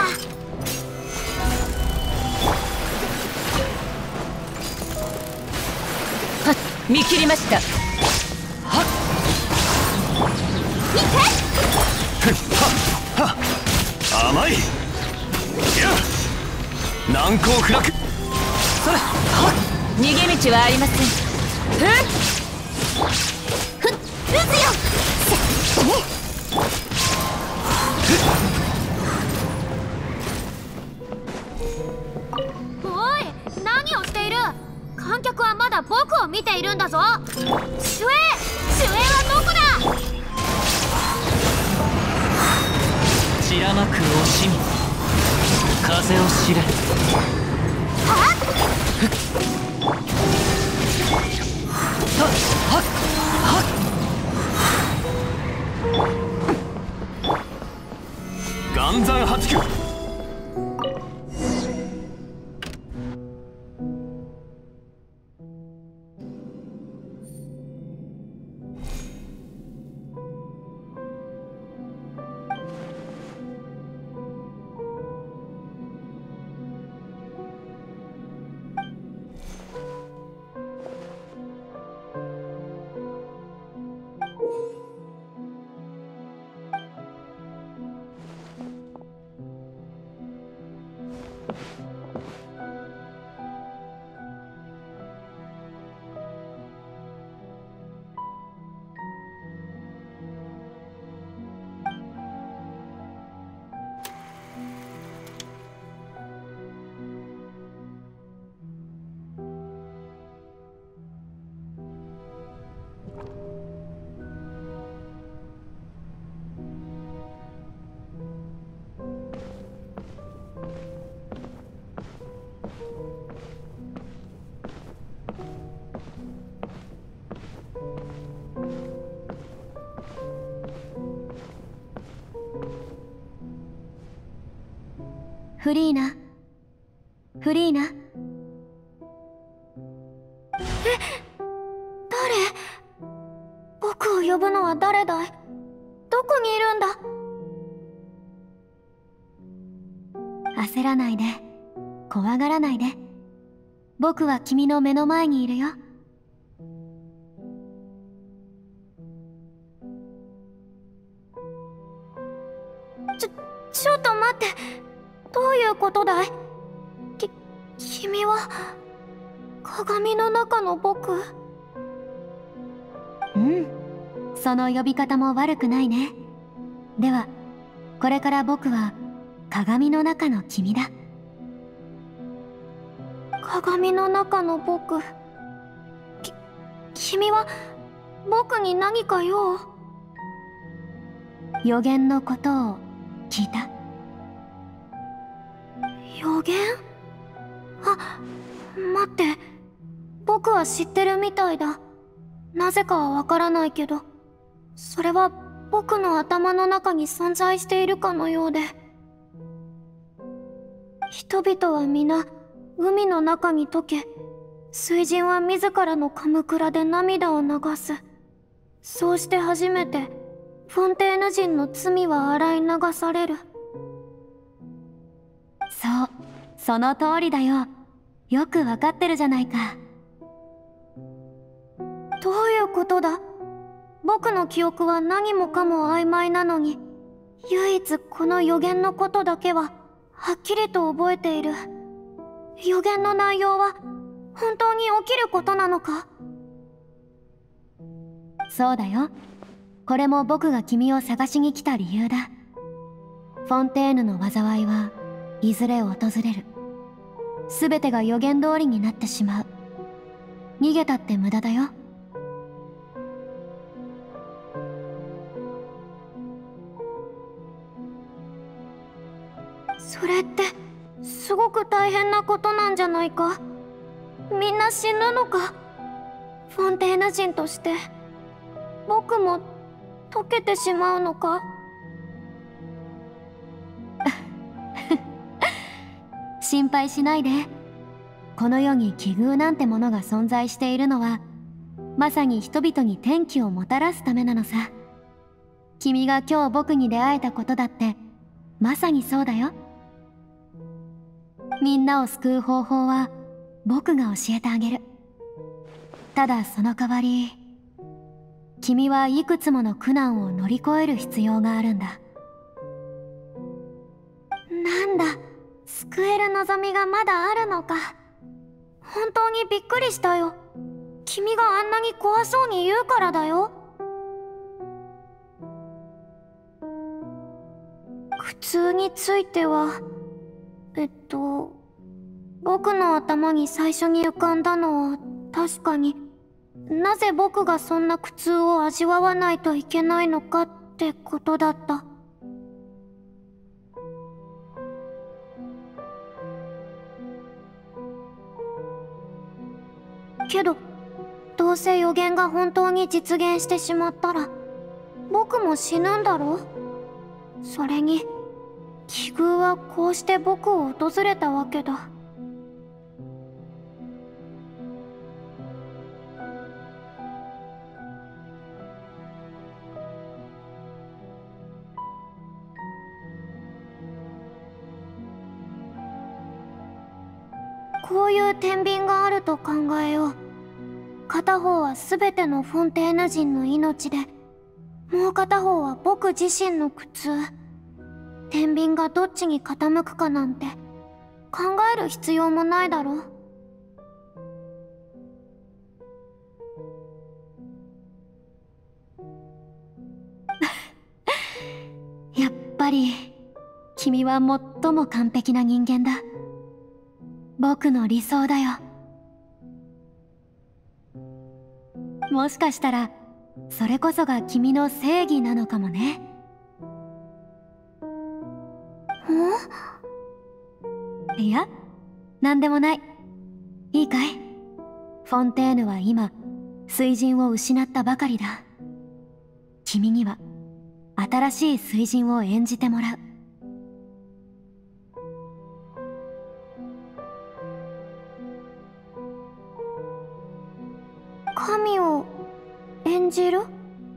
はっ、見切りました。 はっ、 見て。 はっ、甘い。いや、難攻不落。 それ、はっ、逃げ道はありません。 撃つよ。 おい、何をしている？観客はまだ僕を見ているんだぞ。守衛はどこだ？ 散らまく惜しみ、風を知れ。 はっ岩山八九。 フリーナ、フリーナ。 誰？僕を呼ぶのは誰だい？どこにいるんだ？ 焦らないで、怖がらないで。僕は君の目の前にいるよ。 ちょっと待って。どういうことだい？君は鏡の中の僕？ うん、その呼び方も悪くないね。ではこれから僕は鏡の中の君だ。 鏡の中の僕。君は僕に何か用？ 予言のことを聞いた？ 予言？あ、待って。僕は知ってるみたいだ。なぜかはわからないけど、それは僕の頭の中に存在しているかのようで。人々は皆海の中に溶け、水人は自らのカムクラで涙を流す。そうして初めてフォンテーヌ人の罪は洗い流される。 そう、その通りだよ。よくわかってるじゃないか。 どういうことだ？僕の記憶は何もかも曖昧なのに、唯一この予言のことだけははっきりと覚えている。予言の内容は本当に起きることなのか？ そうだよ。これも僕が君を探しに来た理由だ。フォンテーヌの災いはいずれ訪れる。すべてが予言通りになってしまう。逃げたって無駄だよ。 それってすごく大変なことなんじゃないか？みんな死ぬのか？フォンテーヌ人として僕も溶けてしまうのか？ 心配しないで。この世に奇遇なんてものが存在しているのは、まさに人々に天気をもたらすためなのさ。君が今日僕に出会えたことだってまさにそうだよ。みんなを救う方法は僕が教えてあげる。ただその代わり、君はいくつもの苦難を乗り越える必要があるんだ。 なんだ、救える望みがまだあるのか。本当にびっくりしたよ。君があんなに怖そうに言うからだよ。苦痛については、僕の頭に最初に浮かんだのは確かに、なぜ僕がそんな苦痛を味わわないといけないのかってことだった。けど、どうせ予言が本当に実現してしまったら、僕も死ぬんだろ？それに、奇遇はこうして僕を訪れたわけだ。こういう天秤があると考えよう。片方は全てのフォンテーヌ人の命で、もう片方は僕自身の苦痛。天秤がどっちに傾くかなんて考える必要もないだろう。 やっぱり君は最も完璧な人間だ。僕の理想だよ。もしかしたらそれこそが君の正義なのかもね。いや、なんでもない。いいかい？ フォンテーヌは今水神を失ったばかりだ。君には新しい水神を演じてもらう。 神を演じる？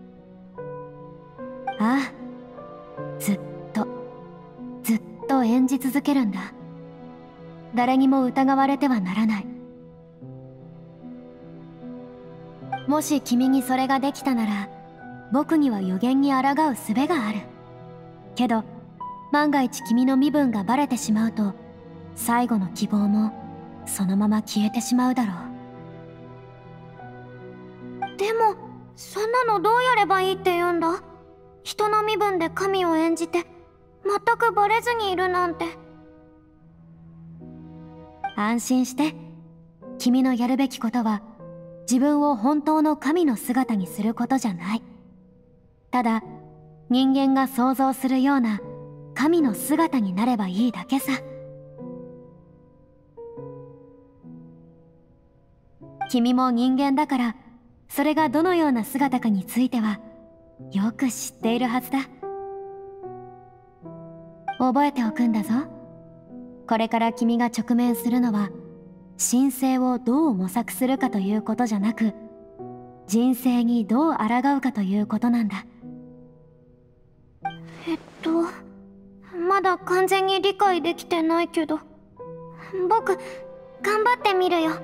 ああ、ずっと演じ続けるんだ。誰にも疑われてはならない。もし君にそれができたなら、僕には予言に抗う術がある。けど万が一君の身分がバレてしまうと、最後の希望もそのまま消えてしまうだろう。 でもそんなのどうやればいいって言うんだ？人の身分で神を演じて全くバレずにいるなんて。 安心して。君のやるべきことは自分を本当の神の姿にすることじゃない。ただ人間が想像するような神の姿になればいいだけさ。君も人間だから、それがどのような姿かについてはよく知っているはずだ。覚えておくんだぞ。これから君が直面するのは、神聖をどう模索するかということじゃなく、人生にどう抗うかということなんだ。 まだ完全に理解できてないけど、僕頑張ってみるよ。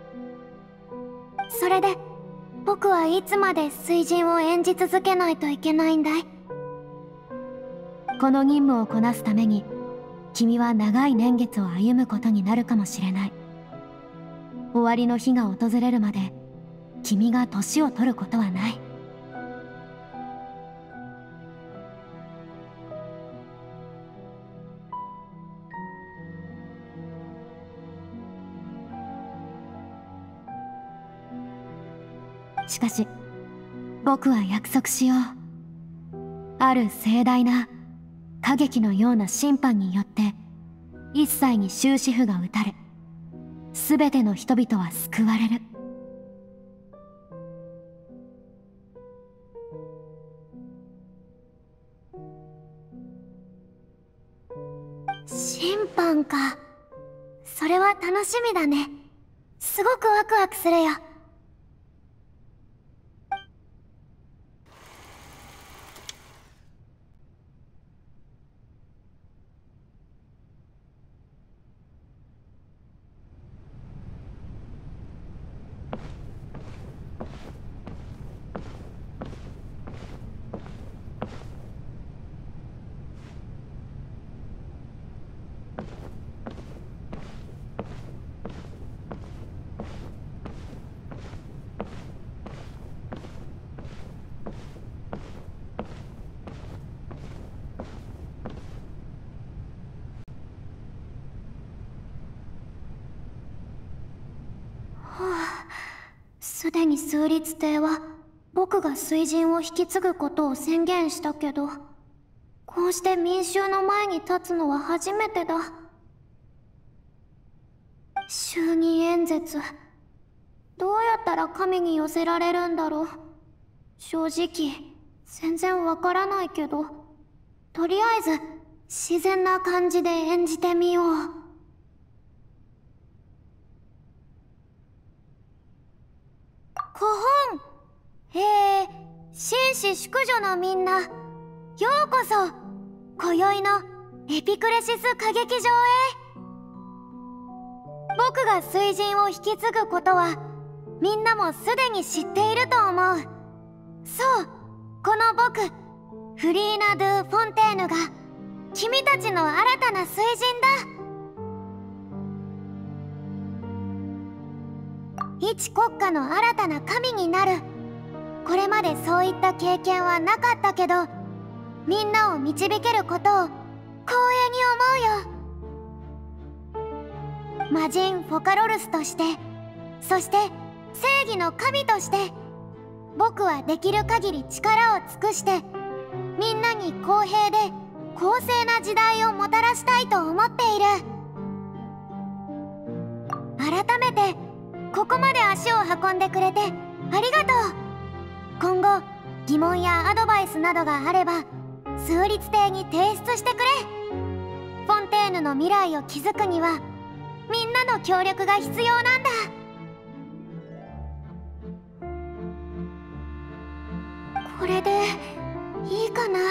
それで僕はいつまで水神を演じ続けないといけないんだい？ この任務をこなすために、君は長い年月を歩むことになるかもしれない。終わりの日が訪れるまで君が年を取ることはない。しかし僕は約束しよう。ある盛大な歌劇のような審判によって一切に終止符が打たれ、すべての人々は救われる。 審判か。それは楽しみだね。すごくワクワクするよ。すでに数律帝は僕が水神を引き継ぐことを宣言したけど、こうして民衆の前に立つのは初めてだ。就任演説、どうやったら神に寄せられるんだろう。正直全然わからないけど、とりあえず自然な感じで演じてみよう。古本、紳士淑女のみんな、ようこそ今宵のエピクレシス歌劇場へ。僕が水神を引き継ぐことはみんなもすでに知っていると思う。そう、この僕フリーナ・ドゥ・フォンテーヌが君たちの新たな水神だ。一国家の新たな神になる。これまでそういった経験はなかったけど、みんなを導けることを光栄に思うよ。魔人フォカロルスとして、そして正義の神として、僕はできる限り力を尽くしてみんなに公平で公正な時代をもたらしたいと思っている。改めてここまで足を運んでくれてありがとう。今後疑問やアドバイスなどがあれば数律帝に提出してくれ。フォンテーヌの未来を築くにはみんなの協力が必要なんだ。これでいいかな。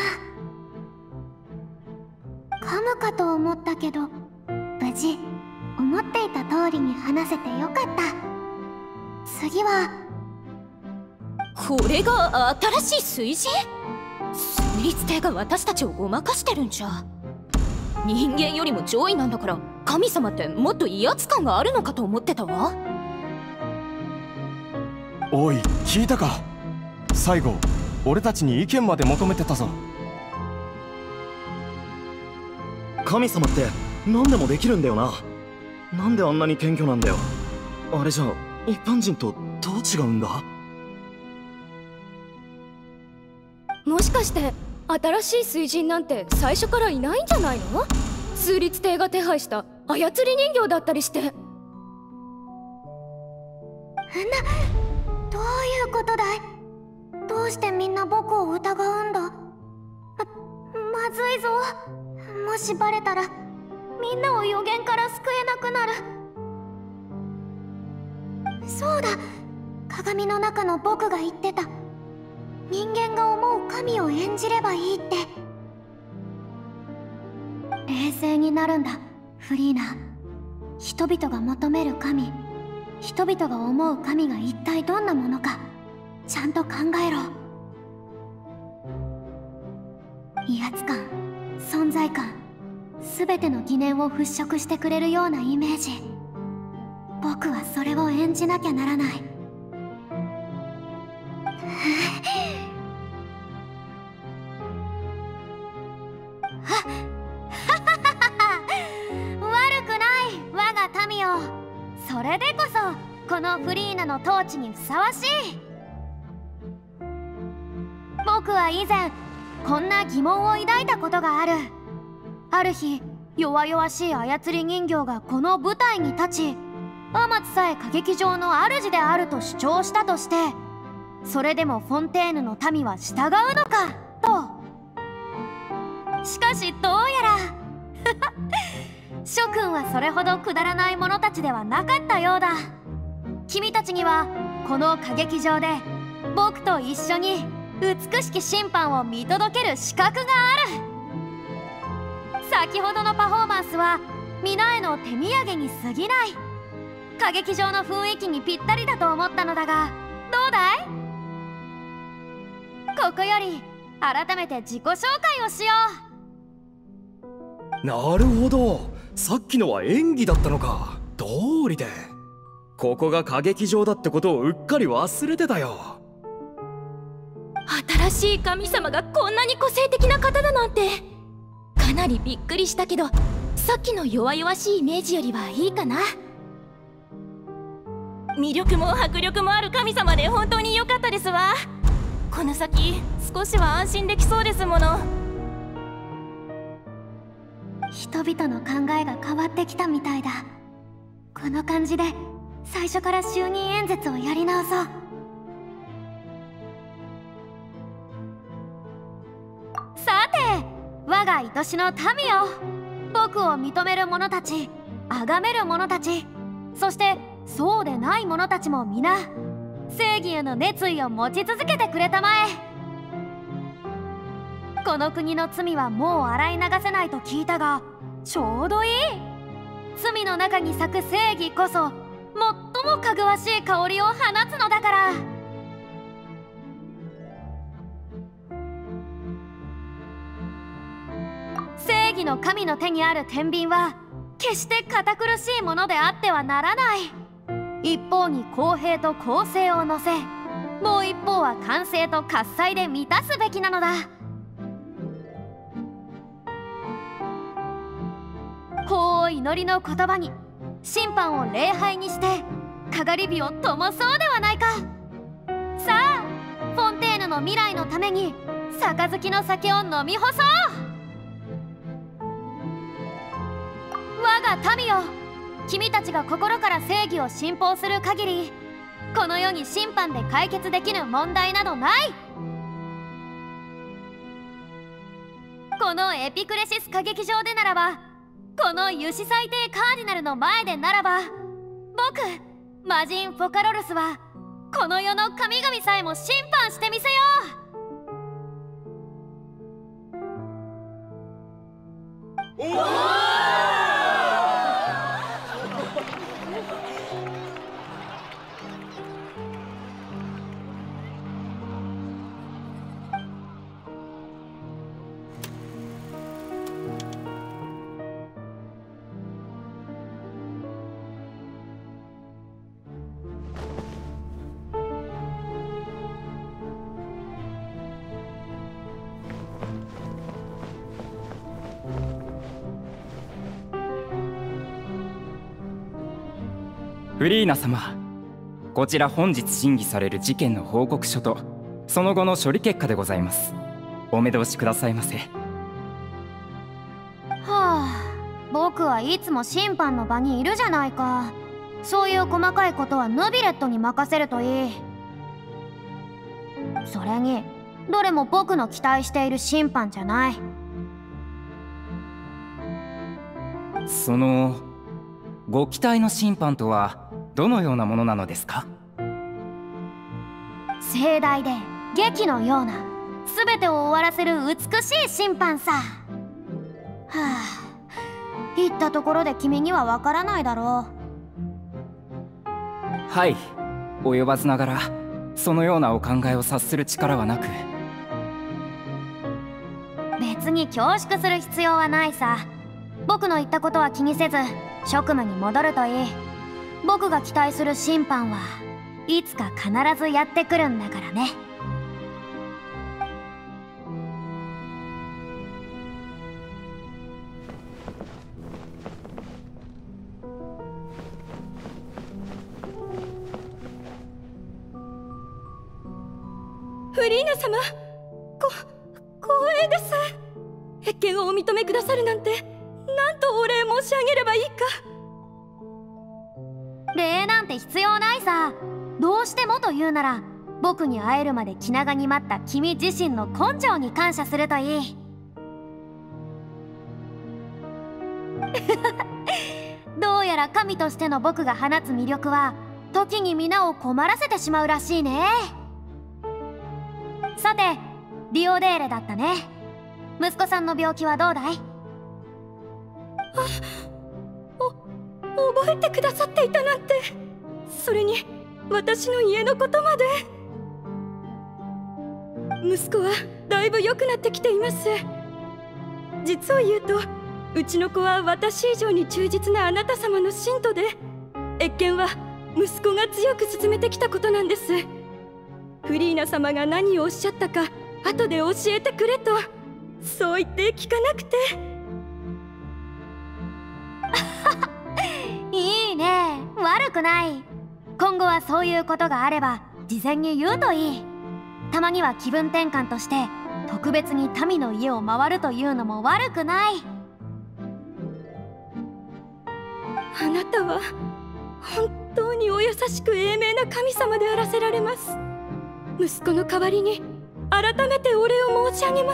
噛むかと思ったけど無事思っていた通りに話せてよかった。次はこれが新しい水神？数律帝が私たちをごまかしてるんじゃ。人間よりも上位なんだから神様ってもっと威圧感があるのかと思ってたわ。 おい、聞いたか。最後俺たちに意見まで求めてたぞ。 神様って何でもできるんだよな。なんであんなに謙虚なんだよ。あれじゃ一般人とどう違うんだ。 もしかして新しい水神なんて最初からいないんじゃないの？数律帝が手配した操り人形だったりして。 どういうことだい？どうしてみんな僕を疑うんだ？まずいぞ。もしバレたらみんなを予言から救えなくなる。そうだ、鏡の中の僕が言ってた人間が思う神を演じればいいって。冷静になるんだフリーナ。人々が求める神、人々が思う神が一体どんなものかちゃんと考えろ。威圧感、存在感、全ての疑念を払拭してくれるようなイメージ。僕はそれを演じなきゃならない。悪くない我が民よ。それでこそこのフリーナの統治にふさわしい。僕は以前こんな疑問を抱いたことがある。ある日弱々しい操り人形がこの舞台に立ち、アマツさえ歌劇場の主であると主張したとして、それでもフォンテーヌの民は従うのかと。しかしどうやら諸君はそれほどくだらない者たちではなかったようだ。君たちにはこの歌劇場で僕と一緒に美しき審判を見届ける資格がある。先ほどのパフォーマンスは皆への手土産に過ぎない。歌劇場の雰囲気にぴったりだと思ったのだが、どうだい？ここより改めて自己紹介をしよう。なるほど、さっきのは演技だったのか。道理でここが歌劇場だってことをうっかり忘れてたよ。 新しい神様がこんなに個性的な方だなんてかなりびっくりしたけど、さっきの弱々しいイメージよりはいいかな。魅力も迫力もある神様で本当に良かったですわ。この先少しは安心できそうですもの。 人々の考えが変わってきたみたいだ。この感じで最初から就任演説をやり直そう。さて我が愛しの民よ、僕を認める者たち、崇める者たち、そしてそうでない者たちも皆正義への熱意を持ち続けてくれたまえ。この国の罪はもう洗い流せないと聞いたが、ちょうどいい。罪の中に咲く正義こそ最もかぐわしい香りを放つのだから。正義の神の手にある天秤は決して堅苦しいものであってはならない。一方に公平と公正を乗せ、もう一方は完成と喝采で満たすべきなのだ。法を祈りの言葉に審判を礼拝にしてかがり火を灯そうではないか。さあフォンテーヌの未来のために杯の酒を飲み干そう。我が民よ、 君たちが心から正義を信奉する限り、この世に審判で解決できる問題などない。このエピクレシス歌劇場でならば、この油脂最低カーディナルの前でならば、僕魔人フォカロルスはこの世の神々さえも審判してみせよう。 フリーナ様、こちら本日審議される事件の報告書とその後の処理結果でございます。お目通しくださいませ。 はあ、僕はいつも審判の場にいるじゃないか。そういう細かいことはヌビレットに任せるといい。それにどれも僕の期待している審判じゃない。 そのご期待の審判とはどのようなものなのですか？ 盛大で劇のような全てを終わらせる美しい審判さ。はあ、言ったところで君にはわからないだろう。はい、及ばずながらそのようなお考えを察する力はなく。 別に恐縮する必要はないさ。僕の言ったことは気にせず職務に戻るといい。僕が期待する審判はいつか必ずやってくるんだからね。 フリーナ様、光栄です。謁見をお認めくださるなんて、なんとお礼申し上げればいいか。 礼なんて必要ないさ。どうしてもと言うなら、僕に会えるまで気長に待った君自身の根性に感謝するといい。どうやら神としての僕が放つ魅力は時に皆を困らせてしまうらしいね。さて、リオデーレだったね。息子さんの病気はどうだい？ 覚えてくださっていたなんて。それに私の家のことまで。息子はだいぶ良くなってきています。実を言うと、うちの子は私以上に忠実なあなた様の信徒で、謁見は息子が強く進めてきたことなんです。フリーナ様が何をおっしゃったか後で教えてくれと、そう言って聞かなくて。 いいね、悪くない。今後はそういうことがあれば事前に言うといい。たまには気分転換として特別に民の家を回るというのも悪くない。 あなたは本当にお優しく英明な神様であらせられます。息子の代わりに改めてお礼を申し上げます。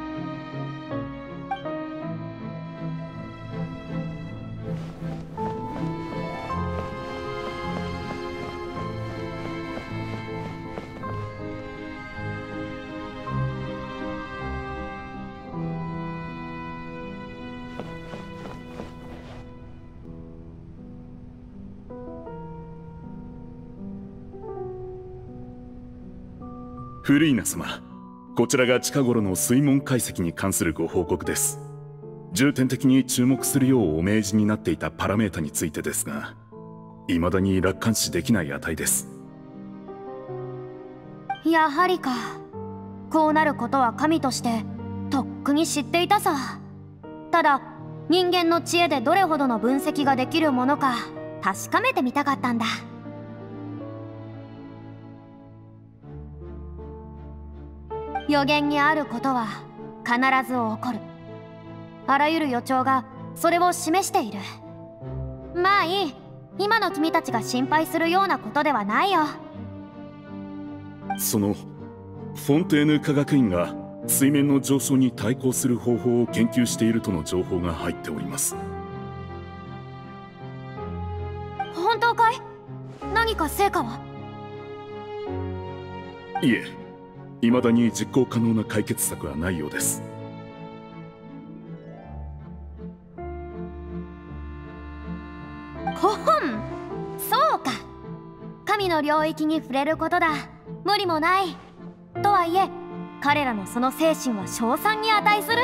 フリーナ様、こちらが近頃の水門解析に関するご報告です。重点的に注目するようお命じになっていたパラメータについてですが、未だに楽観視できない値です。 やはりか。こうなることは神としてとっくに知っていたさ。ただ人間の知恵でどれほどの分析ができるものか確かめてみたかったんだ。予言にあることは必ず起こる。あらゆる予兆がそれを示している。 まあいい。今の君たちが心配するようなことではないよ。 そのフォンテーヌ科学院が水面の上昇に対抗する方法を研究しているとの情報が入っております。 本当かい？何か成果は？ いえ、未だに実行可能な解決策はないようです。 ほほん、そうか。神の領域に触れることだ。無理もない。とはいえ彼らのその精神は称賛に値する。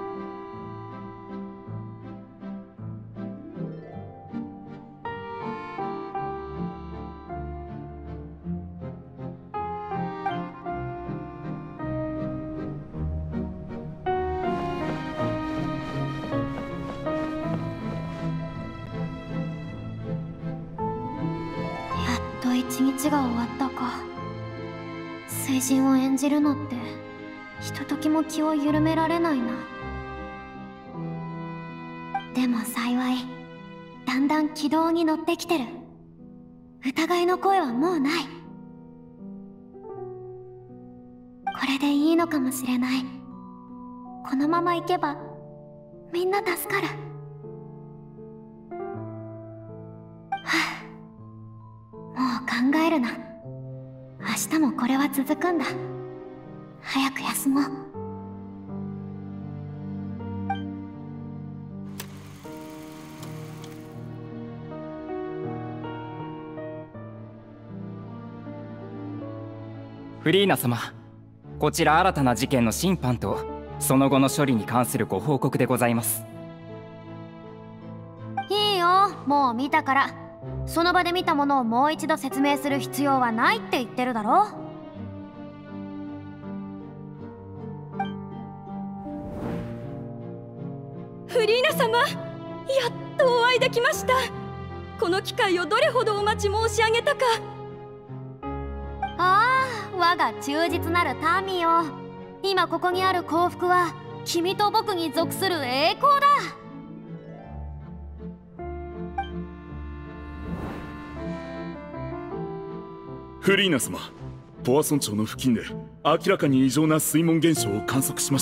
一日が終わったか。水神を演じるのってひとときも気を緩められないな。でも幸いだんだん軌道に乗ってきてる。疑いの声はもうない。これでいいのかもしれない。このままいけばみんな助かる。もう考えるな。明日もこれは続くんだ。早く休もう。 フリーナ様、こちら新たな事件の審判とその後の処理に関するご報告でございます。 いいよ、もう見たから。その場で見たものをもう一度説明する必要はないって言ってるだろ。 フリーナ様、やっとお会いできました。この機会をどれほどお待ち申し上げたか。 ああ、我が忠実なる民よ。今ここにある幸福は君と僕に属する栄光だ。 フリーナ様、ポワソン町の付近で明らかに異常な水門現象を観測しました。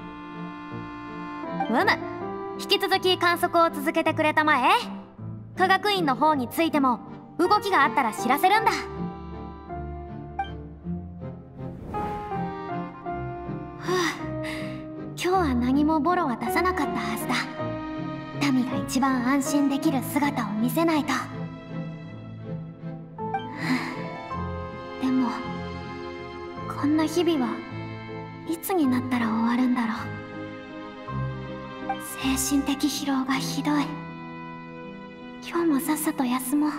引き続き観測を続けてくれたまえ。科学院の方についても動きがあったら知らせるんだ。今日は何もボロは出さなかったはずだ。民が一番安心できる姿を見せないと。でもこんな日々はいつになったら終わるんだろう。精神的疲労がひどい。今日もさっさと休もう。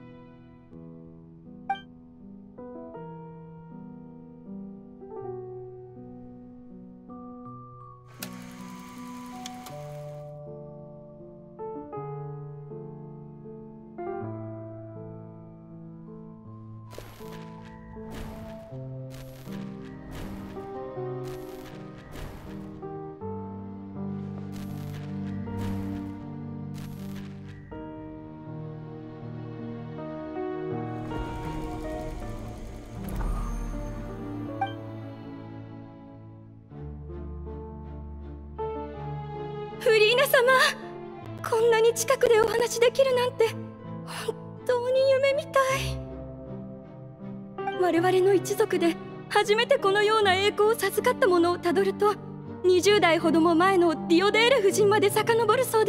フリーナ様、こんなに近くでお話できるなんて本当に夢みたい。我々の一族で初めてこのような栄光を授かったものをたどると20代ほども前のディオデール夫人まで遡るそうです。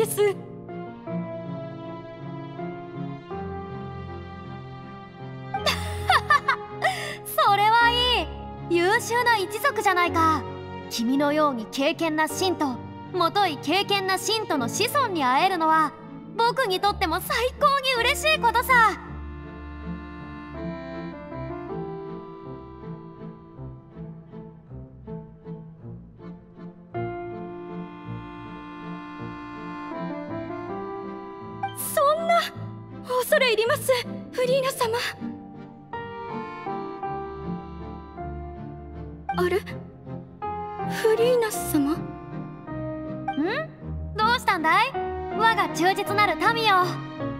それはいい。優秀な一族じゃないか。君のように敬虔な信徒、もとい敬虔な信徒の子孫に会えるのは僕にとっても最高に嬉しいことさ。 そんな、恐れ入ります、フリーナ様。あれ、フリーナ様？ どうしたんだい？我が忠実なる民よ。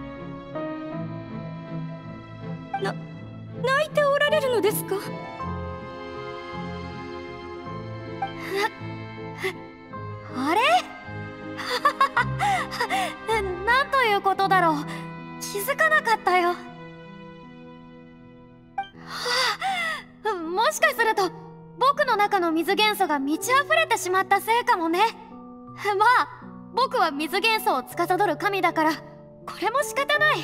のですか？ あれなんということだろう。気づかなかったよ。もしかすると僕の中の水元素が満ち溢れてしまったせいかもね。まあ僕は水元素を司る神だからこれも仕方ない。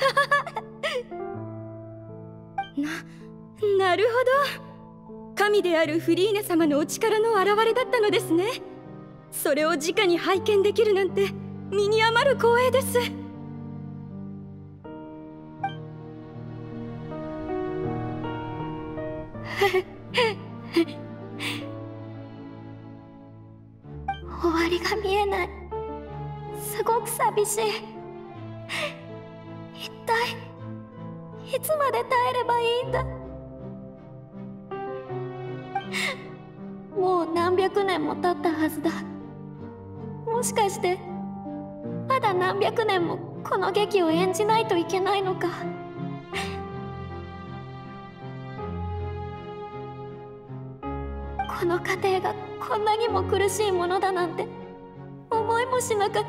なるほど。神であるフリーネ様のお力の表れだったのですね。それを直に拝見できるなんて身に余る光栄です。 終わりが見えない。すごく寂しい。一体いつまで耐えればいいんだ。もう何百年も経ったはずだ。もしかしてまだ何百年もこの劇を演じないといけないのか。この過程がこんなにも苦しいものだなんて思いもしなかった。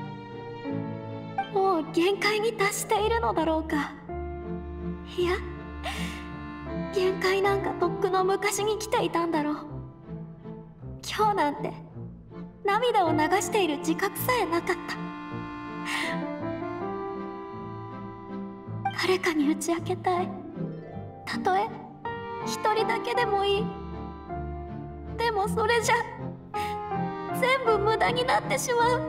もう限界に達しているのだろうか。いや、限界なんかとっくの昔に来ていたんだろう。今日なんて涙を流している自覚さえなかった。誰かに打ち明けたい。たとえ一人だけでもいい。でもそれじゃ全部無駄になってしまう。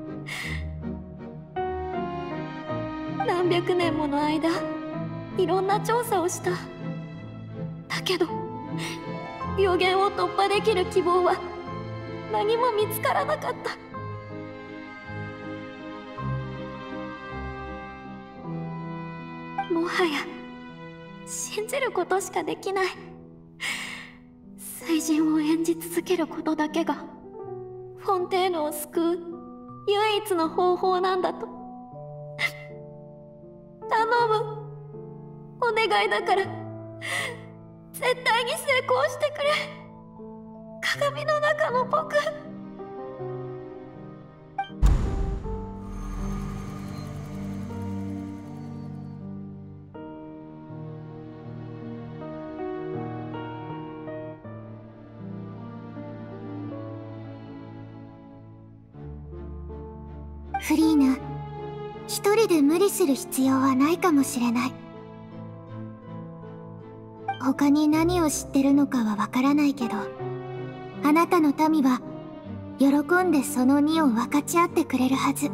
何百年もの間いろんな調査をした。だけど予言を突破できる希望は何も見つからなかった。もはや信じることしかできない。聖人を演じ続けることだけがフォンテーヌを救う唯一の方法なんだと。頼む、お願いだから絶対に成功してくれ。鏡の中の僕。 フリーナ、一人で無理する必要はないかもしれない。他に何を知ってるのかはわからないけど、あなたの民は喜んでその2を分かち合ってくれるはず。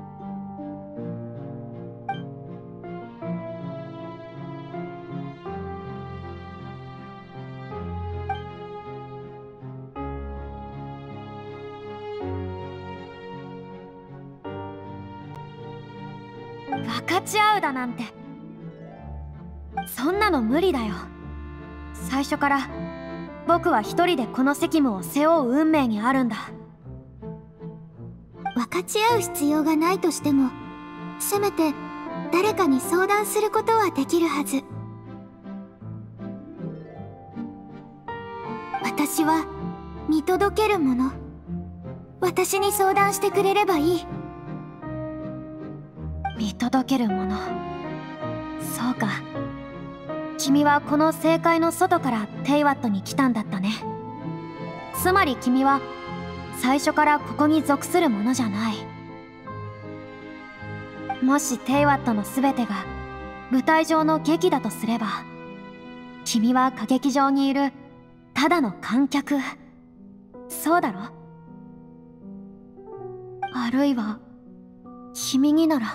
分かち合うだなんて、そんなの無理だよ。最初から僕は一人でこの責務を背負う運命にあるんだ。 分かち合う必要がないとしても、せめて誰かに相談することはできるはず。私は見届けるもの。私に相談してくれればいい。 見届けるもの。そうか。君はこの正解の外からテイワットに来たんだったね。つまり君は最初からここに属するものじゃない。もしテイワットの全てが舞台上の劇だとすれば、君は歌劇場にいるただの観客。そうだろ？あるいは君になら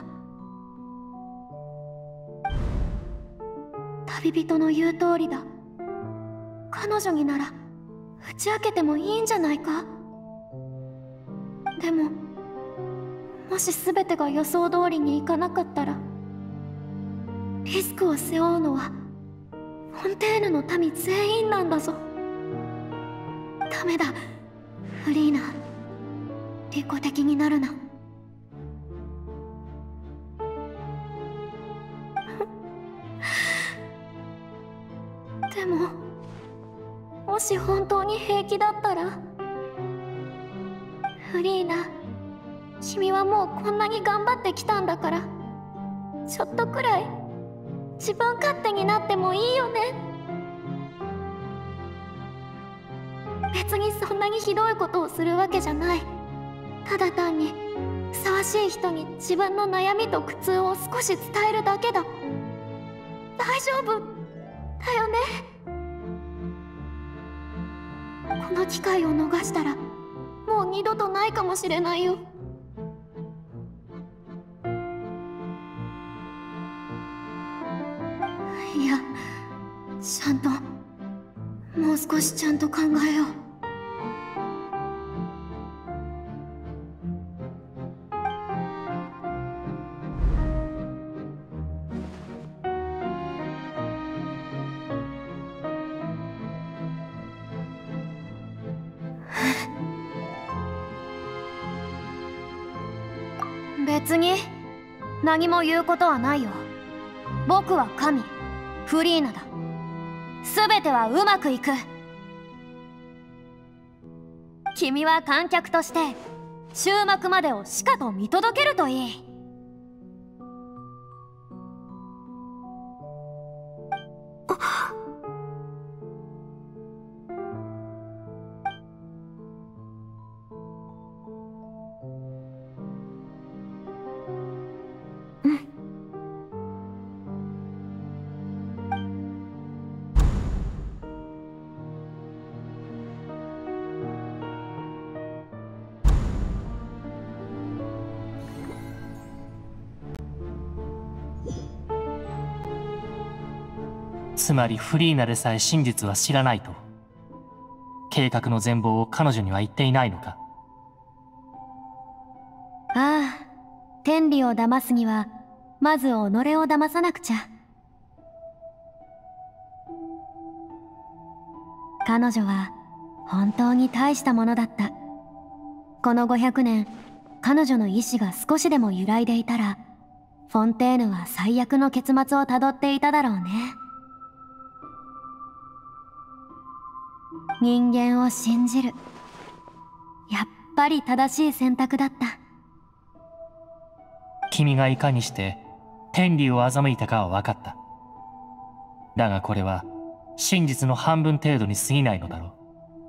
旅人の言う通りだ。彼女になら打ち明けてもいいんじゃないか。でももし全てが予想通りにいかなかったら、リスクを背負うのはフォンテーヌの民全員なんだぞ。ダメだ、フリーナ。利己的になるな。 でももし本当に平気だったら。フリーナ、君はもうこんなに頑張ってきたんだから、ちょっとくらい自分勝手になってもいいよね。別にそんなにひどいことをするわけじゃない。ただ単にふさわしい人に自分の悩みと苦痛を少し伝えるだけだ。大丈夫だよね。この機会を逃したらもう二度とないかもしれないよ。いや、ちゃんともう少しちゃんと考えよう。別に何も言うことはないよ。僕は神フリーナだ。全てはうまくいく。君は観客として終幕までをしかと見届けるといい。 つまりフリーナでさえ真実は知らないと。計画の全貌を彼女には言っていないのか。 ああ、天理を騙すにはまず己を騙さなくちゃ。彼女は本当に大したものだった。この500年、彼女の意志が少しでも揺らいでいたら、フォンテーヌは最悪の結末をたどっていただろうね。人間を信じる。やっぱり正しい選択だった。 君がいかにして天理を欺いたかは分かった。だがこれは真実の半分程度に過ぎないのだろう。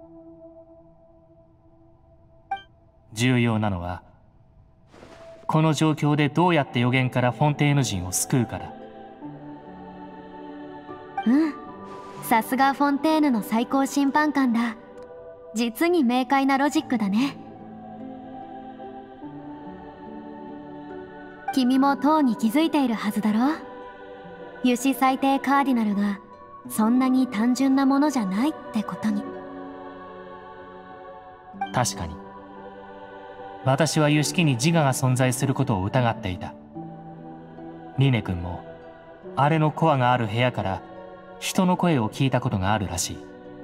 重要なのはこの状況でどうやって予言からフォンテーヌ人を救うかだ。 うん、さすがフォンテーヌの最高審判官だ。実に明快なロジックだね。君もとうに気づいているはずだろう。ユシ最低カーディナルがそんなに単純なものじゃないってことに。 確かに私はユシキに自我が存在することを疑っていた。リネ君もあれのコアがある部屋から人の声を聞いたことがあるらしい。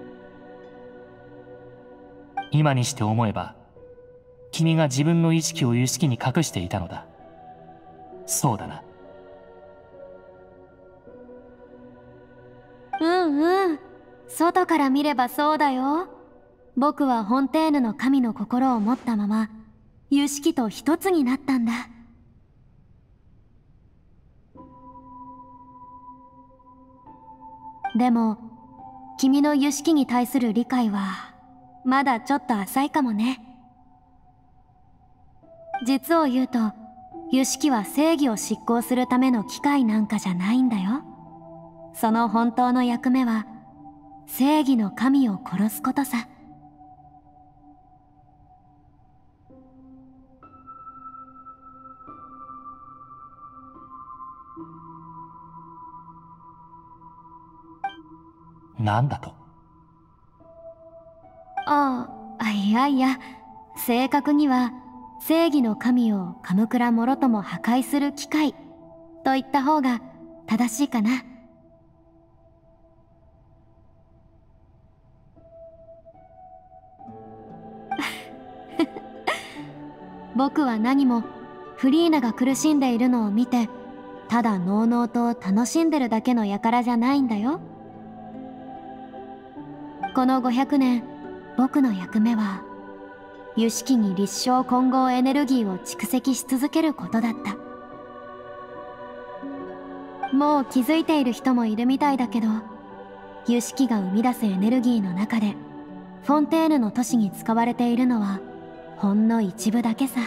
今にして思えば君が自分の意識をユシキに隠していたのだ。そうだな。 うんうん、外から見ればそうだよ。僕はフォンテーヌの神の心を持ったままユシキと一つになったんだ。でも君のユシキに対する理解はまだちょっと浅いかもね。実を言うとユシキは正義を執行するための機械なんかじゃないんだよ。その本当の役目は正義の神を殺すことさ。 なんだと？ いやいや、正確には正義の神をカムクラもろとも破壊する機械と言った方が正しいかな。僕は何もフリーナが苦しんでいるのを見てただのうのうと楽しんでるだけの輩じゃないんだよ。 この500年、僕の役目は由式に立正混合エネルギーを蓄積し続けることだった。もう気づいている人もいるみたいだけど、由式が生み出すエネルギーの中でフォンテーヌの都市に使われているのはほんの一部だけさ。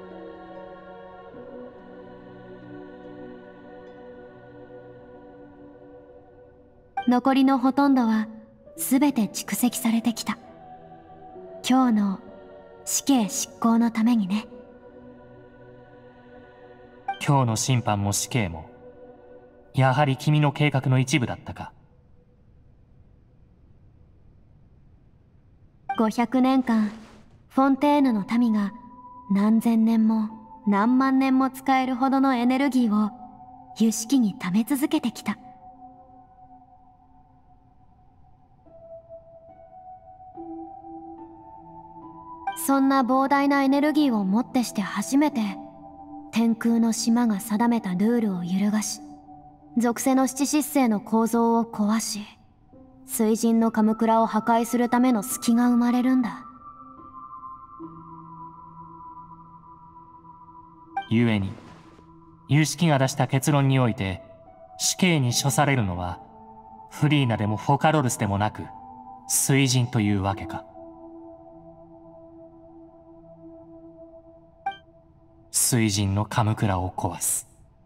残りのほとんどは全て蓄積されてきた。今日の死刑執行のためにね。 今日の審判も死刑もやはり君の計画の一部だったか。 500年間フォンテーヌの民が何千年も何万年も使えるほどのエネルギーを由式に貯め続けてきた。そんな膨大なエネルギーをもってして初めて天空の島が定めたルールを揺るがし、属性の七失星の構造を壊し、水神のカムクラを破壊するための隙が生まれるんだ。 故に由式が出した結論において死刑に処されるのはフリーナでもフォカロルスでもなく水神というわけか。水神のカムクラを壊す。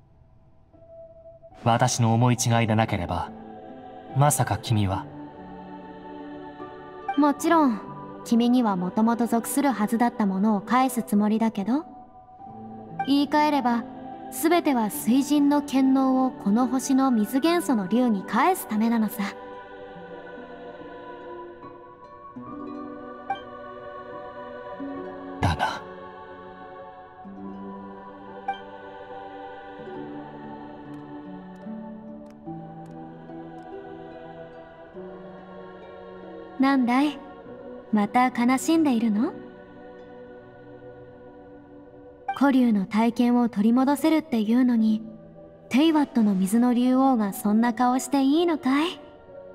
私の思い違いでなければ、まさか君は。 もちろん君にはもともと属するはずだったものを返すつもりだけど、言い換えれば全ては水神の権能をこの星の水元素の竜に返すためなのさ。 だがなんだい、また悲しんでいるの？古竜の体験を取り戻せるっていうのに、テイワットの水の竜王がそんな顔していいのかい？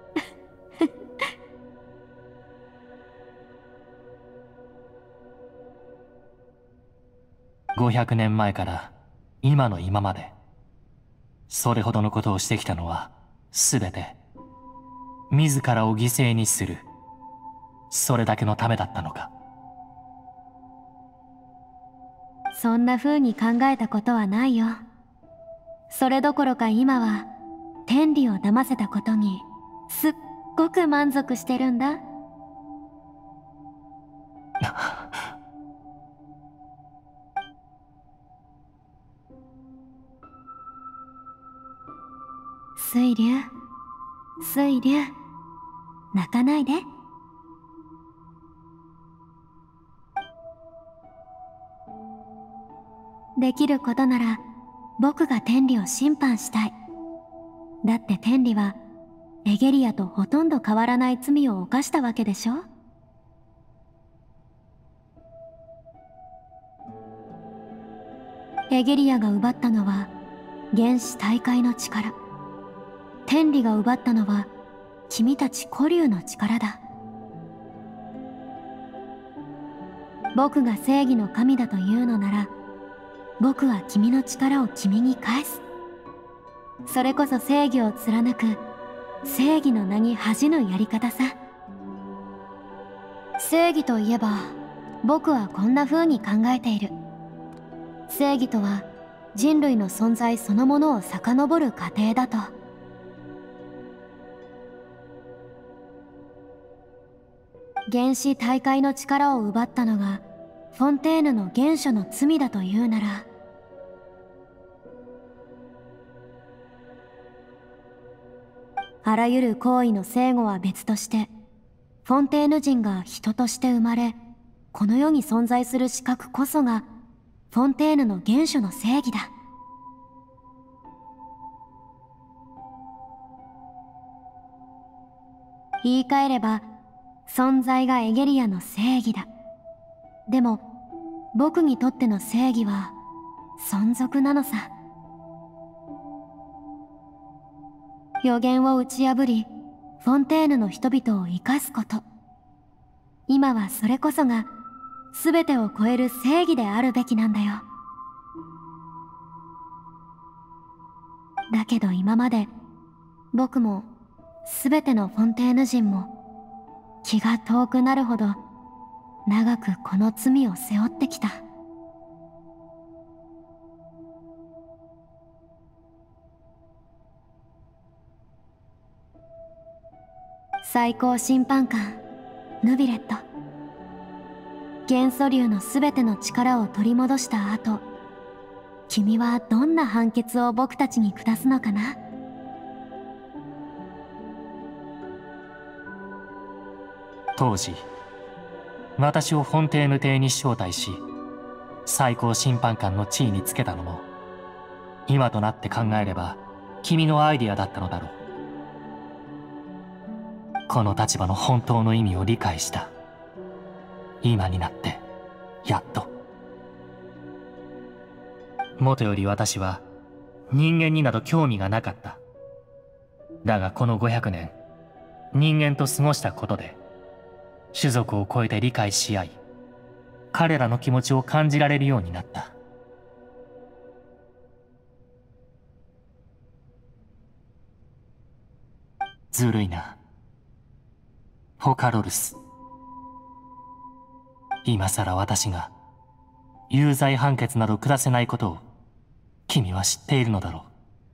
500年前から今の今まで、それほどのことをしてきたのはすべて自らを犠牲にする、それだけのためだったのか。 そんな風に考えたことはないよ。それどころか今は天理を騙せたことにすっごく満足してるんだ。水流、水流、泣かないで。できることなら僕が天理を審判したい。だって天理はエゲリアとほとんど変わらない罪を犯したわけでしょ。エゲリアが奪ったのは原始大海の力、天理が奪ったのは君たち古竜の力だ。僕が正義の神だというのなら、僕は君の力を君に返す。それこそ正義を貫く正義の名に恥じぬやり方さ。正義といえば僕はこんな風に考えている。正義とは人類の存在そのものを遡る過程だと。原始大海の力を奪ったのがフォンテーヌの原初の罪だというなら、あらゆる行為の正誤は別として、フォンテーヌ人が人として生まれ、この世に存在する資格こそがフォンテーヌの原初の正義だ。言い換えれば存在がエゲリアの正義だ。でも僕にとっての正義は存続なのさ。予言を打ち破りフォンテーヌの人々を生かすこと。今はそれこそが全てを超える正義であるべきなんだよ。だけど今まで僕も全てのフォンテーヌ人も気が遠くなるほど長くこの罪を背負ってきた。最高審判官ヌビレット、元素竜のすべての力を取り戻した後、君はどんな判決を僕たちに下すのかな。 当時私をフォンテーヌ邸に招待し最高審判官の地位につけたのも、今となって考えれば君のアイディアだったのだろう。この立場の本当の意味を理解した今になってやっと。もとより私は人間になど興味がなかった。だがこの500年人間と過ごしたことで種族を超えて理解し合い、彼らの気持ちを感じられるようになった。ずるいなフォカロルス。今さら私が有罪判決など下せないことを君は知っているのだろ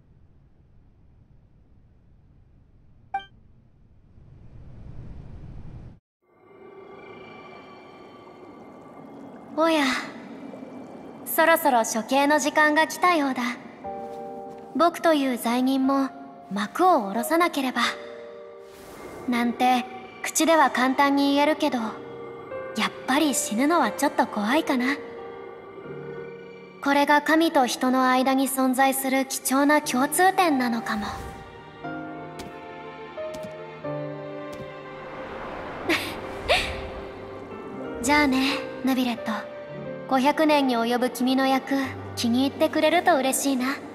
う。おや、そろそろ処刑の時間が来たようだ。僕という罪人も幕を下ろさなければ。なんて口では簡単に言えるけど、やっぱり死ぬのはちょっと怖いかな。これが神と人の間に存在する貴重な共通点なのかも。じゃあね、ヌビレット。500年に及ぶ君の役、気に入ってくれると嬉しいな。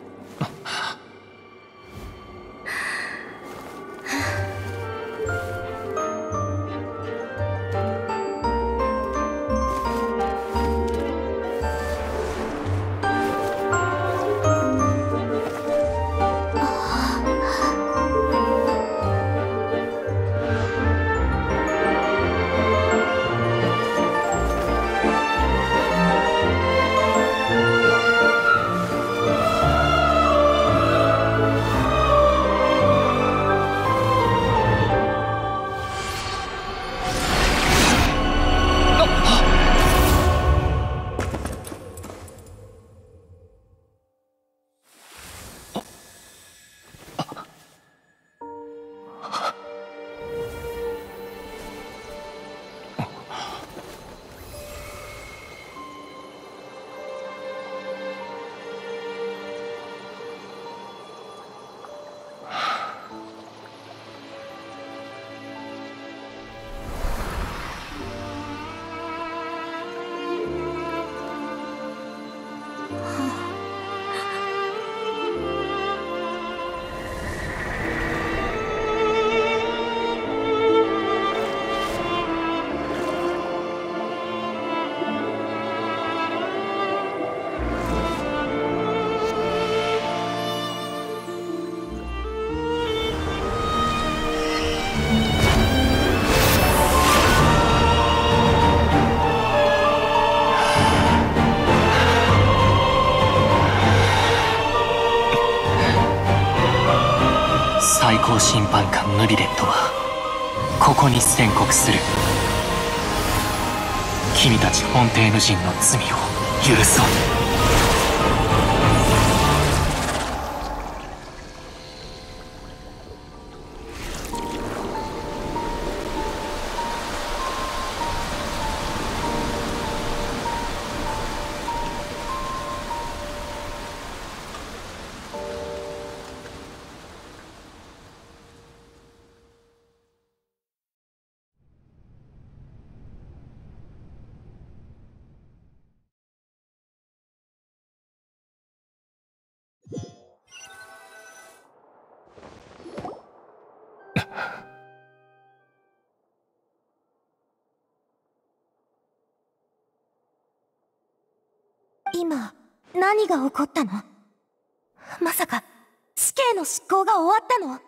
最高審判官ヌビレットはここに宣告する。君たちフォンテーヌ人の罪を許そう。 今何が起こったの？まさか死刑の執行が終わったの？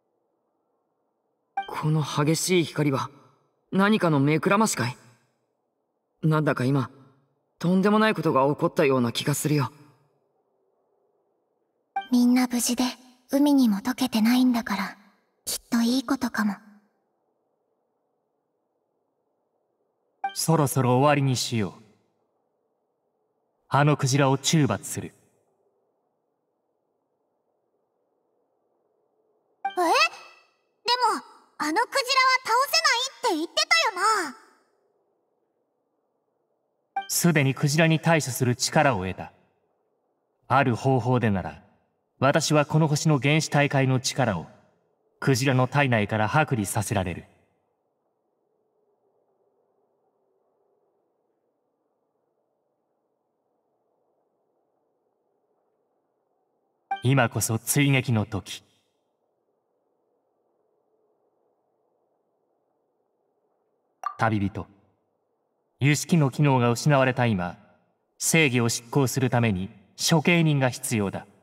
この激しい光は何かの目くらましかい？なんだか今とんでもないことが起こったような気がするよ。 みんな無事で海にも溶けてないんだから、きっといいことかも。 そろそろ終わりにしよう。あのクジラを懲罰する。 でもあのクジラは倒せないって言ってたよな。 すでにクジラに対処する力を得た。ある方法でなら、私はこの星の原始大海の力をクジラの体内から剥離させられる。今こそ追撃の時。旅人、諭式の機能が失われた今、正義を執行するために処刑人が必要だ。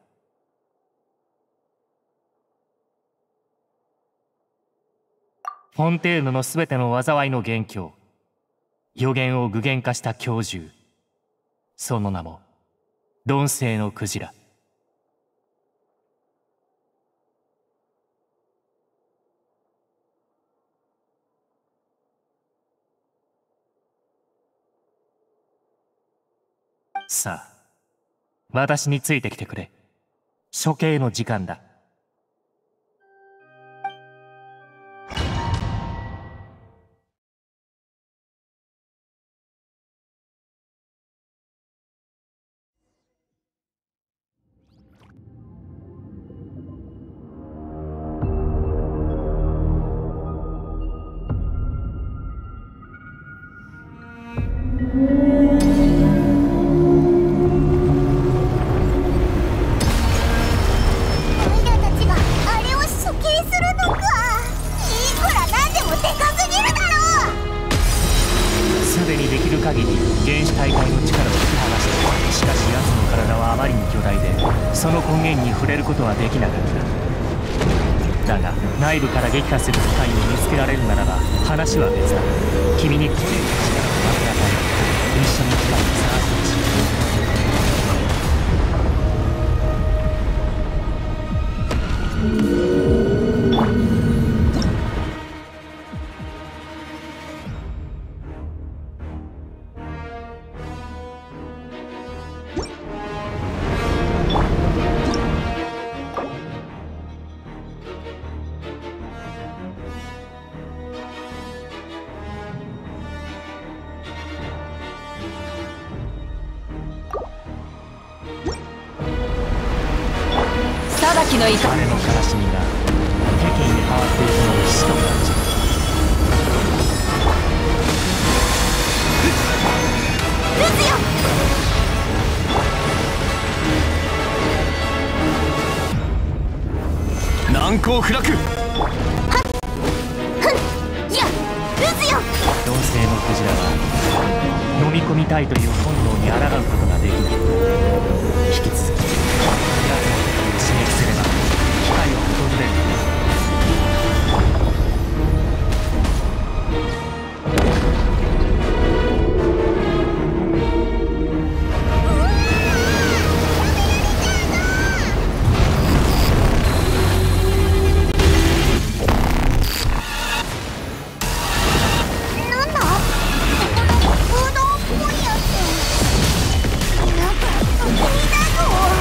フォンテーヌのすべての災いの元凶、予言を具現化した教獣、その名も鈍性のクジラ。さあ、私についてきてくれ。処刑の時間だ。内部から撃破する機会を見つけられるならば話は別だ。君に力を分け与える。一緒に機会を探してほしい。 裁きの怒彼の悲しみが世間に変わっていくのを死と感じる。 ルツよ、 難攻不落。 いや、ルツよ。 鈍性のクジラは飲み込みたいという本能に抗うことができない。引き続き刺激すれば機械は訪れる。 なんだ？この空洞っぽいやつ。なんか不気味だぞ。